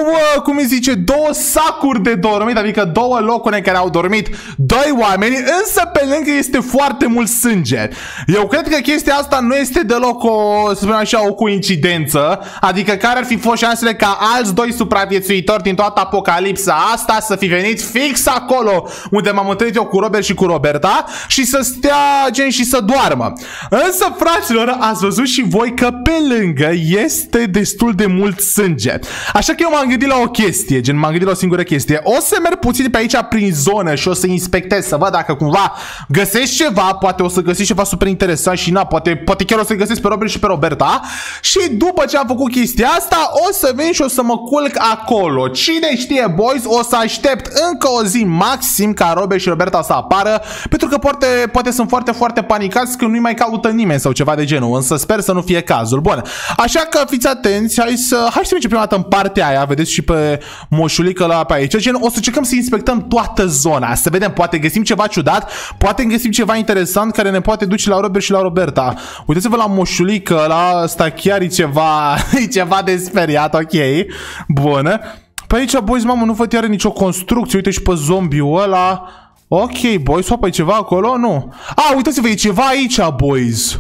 două sacuri de dormit, adică 2 locuri în care au dormit 2 oameni, însă pe lângă este foarte mult sânge. Eu cred că chestia asta nu este deloc să spunem așa, o coincidență, adică care ar fi fost șansele ca alți 2 supraviețuitori din toată apocalipsa asta să fi venit fix acolo unde m-am întâlnit eu cu Robert și cu Roberta și să stea, gen, și să doarmă. Însă, fraților, ați văzut și voi că pe lângă este destul de mult sânge. Așa că eu m-am gândit la o chestie, gen, m-am gândit la o singură chestie. O să merg puțin pe aici prin zonă și o să inspectez, să văd dacă cumva găsesc ceva, poate o să găsesc ceva super interesant și poate chiar o să găsesc pe Robert și pe Roberta. Și după ce am făcut chestia asta, o să vin și o să mă culc acolo. Cine știe, boys, o să aștept încă o zi maxim ca Robert și Roberta să apară, pentru că poate sunt foarte, foarte panicați că nu-i mai caută nimeni sau ceva de genul, însă sper să nu fie cazul. Bun, așa că fiți atenți, hai să mergem prima dată în partea aia, vedeți și pe moșulică la pe aici, gen, o să încercăm să inspectăm toată zona, să vedem, poate găsim ceva ciudat, poate găsim ceva interesant care ne poate duce la Robert și la Roberta. Uitați-vă la moșulică, la asta chiar e ceva de speriat, ok, bun. Pe aici, boys, mamă, nu văd iară nicio construcție, uite și pe zombiul ăla. Ok, boys, hopa, e ceva acolo? Nu. Uitați-vă, e ceva aici, boys.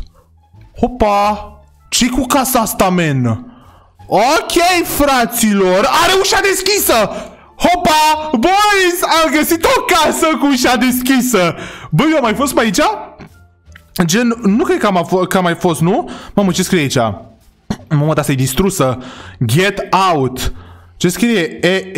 Hopa, ce-i cu casa asta, man? Ok, fraților, are ușa deschisă! Hopa, boys, am găsit o casă cu ușa deschisă. Băi, eu am mai fost pe aici? Gen, nu cred că am mai fost, nu? Mamă, ce scrie aici? Mamă, dar asta e distrusă. Get out. Ce scrie?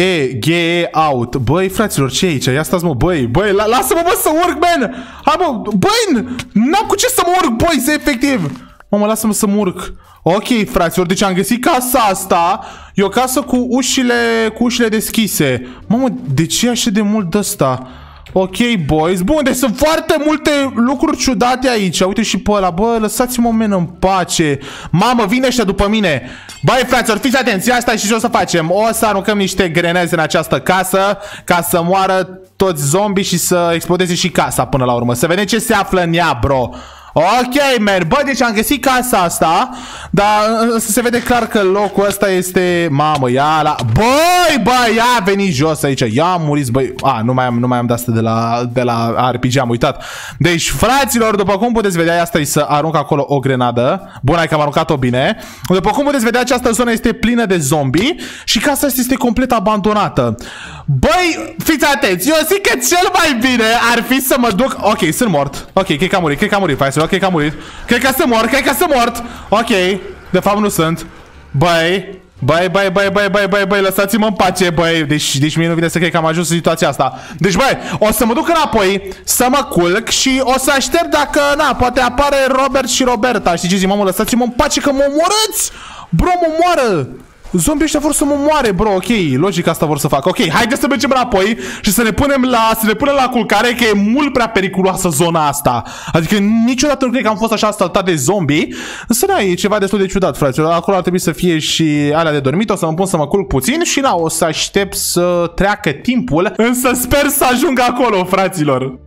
G-E out. Băi, fraților, ce e aici? Ia stați, mă, băi, lasă-mă, bă, să urc, man. Hai, bă, băi, n-am cu ce să mă urc, boys, efectiv. Mamă, lasă-mă să mă urc. Ok, fraților, deci am găsit casa asta. E o casă cu ușile deschise. Mamă, de ce e așa de mult de ăsta? Ok, boys. Bun, deci sunt foarte multe lucruri ciudate aici. Uite și pe ăla. Bă, lăsați-mă omen în pace. Mamă, vine ăștia după mine. Băi, fraților, fiți atenți. Asta și ce o să facem. O să aruncăm niște greneze în această casă ca să moară toți zombie și să explodeze și casa până la urmă. Să vedem ce se află în ea, bro. Ok, man. Bă, deci am găsit casa asta. Dar se vede clar că locul ăsta este... Mamă, ia la... Băi, ia a venit jos aici. Ia am murit, băi. Nu mai am de-asta de la RPG, am uitat. Deci, fraților, după cum puteți vedea, asta e să arunc acolo o grenadă. Bun, hai că am aruncat-o bine. După cum puteți vedea, această zonă este plină de zombie și casa asta este complet abandonată. Băi, fiți atenți. Eu zic că cel mai bine ar fi să mă duc... Ok, sunt mort. Ok, cred că am murit, fraților. Ok, că am murit. Cred că sunt mort. Ok, de fapt nu sunt. Băi, lăsați-mă în pace, băi. Deci mie nu vine să cred că am ajuns în situația asta. Deci, băi, o să mă duc înapoi să mă culc și o să aștept dacă, poate apare Robert și Roberta. Știi ce zic, mamă, lăsați-mă în pace că mă omorâți. Bro, mă moară. Zombii ăștia vor să mă moare, bro, ok, logic asta vor să facă. Ok, haideți să mergem înapoi și să ne punem la culcare, că e mult prea periculoasă zona asta. Adică niciodată nu cred că am fost așa asaltat de zombie. Însă e ceva destul de ciudat, fraților. Acolo ar trebui să fie și alea de dormit. O să mă pun să mă culc puțin și o să aștept să treacă timpul. Însă sper să ajung acolo, fraților.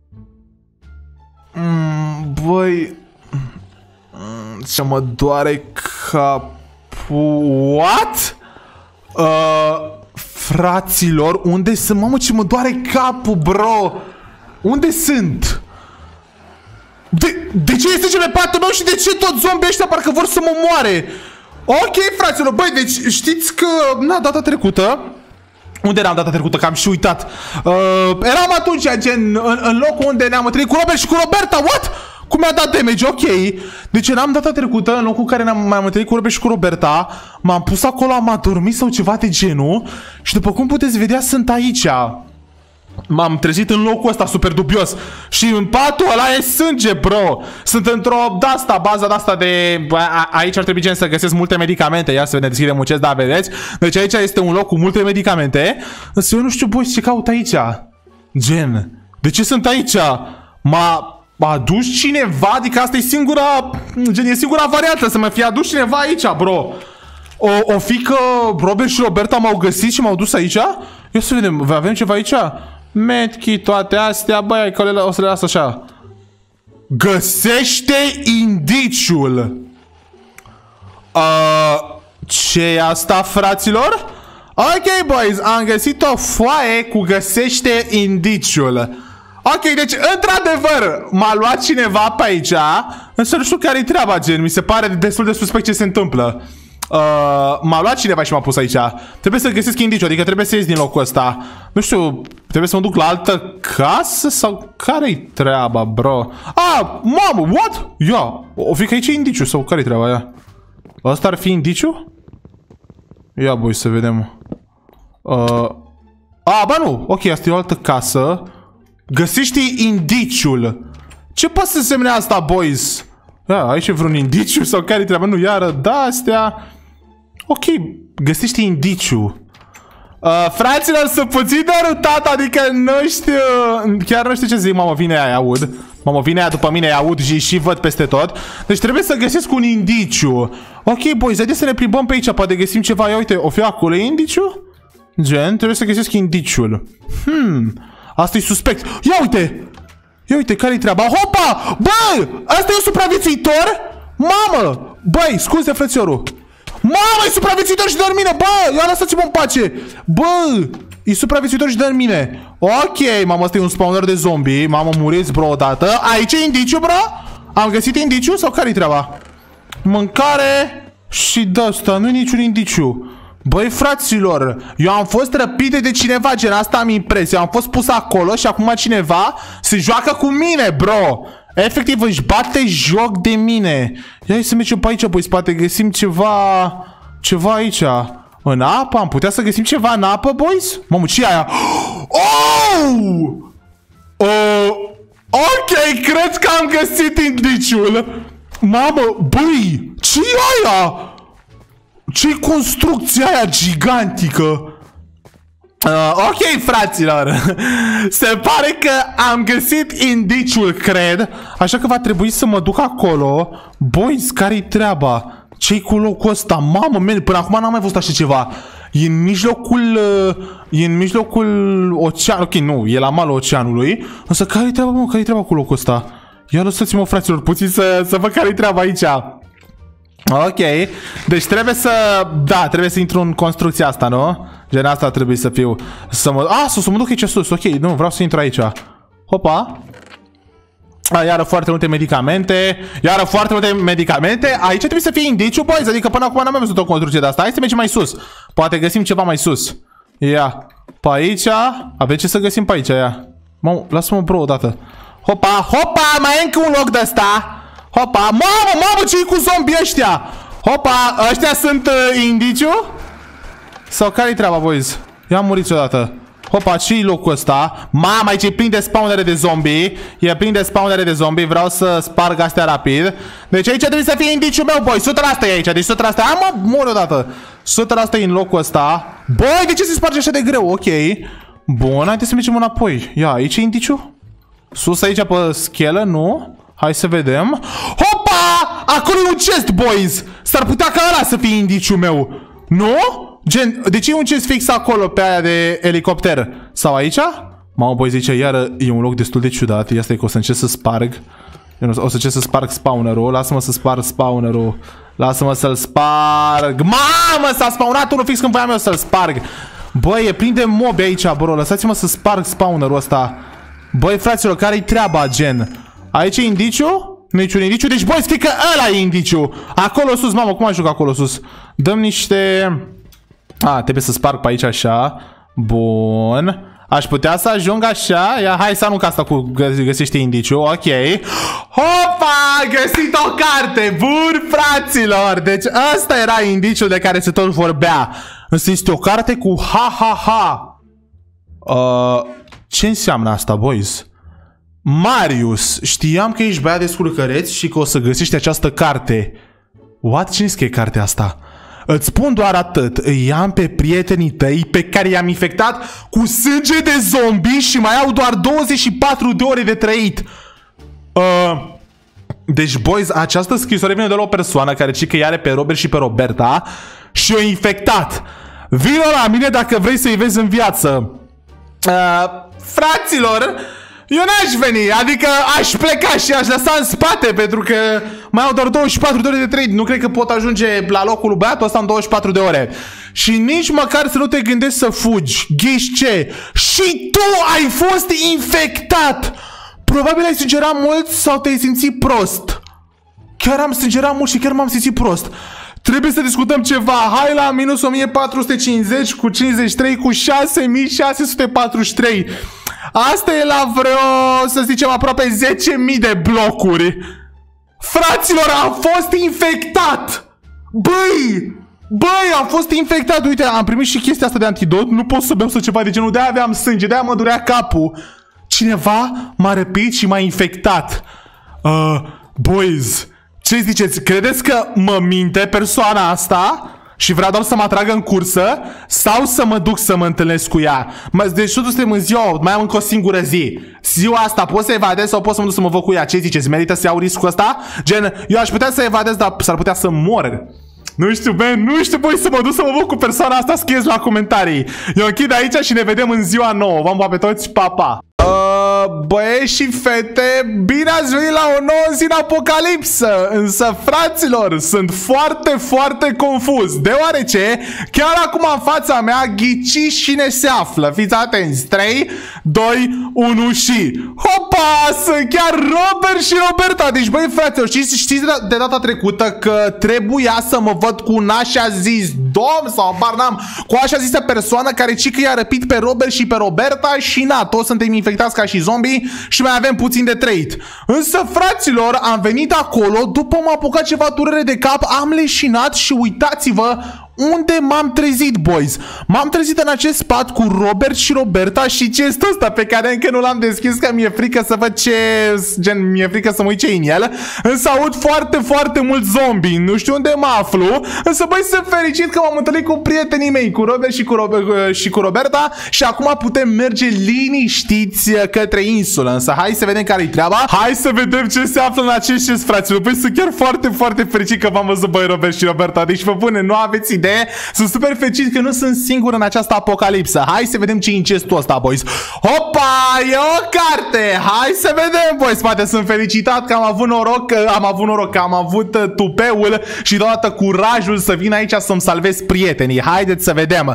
Băi, ce mă doare cap. What? Fraților, unde sunt? Mamă, ce mă doare capul, bro. Unde sunt? De ce este pe patul meu și de ce toți zombii ăștia parcă vor să mă moare? Ok, fraților, băi, deci știți că data trecută. Unde eram data trecută? Că am și uitat. Eram atunci, gen, în locul unde ne-am întâlnit cu Robert și cu Roberta. What? Cum mi-a dat damage, ok. Deci eram data trecută, în locul în care m-am întâlnit cu Robert și cu Roberta. M-am pus acolo, am adormit sau ceva de genul. Și după cum puteți vedea, sunt aici. M-am trezit în locul ăsta super dubios. Și în patul ăla e sânge, bro. Sunt într-o bază de-asta de... Aici ar trebui, gen, să găsesc multe medicamente. Ia să ne deschidem un chest, da, vedeți? Deci aici este un loc cu multe medicamente. Însă eu nu știu, boys, ce caut aici. Gen, de ce sunt aici? M-a adus cineva? Adică asta e singura... Gen, e singura variantă, să mă fie adus cineva aici, bro. O fi că Robert și Roberta m-au găsit și m-au dus aici? Ia să vedem, avem ceva aici? Medkit, toate astea, băi, că o să le las așa. Găsește indiciul. Ce e asta, fraților? Ok, boys, am găsit o foaie cu găsește indiciul. Ok, deci, într-adevăr, m-a luat cineva pe aici. Însă nu știu care-i treaba, gen. Mi se pare destul de suspect ce se întâmplă. M-a luat cineva și m-a pus aici. Trebuie să găsesc indiciu, adică trebuie să ies din locul ăsta. Nu știu, trebuie să mă duc la altă casă? Sau care-i treaba, bro? Mamă, what? Ia, o fi că aici e indiciu sau care-i treaba aia? Ăsta ar fi indiciu? Ia, boi, să vedem. Ba nu, ok, asta e o altă casă. Găsește indiciul. Ce poate să însemne asta, boys? Aici e vreun indiciu sau care-i treaba? Nu, iară, astea. Ok, găsește indiciu. Fraților, sunt puțin derutat, adică nu știu. Chiar nu știu ce zic, mamă, vine aia, aud. Mamă, vine aia după mine, aud și văd peste tot. Deci trebuie să găsesc un indiciu. Ok, boys, haideți să ne plimbăm pe aici, poate găsim ceva. Ia uite, o fi acolo, e indiciu? Gen, trebuie să găsesc indiciul. Asta e suspect. Ia uite! Ia uite, care-i treaba? Hopa! Bă! Asta e un supraviețuitor? Mamă! Băi, scuze, frățiorul. Mamă, e supraviețuitor și dă în mine! Bă! Ia lăsați-mă în pace! Bă! E supraviețuitor și dă în mine. Ok, mamă, ăsta e un spawner de zombie. Mamă, muriți, bro, odată. Aici e indiciu, bro? Am găsit indiciu sau care-i treaba? Mâncare și de-asta, nu e niciun indiciu. Băi, fraților, eu am fost răpit de cineva, gen, asta am impresia. Am fost pus acolo și acum cineva se joacă cu mine, bro. Efectiv își bate joc de mine. Ia să mergem pe aici, băi, spate, găsim ceva aici. În apă? Am putea să găsim ceva în apă, boys? Mamă, ce e aia? Ok, cred că am găsit indiciul. Mamă, băi, ce e aia? Ce-i construcția aia gigantică? Ok, fraților. Se pare că am găsit indiciul, cred. Așa că va trebui să mă duc acolo. Boys, care-i treaba? Ce-i cu locul ăsta? Mamă, până acum n-am mai văzut așa ceva. E în mijlocul... E în mijlocul oceanului. Ok, nu, e la malul oceanului. Însă care-i treaba, mă? Care-i treaba cu locul ăsta? Ia lăsați-mă, fraților, puțin să văd care-i treaba aici. Ok, deci trebuie să... Da, trebuie să intru în construcția asta, nu? Gen asta trebuie să fiu... Să mă... să mă duc aici sus, ok, nu, vreau să intru aici. Hopa. Iară foarte multe medicamente. Iară foarte multe medicamente. Aici trebuie să fie indiciu, boys. Adică până acum n-am mai văzut o construcție de asta. Hai să mergem mai sus. Poate găsim ceva mai sus. Ia. Pe aici. Avem ce să găsim pe aici, ia. Mamă, lasă-mă bro odată. Hopa, hopa, mai e încă un loc de ăsta. Hopa, mamă, ce-i cu zombii ăștia? Hopa, ăștia sunt indiciu? Sau care-i treaba, boys? Ia muriți odată. Hopa, ce-i locul ăsta? Mamă, aici e plin de spawnere de zombie. E plin de spawnere de zombie. Vreau să sparg astea rapid. Deci aici trebuie să fie indiciul meu, boy. 100% e aici, deci 100%. Mă, mor odată. 100% e în locul ăsta. Băi, de ce se sparge așa de greu? Ok. Bun, haideți să mergem înapoi. Ia, aici e indiciul? Sus aici pe schelă, nu? Hai să vedem. Hopa! Acolo e un chest, boys! S-ar putea ca ăla să fie indiciul meu. Nu? Gen, de ce e un chest fix acolo pe aia de elicopter? Sau aici? Mamă, boys, aici iară e un loc destul de ciudat. Ia stai că o să încerc să sparg. O să încerc să sparg spawnerul. Lasă-mă să sparg spawnerul. Lasă-mă să-l sparg. Mamă, s-a spawnat unul fix când voiam eu să-l sparg. Băi, e plin de mobi aici, bro. Lăsați-mă să sparg spawnerul ăsta. Băi, fraților, care-i treaba, gen? Aici e indiciu? Niciun indiciu. Deci, boys, cred că ăla e indiciu. Acolo sus, mamă, cum ajung acolo sus? Dăm niște... trebuie să sparg pe aici așa. Bun. Aș putea să ajung așa. Ia, hai să arunc asta cu găsește indiciu. Ok. Hopa! Găsit o carte! Bun, fraților! Deci ăsta era indiciul de care se tot vorbea. Însă este o carte cu ha-ha-ha. Ce înseamnă asta, boys? Marius, știam că ești băiat de scurcăreț și că o să găsești această carte. What? Cine scrie cartea asta? Îți spun doar atât, îi am pe prietenii tăi pe care i-am infectat cu sânge de zombie și mai au doar 24 de ore de trăit. Deci, boys, această scrisoare vine de la o persoană care zice că i are pe Robert și pe Roberta și o infectat. Vino la mine dacă vrei să-i vezi în viață. Fraților, eu n-aș veni, adică aș pleca și aș lăsa în spate pentru că mai au doar 24 de ore de trăit. Nu cred că pot ajunge la locul lui băiatul ăsta în 24 de ore. Și nici măcar să nu te gândești să fugi. Ghiși ce? Și tu ai fost infectat! Probabil ai sângerat mult sau te-ai simțit prost. Chiar am sângerat mult și chiar m-am simțit prost. Trebuie să discutăm ceva. Hai la minus 1450 cu 53 cu 6643. Asta e la vreo, să zicem, aproape 10.000 de blocuri. Fraților, am fost infectat! Băi, am fost infectat. Uite, am primit și chestia asta de antidot. Nu pot să beau sau ceva de genul. De-aia aveam sânge, de-aia mă durea capul. Cineva m-a răpit și m-a infectat. Boys, ce ziceți? Credeți că mă minte persoana asta și vrea doar să mă atragă în cursă sau să mă duc să mă întâlnesc cu ea? Deci totul suntem în ziua 8, mai am încă o singură zi. Ziua asta pot să evadez sau pot să mă duc să mă văd cu ea? Ce ziceți? Merită să iau riscul ăsta? Gen, eu aș putea să evadez, dar s-ar putea să mor. Nu știu, man, nu știu, băi, să mă duc să mă văd cu persoana asta, scrieți la comentarii. Eu închid aici și ne vedem în ziua 9. V-am pe toți, pa, pa. Băieți și fete, bine ați venit la o nouă zi în apocalipsă. Însă, fraților, sunt foarte, foarte confuz, deoarece chiar acum în fața mea ghiciți cine se află. Fiți atenți, 3, 2, 1 și hopa, sunt chiar Robert și Roberta. Deci, băi, fraților, știți de data trecută că trebuia să mă văd cu un așa zis domn sau bar n-am, cu așa zisă persoană care ci că i-a răpit pe Robert și pe Roberta și na, toți suntem infectați ca și zombie și mai avem puțin de trăit. Însă, fraților, am venit acolo, după m-a apucat ceva durere de cap, am leșinat și uitați-vă unde m-am trezit, boys? M-am trezit în acest spat cu Robert și Roberta și chestul ăsta pe care încă nu l-am deschis, că mi-e frică să văd ce... Gen, mi-e frică să mă uit ce în el. Însă aud foarte mulți zombie. Nu știu unde mă aflu. Însă, băi, sunt fericit că m-am întâlnit cu prietenii mei, cu Robert și cu Roberta. Și acum putem merge liniștiți către insulă. Însă hai să vedem care-i treaba. Hai să vedem ce se află în acest chest, fraților. Păi sunt chiar foarte fericit că v-am văzut, băi, Robert și Roberta. Deci, vă bune, nu aveți idee. Sunt super fericit că nu sunt singur în această apocalipsă. Hai să vedem ce e în chestul ăsta, boys. Hopa, e o carte. Hai să vedem, boys. Poate sunt felicitat că am avut noroc, că am avut tupeul și deodată curajul să vin aici să-mi salvez prietenii. Haideți să vedem.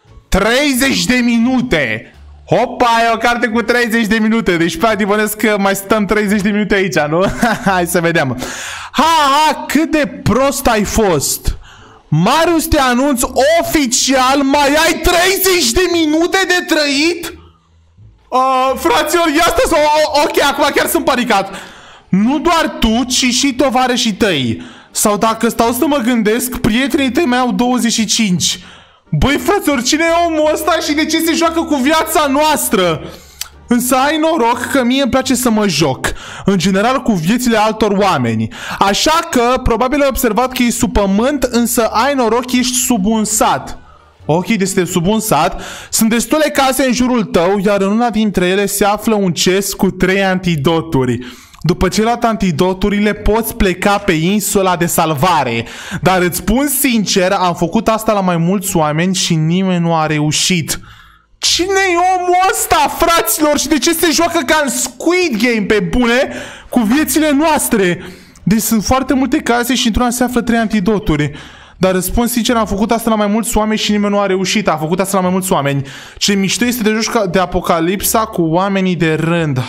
30 de minute. Hopa, e o carte cu 30 de minute. Deci, practic, bănesc că mai stăm 30 de minute aici, nu? Hai să vedem. Ha, cât de prost ai fost. Marius, te anunț oficial, mai ai 30 de minute de trăit? Fraților, ia stă sau... Ok, acum chiar sunt panicat. Nu doar tu, ci și tovarășii tăi. Sau dacă stau să mă gândesc, prietenii tăi mai au 25. Băi, fraților, cine e omul ăsta și de ce se joacă cu viața noastră? Însă ai noroc că mie îmi place să mă joc, în general cu viețile altor oameni. Așa că probabil ai observat că e sub pământ, însă ai noroc că ești sub un sat. Ok, este sub un sat. Sunt destule case în jurul tău, iar în una dintre ele se află un chest cu 3 antidoturi. După ce luat antidoturile, poți pleca pe insula de salvare. Dar îți spun sincer, am făcut asta la mai mulți oameni și nimeni nu a reușit. Cine-i omul ăsta, fraților? Și de ce se joacă ca în Squid Game, pe bune, cu viețile noastre? Deci sunt foarte multe case și într-una se află 3 antidoturi. Dar răspund sincer, am făcut asta la mai mulți oameni și nimeni nu a reușit. Am făcut asta la mai mulți oameni. Ce mișto este de joci de apocalipsa cu oamenii de rând.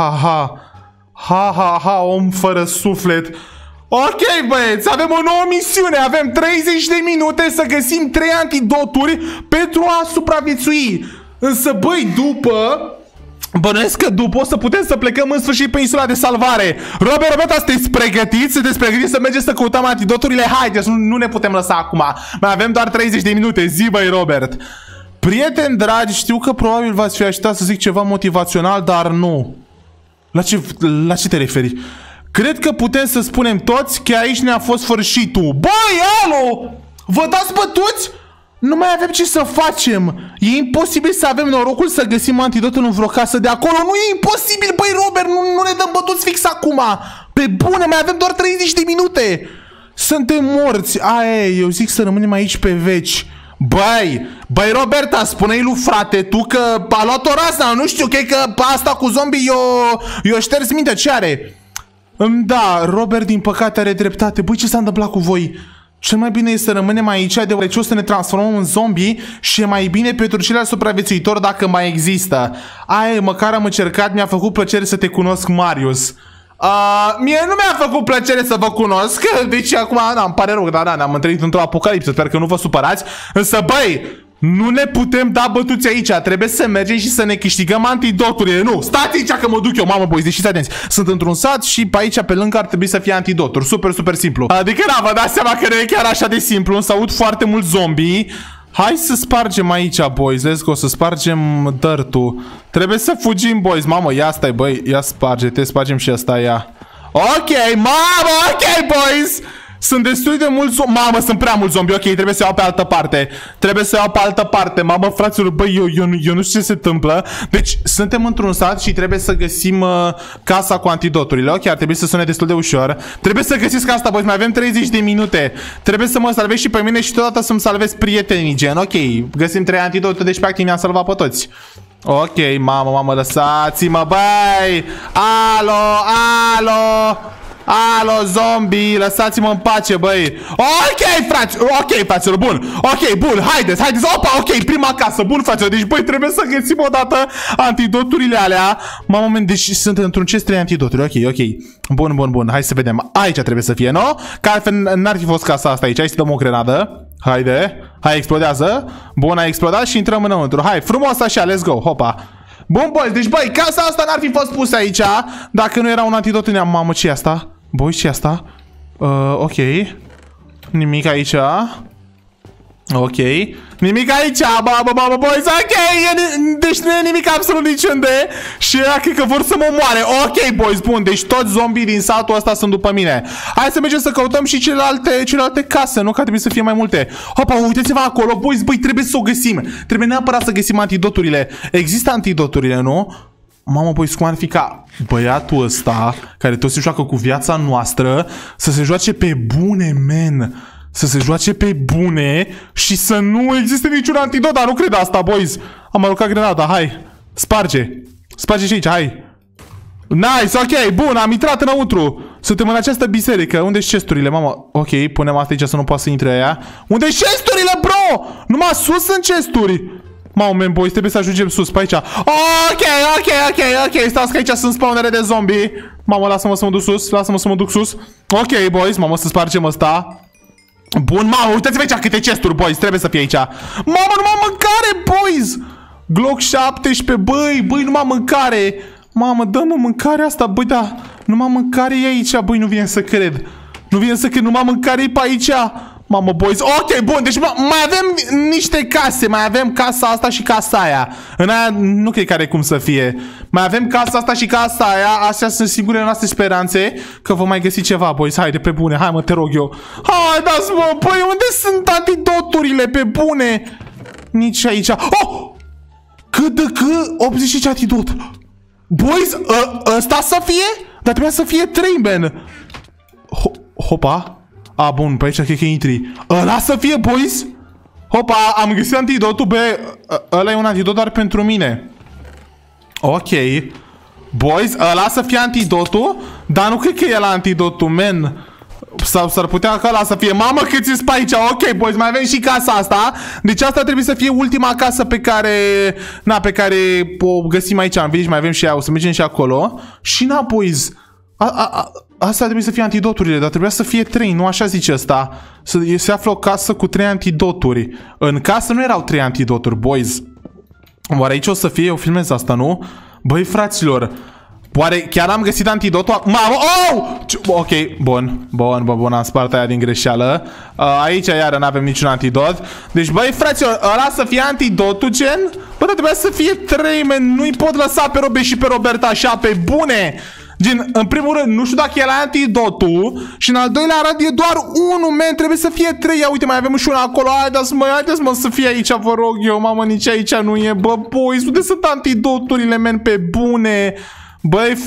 Ha, om fără suflet. Ok, băieți, avem o nouă misiune. Avem 30 de minute să găsim 3 antidoturi pentru a supraviețui. Însă, băi, bănuiesc că după o să putem să plecăm în sfârșit pe insula de salvare. Robert, sunteți pregătiți? Sunteți pregătiți să mergem să căutăm antidoturile? Haideți, nu ne putem lăsa acum. Mai avem doar 30 de minute. Zi, băi, Robert. Prieteni dragi, știu că probabil v-ați fi așteptat să zic ceva motivațional, dar nu. La ce te referi? Cred că putem să spunem toți că aici ne-a fost sfârșitul. Băi, alo! Vă dați bătuți? Nu mai avem ce să facem. E imposibil să avem norocul să găsim antidotul în vreo casă de acolo. Nu e imposibil, băi, Robert, nu ne dăm bătuți fix acum. Pe bune, mai avem doar 30 de minute. Suntem morți. Eu zic să rămânem aici pe veci. Băi, Roberta, spune-i lui frate tu că a luat o razna, nu știu, cred că asta cu zombie eu șters minte, ce are? Da, Robert din păcate are dreptate. Băi, ce s-a întâmplat cu voi? Cel mai bine e să rămânem aici, deoarece o să ne transformăm în zombie și e mai bine pentru ceilalți supraviețuitori dacă mai există. Măcar am încercat, mi-a făcut plăcere să te cunosc, Marius. Mie nu mi-a făcut plăcere să vă cunosc. Deci acum, îmi pare rău, dar ne-am întâlnit într-o apocalipsă. Sper că nu vă supărați. Însă, băi, nu ne putem da bătuți aici. Trebuie să mergem și să ne câștigăm antidoturile. Nu, stați aici că mă duc eu, mamă, boys, deci fiți atenți. Sunt într-un sat și pe aici, pe lângă, ar trebui să fie antidoturi. Super simplu. Adică, vă dați seama că nu e chiar așa de simplu. Însă aud foarte mulți zombie. Hai să spargem aici, boys. Let's go, să spargem dirt-ul. Trebuie să fugim, boys. Mamă, ia stai, băi. Ia sparge-te, spargem și asta, ia. Ok, mamă, ok, boys. Sunt destul de mulți zombie. Mamă, sunt prea mulți zombie. Ok, trebuie să iau pe altă parte. Mamă, fraților, băi, eu nu știu ce se întâmplă. Deci, suntem într-un sat și trebuie să găsim casa cu antidoturile. Ok, ar trebui să sune destul de ușor. Trebuie să găsiți asta, boys. Mai avem 30 de minute. Trebuie să mă salvez și pe mine și totodată să-mi salvez prietenii, gen. Ok, găsim 3 antidoturi, deci practic mi-am salvat pe toți. Ok, mamă, lăsați-mă, băi! Alo, zombie, lăsați-mă în pace, băi. Ok, fraților, bun. Haideți, opa, ok, prima casă, bun, fraților. Deci, băi, trebuie să găsim odată antidoturile alea. Mamă, deci sunt într-un chest 3 antidoturi, ok. Bun, hai să vedem. Aici trebuie să fie, nu? Că altfel n-ar fi fost casa asta aici, hai să dăm o grenadă. Hai, explodează. Bun, a explodat și intrăm înăuntru. Hai, frumos așa, let's go, hopa. Bun, boys, deci, băi, casa asta n-ar fi fost pusă aici dacă nu era un antidot în ea. Mamă, ce e asta? Boys, ce e asta? Ok. Nimic aici. Ok. Nimic aici, bă, boys, ok. Deci nu e nimic absolut niciunde. Și ăia cred că vor să mă omoare. Ok, boys, bun, deci toți zombii din satul ăsta sunt după mine. Hai să mergem să căutăm și celelalte case, nu? Că trebuie să fie mai multe. Hopa, uitați-vă acolo, boys, băi, trebuie să o găsim. Trebuie neapărat să găsim antidoturile. Există antidoturile, nu? Mamă, boys, cum ar fi ca băiatul ăsta, care tot se joacă cu viața noastră, să se joace pe bune, men. Să se joace pe bune și să nu existe niciun antidot, dar nu cred asta, boys. Am aruncat grenada, hai. Sparge. Sparge și aici, hai. Nice, ok, bun, am intrat înăuntru. Suntem în această biserică. Unde-s chesturile, mamă? Ok, punem asta aici să nu poată să intre aia. Unde-s chesturile, bro? Numai sus sunt chesturi. Mamă, man, boys, trebuie să ajungem sus, pe aici. Ok, stați că aici sunt spawnere de zombie. Mamă, lasă-mă să mă duc sus, lasă-mă să mă duc sus. Ok, boys, mamă, să spargem ăsta. Bun, mamă, uitați-vă aici câte chesturi, boys, trebuie să fie aici. Mamă, numai mâncare, boys. Glock 17, băi, numai mâncare. Mamă, dă-mă mâncare asta, băi, da. Numai mâncare e aici, băi, nu vine să cred. Nu vine să cred, numai mâncare e pe aici. Mamă, boys, ok, bun, deci mai avem niște case. Mai avem casa asta și casa aia. În aia nu cred că are cum să fie. Mai avem casa asta și casa aia. Astea sunt singurele noastre speranțe că vom mai găsi ceva, boys. Haide, pe bune, hai mă, te rog eu. Hai, dați mă, băi, unde sunt antidoturile, pe bune? Nici aici. Oh! Cât 85 antidot. Boys, ăsta să fie? Dar trebuia să fie 3, man. Hopa. A, bun, pe aici cred că intri. Ăla să fie, boys? Hopa, am găsit antidotul, bă. Ăla e un antidot doar pentru mine. Ok. Boys, ăla să fie antidotul. Dar nu cred că e la antidotul, man. Sau s-ar putea ca ăla să fie. Mamă, cât ți-s pe aici. Ok, boys, mai avem și casa asta. Deci asta trebuie să fie ultima casă pe care... Na, pe care o găsim aici în village. Mai avem și ea, o să mergem și acolo. Și na, boys. Asta trebuie să fie antidoturile, dar trebuia să fie 3, nu așa zice ăsta. Se află o casă cu 3 antidoturi. În casă nu erau 3 antidoturi, boys. Oare aici o să fie? Eu filmez asta, nu? Băi, fraților, oare chiar am găsit antidotul? Mamă, oh! Ok, bun, am spart aia din greșeală. Aici iară n-avem niciun antidot. Deci, băi, fraților, ăla să fie antidotul, gen? Bă, dar trebuia să fie 3, man. Nu-i pot lăsa pe Robe și pe Roberta așa, pe bune! Gen, în primul rând, nu știu dacă e la antidotul. Și în al doilea rând e doar 1, man. Trebuie să fie 3. Ia uite, mai avem și una acolo. Haideți mă să fie aici, vă rog eu. Mamă, nici aici nu e. Bă, boys, unde sunt antidoturile, man, pe bune? Băi,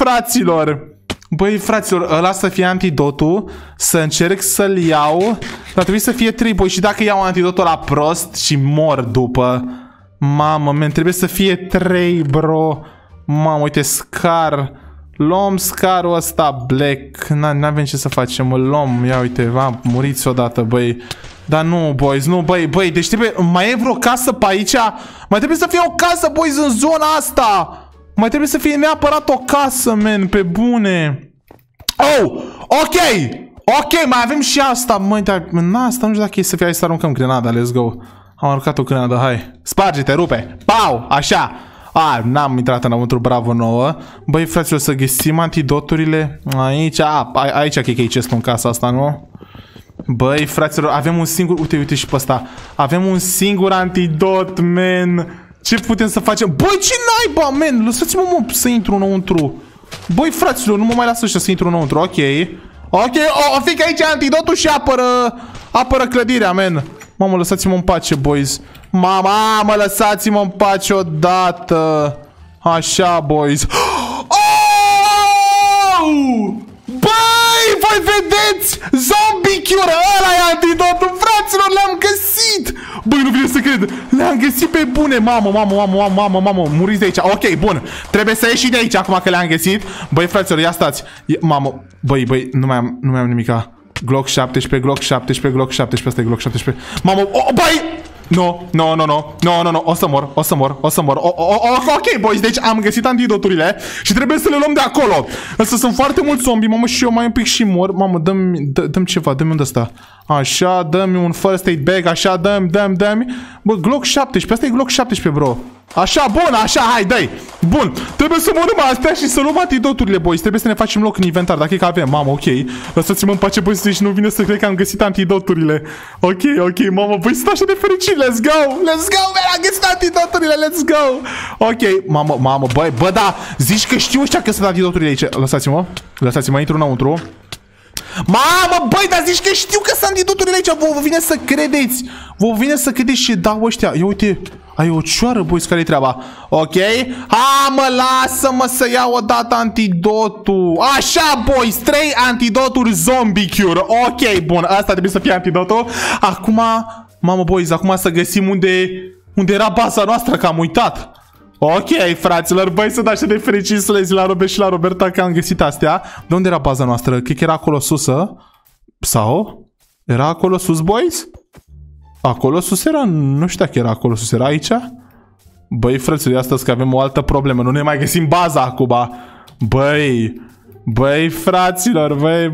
fraților, ăla să fie antidotul. Să încerc să-l iau. Dar trebuie să fie 3, boy. Și dacă iau antidotul la prost și mor după. Mamă, man, trebuie să fie 3, bro. Mamă, uite, Scar. Luăm Scarul ăsta black. N-avem ce să facem, îl luăm. Ia uite, muriți odată, băi. Dar nu, boys, nu, băi, deci trebuie... Mai e vreo casă pe aici? Mai trebuie să fie o casă, boys, în zona asta. Mai trebuie să fie neapărat o casă, man, pe bune. Oh, ok, mai avem și asta. Măi, dar asta nu știu dacă e să fie. Hai să aruncăm grenada, let's go. Am aruncat o grenadă, hai. Sparge-te, rupe. Pau, așa. N-am intrat înăuntru, bravo nouă. Băi, fraților, să găsim antidoturile aici. Aici cred că e chestul în casa asta, nu? Băi, fraților, avem un singur... Uite și pe ăsta. Avem un singur antidot, man. Ce putem să facem? Băi, ce naiba, man. Lăsați-mă, mă, să intru înăuntru. Băi, fraților, nu mă mai lasă ăștia să intru înăuntru. Ok, o fi că aici e antidotul și apără clădirea, man. Mamă, lăsați-mă în pace, boys. Mamă, lăsați-mă în pace odată. Așa, boys. Oh! Băi, voi vedeți? Zombie cure, ăla e antidotul, fraților, le-am găsit. Băi, nu vine să cred. Le-am găsit pe bune. Mamă, muriți de aici. Ok, bun. Trebuie să ieși de aici acum că le-am găsit. Băi, fraților, ia stați. Mamă, băi, nu mai am nimica. Glock 17, Glock 17, Glock 17, asta e Glock 17. Mamă, băi! No, o să mor. Ok, boys, deci am găsit antidoturile și trebuie să le luăm de acolo. Însă sunt foarte mulți zombie, mamă, și eu mai un pic și mor. Mamă, dă-mi ceva, dă-mi unde ăsta. Așa, dă-mi un first aid bag, așa, dă-mi. Bă, Glock 17, asta e Glock 17, bro. Așa, bun, așa, hai, dai. Bun, trebuie să mănânc astea și să luăm antidoturile, boys. Trebuie să ne facem loc în inventar, dacă e că avem, mamă, ok. Lăsați-mă în pace, boys, și nu vine să cred că am găsit antidoturile. Ok, mamă, boys, sunt așa de fericit, let's go, man, am găsit antidoturile, let's go. Ok, mamă, bă, da, zici că știu ăștia că sunt antidoturile aici. Lăsați-mă, intru înăuntru. Mamă, băi, dar zici că știu că sunt antidoturile aici, vă vine să credeți. Vă vine să credeți și dau ăștia. Ia uite, ai o cioară, boys, care-i treaba? Ok, ha, mă, lasă-mă să iau odată antidotul. Așa, boys, 3 antidoturi zombie cure. Ok, bun, asta trebuie să fie antidotul. Acum, mamă, boys, acum să găsim unde era baza noastră, că am uitat. Ok, fraților, băi, sunt așa de fericit să le zi la Robert și la Roberta că am găsit astea. De unde era baza noastră? Cred că era acolo susă. Sau? Era acolo sus, boys? Acolo sus era? Nu știu dacă era acolo sus. Era aici? Băi, frăților, astăzi că avem o altă problemă. Nu ne mai găsim baza acum. Băi, fraților,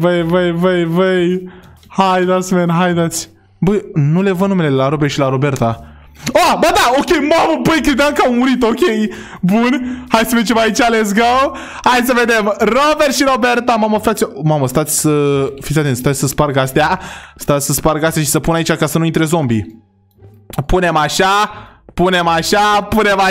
băi. Haideți, man, haideți. Băi, nu le văd numele la Robert și la Roberta. Oh, bă, da, ok, mamă, băi, credeam că au murit, ok. Bun, hai să mergem aici, let's go. Hai să vedem, Robert și Roberta. Mamă, frate, mamă, stați, fiți atenți, stați să sparg astea. Stați să sparg astea și să pun aici ca să nu intre zombie. Punem așa,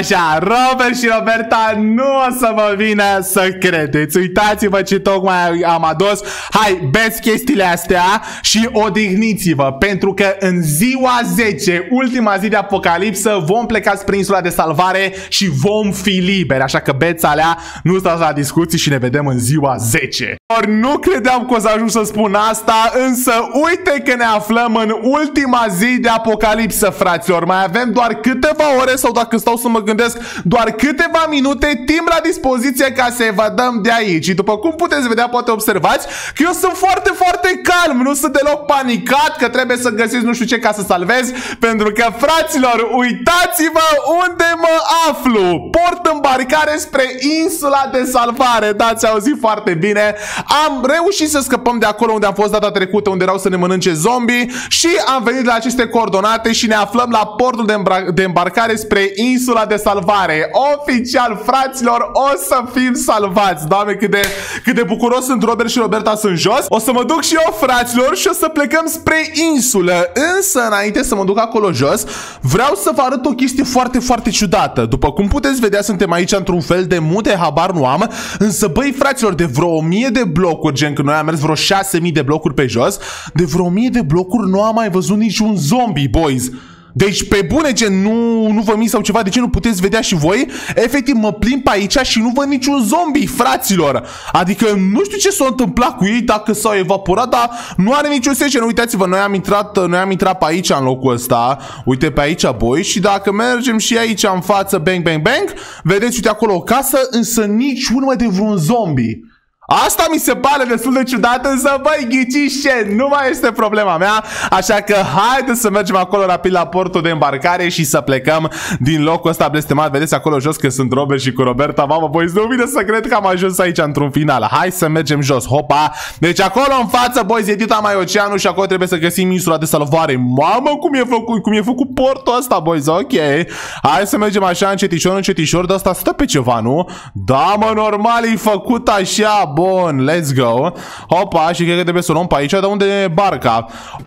Robert și Roberta nu o să vă vină să credeți. Uitați-vă ce tocmai am adus. Hai, beți chestiile astea și odihniți-vă, pentru că în ziua 10, ultima zi de apocalipsă, vom pleca spre insula de salvare și vom fi liberi. Așa că beți alea, nu stați la discuții și ne vedem în ziua 10. Or, nu credeam că o să ajung să spun asta, însă uite că ne aflăm în ultima zi de apocalipsă, fraților. Mai avem doar câteva ore, sau dacă stau să mă gândesc, doar câteva minute timp la dispoziție ca să evadăm de aici. Și după cum puteți vedea, poate observați că eu sunt foarte, foarte calm, nu sunt deloc panicat că trebuie să găsiți nu știu ce ca să salvez, pentru că, fraților, uitați-vă unde mă aflu. Port îmbarcare spre insula de salvare. Da, ați auzit foarte bine. Am reușit să scăpăm de acolo unde am fost data trecută, unde erau să ne mănânce zombie, și am venit la aceste coordonate și ne aflăm la portul de îmbarcare spre insula de salvare. Oficial, fraților, o să fim salvați. Doamne, cât de bucuros sunt. Robert și Roberta sunt jos. O să mă duc și eu, fraților, și o să plecăm spre insulă. Însă, înainte să mă duc acolo jos, vreau să vă arăt o chestie foarte, foarte ciudată. După cum puteți vedea, suntem aici într-un fel de munte, habar nu am. Însă, băi, fraților, de vreo 1000 de blocuri, gen că noi am mers vreo 6000 de blocuri pe jos, de vreo 1000 de blocuri nu am mai văzut niciun zombie, boys. Deci, pe bune, gen, nu vă mi sau ceva, de ce nu puteți vedea și voi? Efectiv, mă plimb pe aici și nu văd niciun zombie, fraților. Adică, nu știu ce s-a întâmplat cu ei, dacă s-au evaporat, dar nu are niciun sens. Uitați-vă, noi am intrat pe aici în locul ăsta. Uite, pe aici, boi, și dacă mergem și aici în față, bang, bang, bang, vedeți, uite acolo o casă, însă nici urmă de vreun zombie. Asta mi se pare destul de ciudat, însă, băi, ghiciți ce? Nu mai este problema mea, așa că haideți să mergem acolo rapid la portul de îmbarcare și să plecăm din locul ăsta blestemat. Vedeți acolo jos că sunt Robert și cu Roberta. Mamă, băi, nu vine să cred că am ajuns aici într-un final. Hai să mergem jos, hopa. Deci acolo în față, băi, zidita mai oceanul și acolo trebuie să găsim insula de salvare. Mamă, cum e făcut portul ăsta, băi, ok. Hai să mergem așa încetișor, de asta stă pe ceva, nu? Da, mă, normal, e făcut așa. Bun, let's go. Hopa, și cred că trebuie să o luăm pe aici. De unde e barca?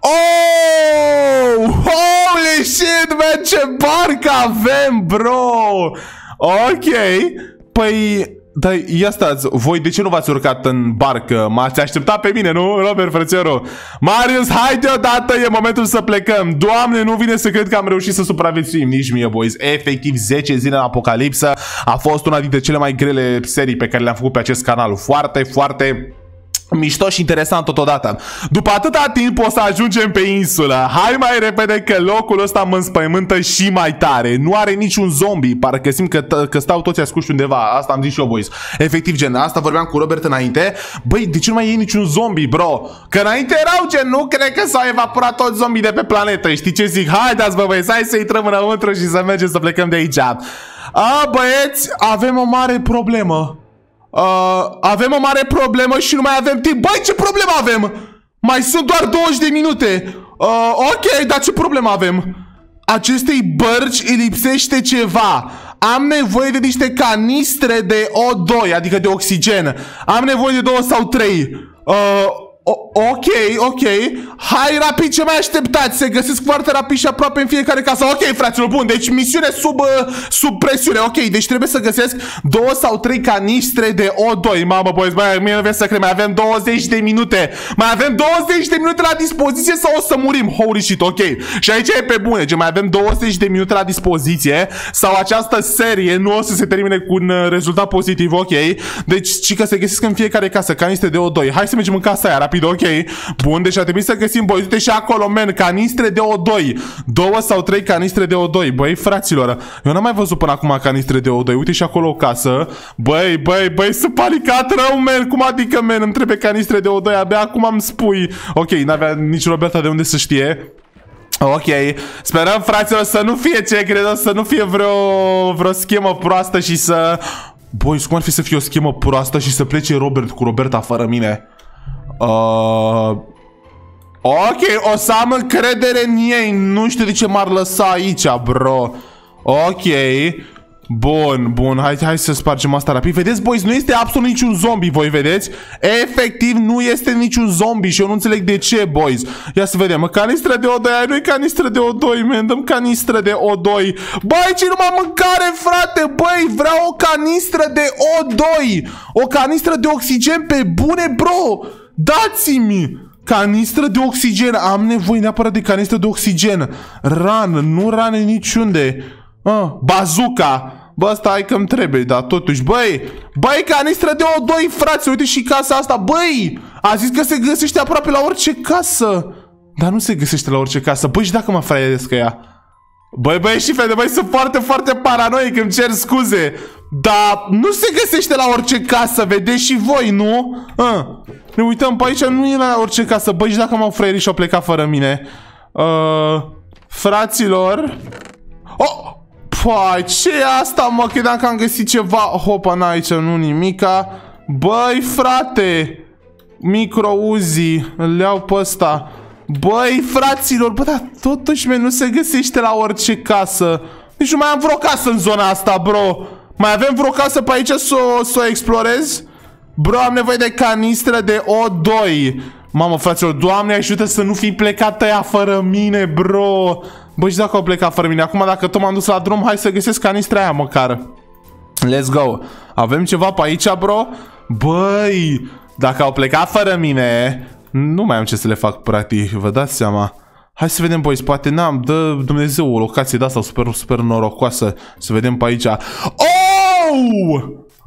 Oh! Holy shit, man, ce barcă avem, bro! Ok. Păi, dar ia stați, voi de ce nu v-ați urcat în barcă? M-ați așteptat pe mine, nu, Robert, frățioru? Marius, haide odată, e momentul să plecăm. Doamne, nu vine să cred că am reușit să supraviețuim. Nici mie, boys. Efectiv, 10 zile în apocalipsă. A fost una dintre cele mai grele serii pe care le-am făcut pe acest canal. Foarte, foarte mișto și interesant totodată. După atâta timp o să ajungem pe insulă. Hai mai repede că locul ăsta mă înspăimântă și mai tare. Nu are niciun zombie. Parcă simt că stau toți ascuși undeva. Asta am zis și eu, boys. Efectiv, gen, asta vorbeam cu Robert înainte. Băi, de ce nu mai e niciun zombie, bro? Că înainte erau, gen, nu cred că s-au evaporat toți zombie de pe planetă. Știi ce zic? Haideți, bă, băieți, hai să intrăm înăuntru și să mergem să plecăm de aici. Băieți, avem o mare problemă. Avem o mare problemă și nu mai avem timp. Băi, ce problemă avem? Mai sunt doar 20 de minute. Ok, dar ce problemă avem? Acestei bărci îi lipsește ceva. am nevoie de niște canistre de O2, adică de oxigen. Am nevoie de 2 sau 3. Ok. Hai rapid, ce mai așteptați? Se găsesc foarte rapid și aproape în fiecare casă. Ok, fraților, bun, deci misiune sub presiune. Ok, deci trebuie să găsesc 2 sau 3 canistre de O2. Mamă, boys, mie nu vreți să cred, mai avem 20 de minute. Mai avem 20 de minute la dispoziție sau o să murim? Holy shit, ok. Și aici e pe bune, mai avem 20 de minute la dispoziție sau această serie nu o să se termine cu un rezultat pozitiv, ok. Deci, ci că se găsesc în fiecare casă canistre de O2. Hai să mergem în casa aia, rapid. Ok, bun, deci a trebuit să găsim, băi, uite și acolo, men, canistre de O2. 2 sau 3 canistre de O2. Băi, fraților, eu n-am mai văzut până acum canistre de O2. Uite și acolo o casă. Băi, sunt panicat rău, men. Cum adică, men, îmi trebuie canistre de O2? Abia acum îmi spui. Ok, n-avea nici Roberta de unde să știe. Ok, sperăm, fraților, să nu fie ce cred, să nu fie vreo schemă proastă și să... Băi, cum ar fi să fie o schemă proastă și să plece Robert cu Roberta fără mine? Ok, o să am încredere în ei. Nu știu de ce m-ar lăsa aici, bro. Ok. Bun, hai să spargem asta rapid. Vedeți, boys, nu este absolut niciun zombie, voi vedeți? Efectiv, nu este niciun zombie și eu nu înțeleg de ce, boys. Ia să vedem, canistră de O2, nu-i canistră de O2, man, dăm canistră de O2. Băi, ce numai mâncare, frate, băi, vreau o canistră de O2. O canistră de oxigen pe bune, bro. Dați-mi canistră de oxigen. Am nevoie neapărat de canistră de oxigen. Nu rane niciunde. Bazooka. Bă, asta hai că-mi trebuie, dar totuși, băi, canistră de O2, frate, uite și casa asta, băi, a zis că se găsește aproape la orice casă. Dar nu se găsește la orice casă, băi, și dacă mă fraiesc ea? Băi, și fete, băi, sunt foarte, foarte paranoic, îmi cer scuze. Dar nu se găsește la orice casă, vedeți și voi, nu? Ne uităm pe aici, nu e la orice casă, băi, și dacă m-au fraierit și au plecat fără mine. Fraților. Păi, ce e asta, mă? Credeam că am găsit ceva. Hopa, n-aici, nu nimica. Băi, frate, micro-uzi, îl iau pe ăsta. Băi, fraților, bă, dar totuși, nu se găsește la orice casă. Nici nu mai am vreo casă în zona asta, bro. Mai avem vreo casă pe aici să o explorez? Bro, am nevoie de canistră de O2. Mamă, fraților, Doamne ajută să nu fi plecat ăia fără mine, bro. Băi, și dacă au plecat fără mine? Acum, dacă tot m-am dus la drum, hai să găsesc canistra aia măcar. Let's go. Avem ceva pe aici, bro? Băi, dacă au plecat fără mine, nu mai am ce să le fac, practic, vă dați seama. Hai să vedem, boys, poate dă Dumnezeu o locație de-asta super, super norocoasă. Să vedem pe aici. Oh!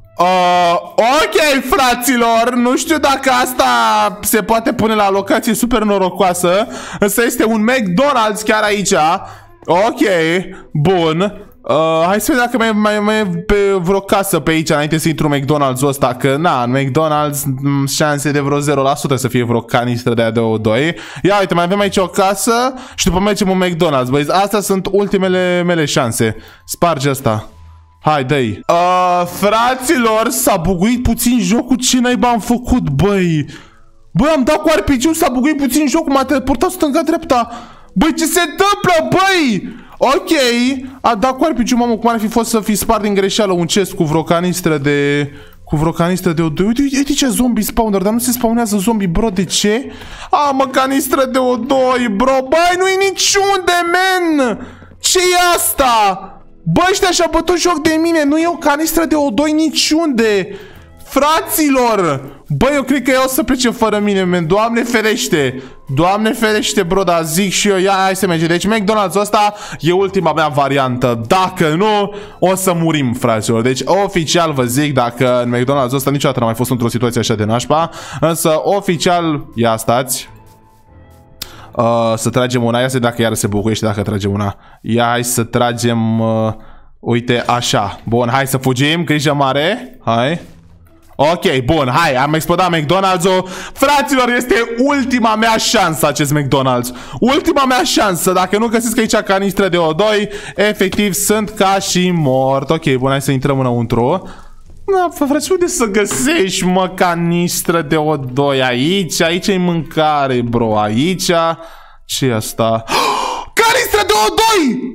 Ok, fraților, nu știu dacă asta se poate pune la locație super norocoasă, însă este un McDonald's chiar aici. Ok, bun. Hai să vedem dacă mai e pe vreo casă pe aici înainte să intru în McDonald's-ul ăsta, că na, în McDonald's șanse de vreo 0% să fie vreo canistră de aia de O2. Ia uite, mai avem aici o casă și după mergem în McDonald's, băi, astea sunt ultimele mele șanse. Sparge asta. Hai, dă-i. Fraților, s-a buguit puțin jocul, ce naiba am făcut, băi? Băi, am dat cu RPG-ul, s-a buguit puțin jocul, m-a teleportat stânga-dreapta. Băi, ce se întâmplă, băi? Ok, a dat cu RPG-ul, mamă, cum ar fi fost să fi spart din greșeală un chest cu vreo canistră de... O2. Uite ce zombie spawner, dar nu se spawnează zombie, bro, de ce? Mă, canistră de O2, bro, băi, nu-i niciunde, men! Ce e asta? Bă, ăștia și-a bătut joc de mine, nu e o canistră de O2 niciunde. Fraților, bă, eu cred că ea o să plece fără mine, man. Doamne ferește. Doamne ferește, bro, dar zic și eu. Ia, hai să mergem. Deci McDonald's ăsta e ultima mea variantă. Dacă nu, o să murim, fraților. Deci oficial vă zic, dacă în McDonald's ăsta niciodată n-am mai fost într-o situație așa de nașpa, însă oficial, ia stați. Să tragem una, ia să dacă iar se bucuiește dacă tragem una. Ia, hai să tragem, uite, așa. Bun, hai să fugim, grijă mare. Hai. Ok, bun, hai, am explodat McDonald's-ul. Fraților, este ultima mea șansă acest McDonald's. Ultima mea șansă, dacă nu găsesc aici canistră de O2, efectiv sunt ca și mort. Ok, bun, hai să intrăm înăuntru. Da, frate, unde să găsești, mă, canistră de O2? Aici e mâncare, bro, aici. Ce e asta? Canistră de O2!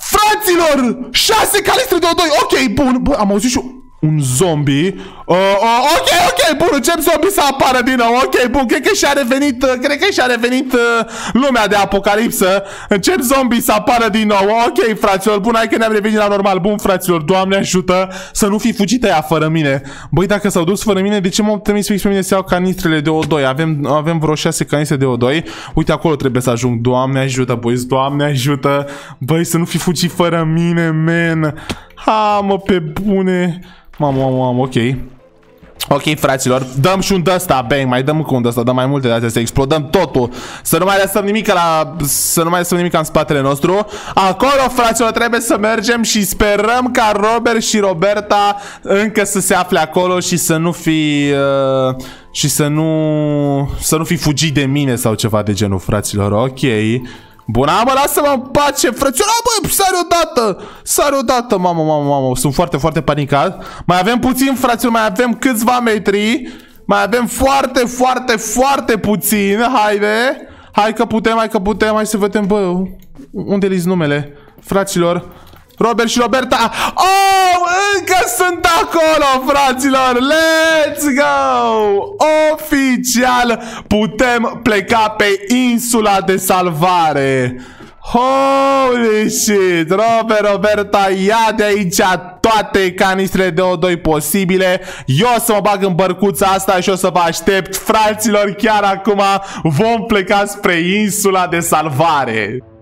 Fraților! 6 calistre de O2. Ok, bun. Bă, am auzit și un zombie. Ok, bun, încep zombie să apară din nou. Ok, bun, cred că și-a revenit lumea de apocalipsă. Încep zombie să apară din nou. Ok, fraților, bun, hai că ne-am revenit la normal. Bun, fraților, Doamne ajută să nu fi fugit aia fără mine. Băi, dacă s-au dus fără mine, de ce m-au trimis pe mine să iau canistrele de O2? Avem vreo 6 canistre de O2. Uite, acolo trebuie să ajung. Doamne ajută, boys, Doamne ajută. Băi, să nu fi fugit fără mine, man. Ha, mă, pe bune. Mamă, ok. Ok, fraților, dăm și un d-ăsta, bang, mai dăm cu un d-ăsta, dăm mai multe de astea, să explodăm totul. Să nu mai lăsăm nimic în spatele nostru. Acolo, fraților, trebuie să mergem și sperăm ca Robert și Roberta încă să se afle acolo și să nu fi... și să nu fi fugit de mine sau ceva de genul, fraților, ok. Bună, mă, lasă-mă în pace, frățioara, băi, sare odată, mamă, sunt foarte, foarte panicat. Mai avem puțin, fraților, mai avem câțiva metri. Mai avem foarte, foarte, foarte puțin, haide. Hai că putem, hai să vedem, bă, unde-i numele, fraților. Robert și Roberta. Oh, încă sunt acolo, fraților. Let's go. Oficial putem pleca pe insula de salvare. Holy shit. Robert, Roberta, ia de aici toate canistrele de O2 posibile. Eu o să mă bag în bărcuța asta și o să vă aștept, fraților. Chiar acum vom pleca spre insula de salvare.